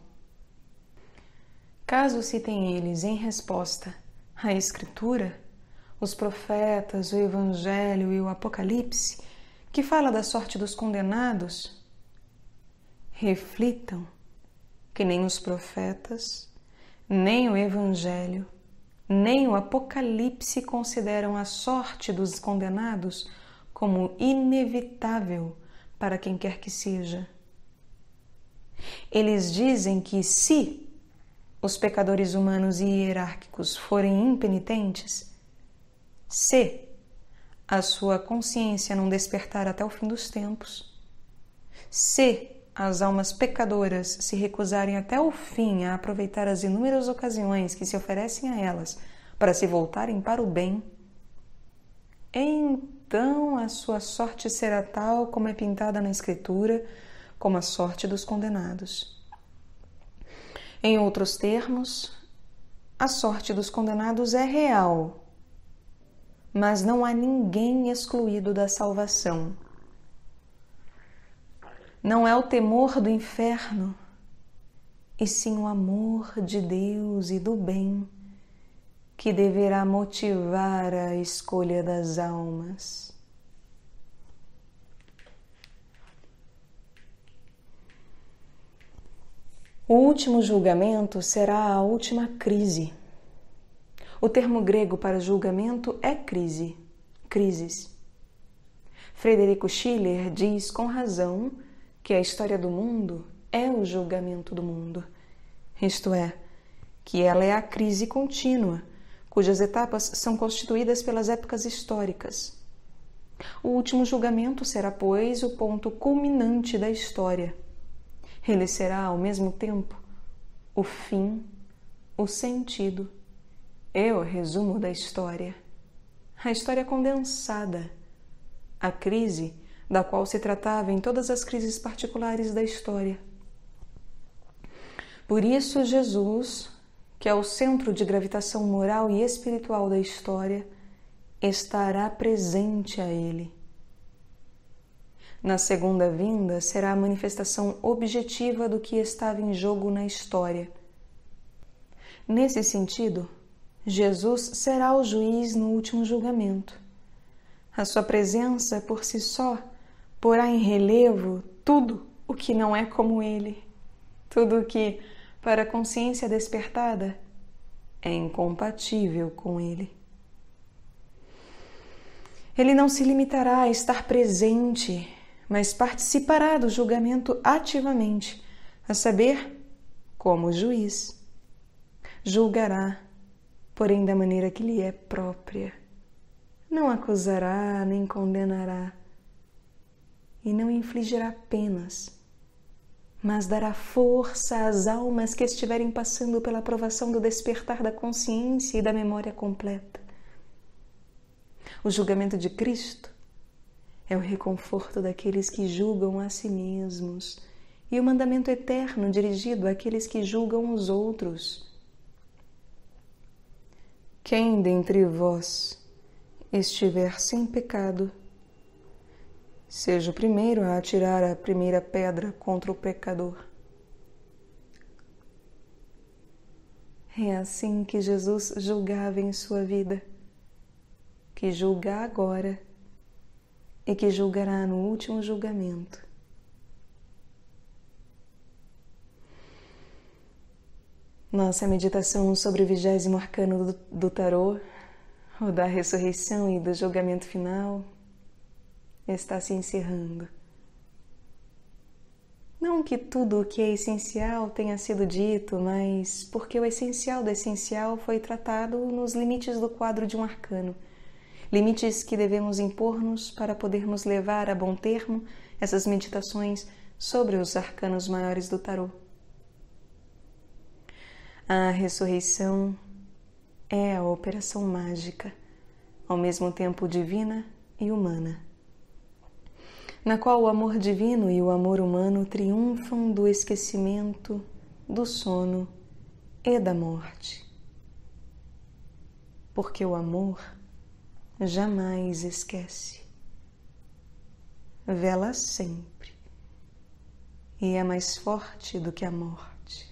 Caso citem eles em resposta à Escritura, os profetas, o Evangelho e o Apocalipse, que fala da sorte dos condenados, reflitam que nem os profetas, nem o Evangelho, nem o Apocalipse consideram a sorte dos condenados como inevitável para quem quer que seja. Eles dizem que se os pecadores humanos e hierárquicos forem impenitentes, se a sua consciência não despertar até o fim dos tempos, se as almas pecadoras se recusarem até o fim a aproveitar as inúmeras ocasiões que se oferecem a elas para se voltarem para o bem, então a sua sorte será tal como é pintada na Escritura, como a sorte dos condenados. Em outros termos, a sorte dos condenados é real, mas não há ninguém excluído da salvação. Não é o temor do inferno, e sim o amor de Deus e do bem que deverá motivar a escolha das almas. O último julgamento será a última crise. O termo grego para julgamento é crise, crisis. Frederico Schiller diz com razão que a história do mundo é o julgamento do mundo, isto é, que ela é a crise contínua, cujas etapas são constituídas pelas épocas históricas. O último julgamento será, pois, o ponto culminante da história. Ele será, ao mesmo tempo, o fim, o sentido e o resumo da história. A história condensada, a crise da qual se tratava em todas as crises particulares da história. Por isso, Jesus, que é o centro de gravitação moral e espiritual da história, estará presente a ele. Na segunda vinda será a manifestação objetiva do que estava em jogo na história. Nesse sentido, Jesus será o juiz no último julgamento. A sua presença por si só porá em relevo tudo o que não é como ele, tudo o que, para a consciência despertada, é incompatível com ele. Ele não se limitará a estar presente, mas participará do julgamento ativamente, a saber, como juiz. Julgará, porém da maneira que lhe é própria. Não acusará nem condenará, e não infligirá penas, mas dará força às almas que estiverem passando pela provação do despertar da consciência e da memória completa. O julgamento de Cristo é o reconforto daqueles que julgam a si mesmos e o mandamento eterno dirigido àqueles que julgam os outros. Quem dentre vós estiver sem pecado, seja o primeiro a atirar a primeira pedra contra o pecador. É assim que Jesus julgava em sua vida, que julga agora e que julgará no último julgamento. Nossa meditação sobre o 20º arcano do tarô o da ressurreição e do julgamento final, está se encerrando. Não que tudo o que é essencial tenha sido dito, mas porque o essencial do essencial foi tratado nos limites do quadro de um arcano. Limites que devemos impor-nos para podermos levar a bom termo essas meditações sobre os arcanos maiores do tarô. A ressurreição é a operação mágica, ao mesmo tempo divina e humana, na qual o amor divino e o amor humano triunfam do esquecimento, do sono e da morte. Porque o amor jamais esquece, vela sempre e é mais forte do que a morte.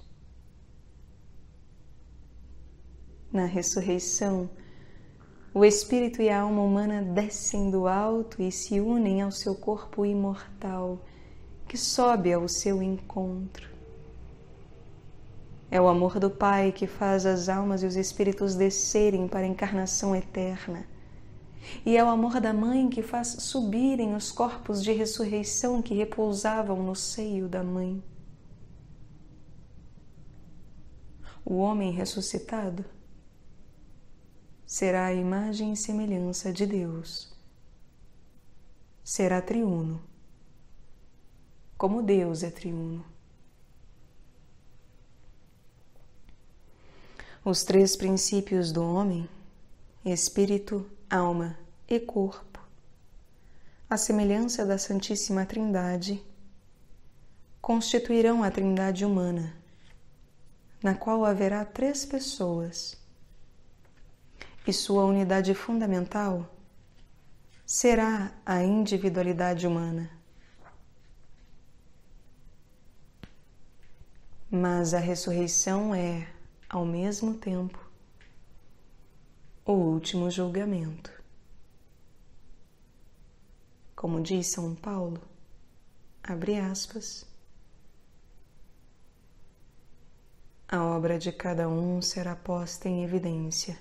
Na ressurreição, o espírito e a alma humana descem do alto e se unem ao seu corpo imortal, que sobe ao seu encontro. É o amor do Pai que faz as almas e os espíritos descerem para a encarnação eterna. E é o amor da Mãe que faz subirem os corpos de ressurreição que repousavam no seio da Mãe. O homem ressuscitado será a imagem e semelhança de Deus. Será triuno, como Deus é triuno. Os três princípios do homem, espírito, alma e corpo, a semelhança da Santíssima Trindade, constituirão a Trindade humana, na qual haverá três pessoas, e sua unidade fundamental será a individualidade humana. Mas a ressurreição é, ao mesmo tempo, o último julgamento. Como diz São Paulo, abre aspas, a obra de cada um será posta em evidência.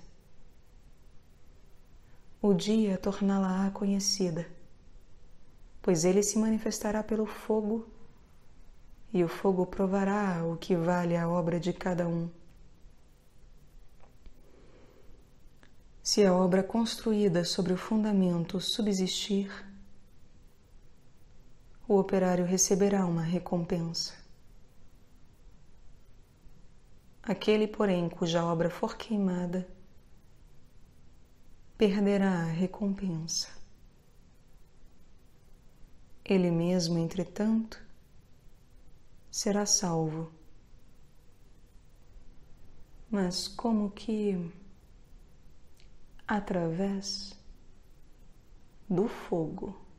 O dia torná-la-á conhecida, pois ele se manifestará pelo fogo, e o fogo provará o que vale a obra de cada um. Se a obra construída sobre o fundamento subsistir, o operário receberá uma recompensa. Aquele, porém, cuja obra for queimada, perderá a recompensa. Ele mesmo, entretanto, será salvo. Mas como que através do fogo.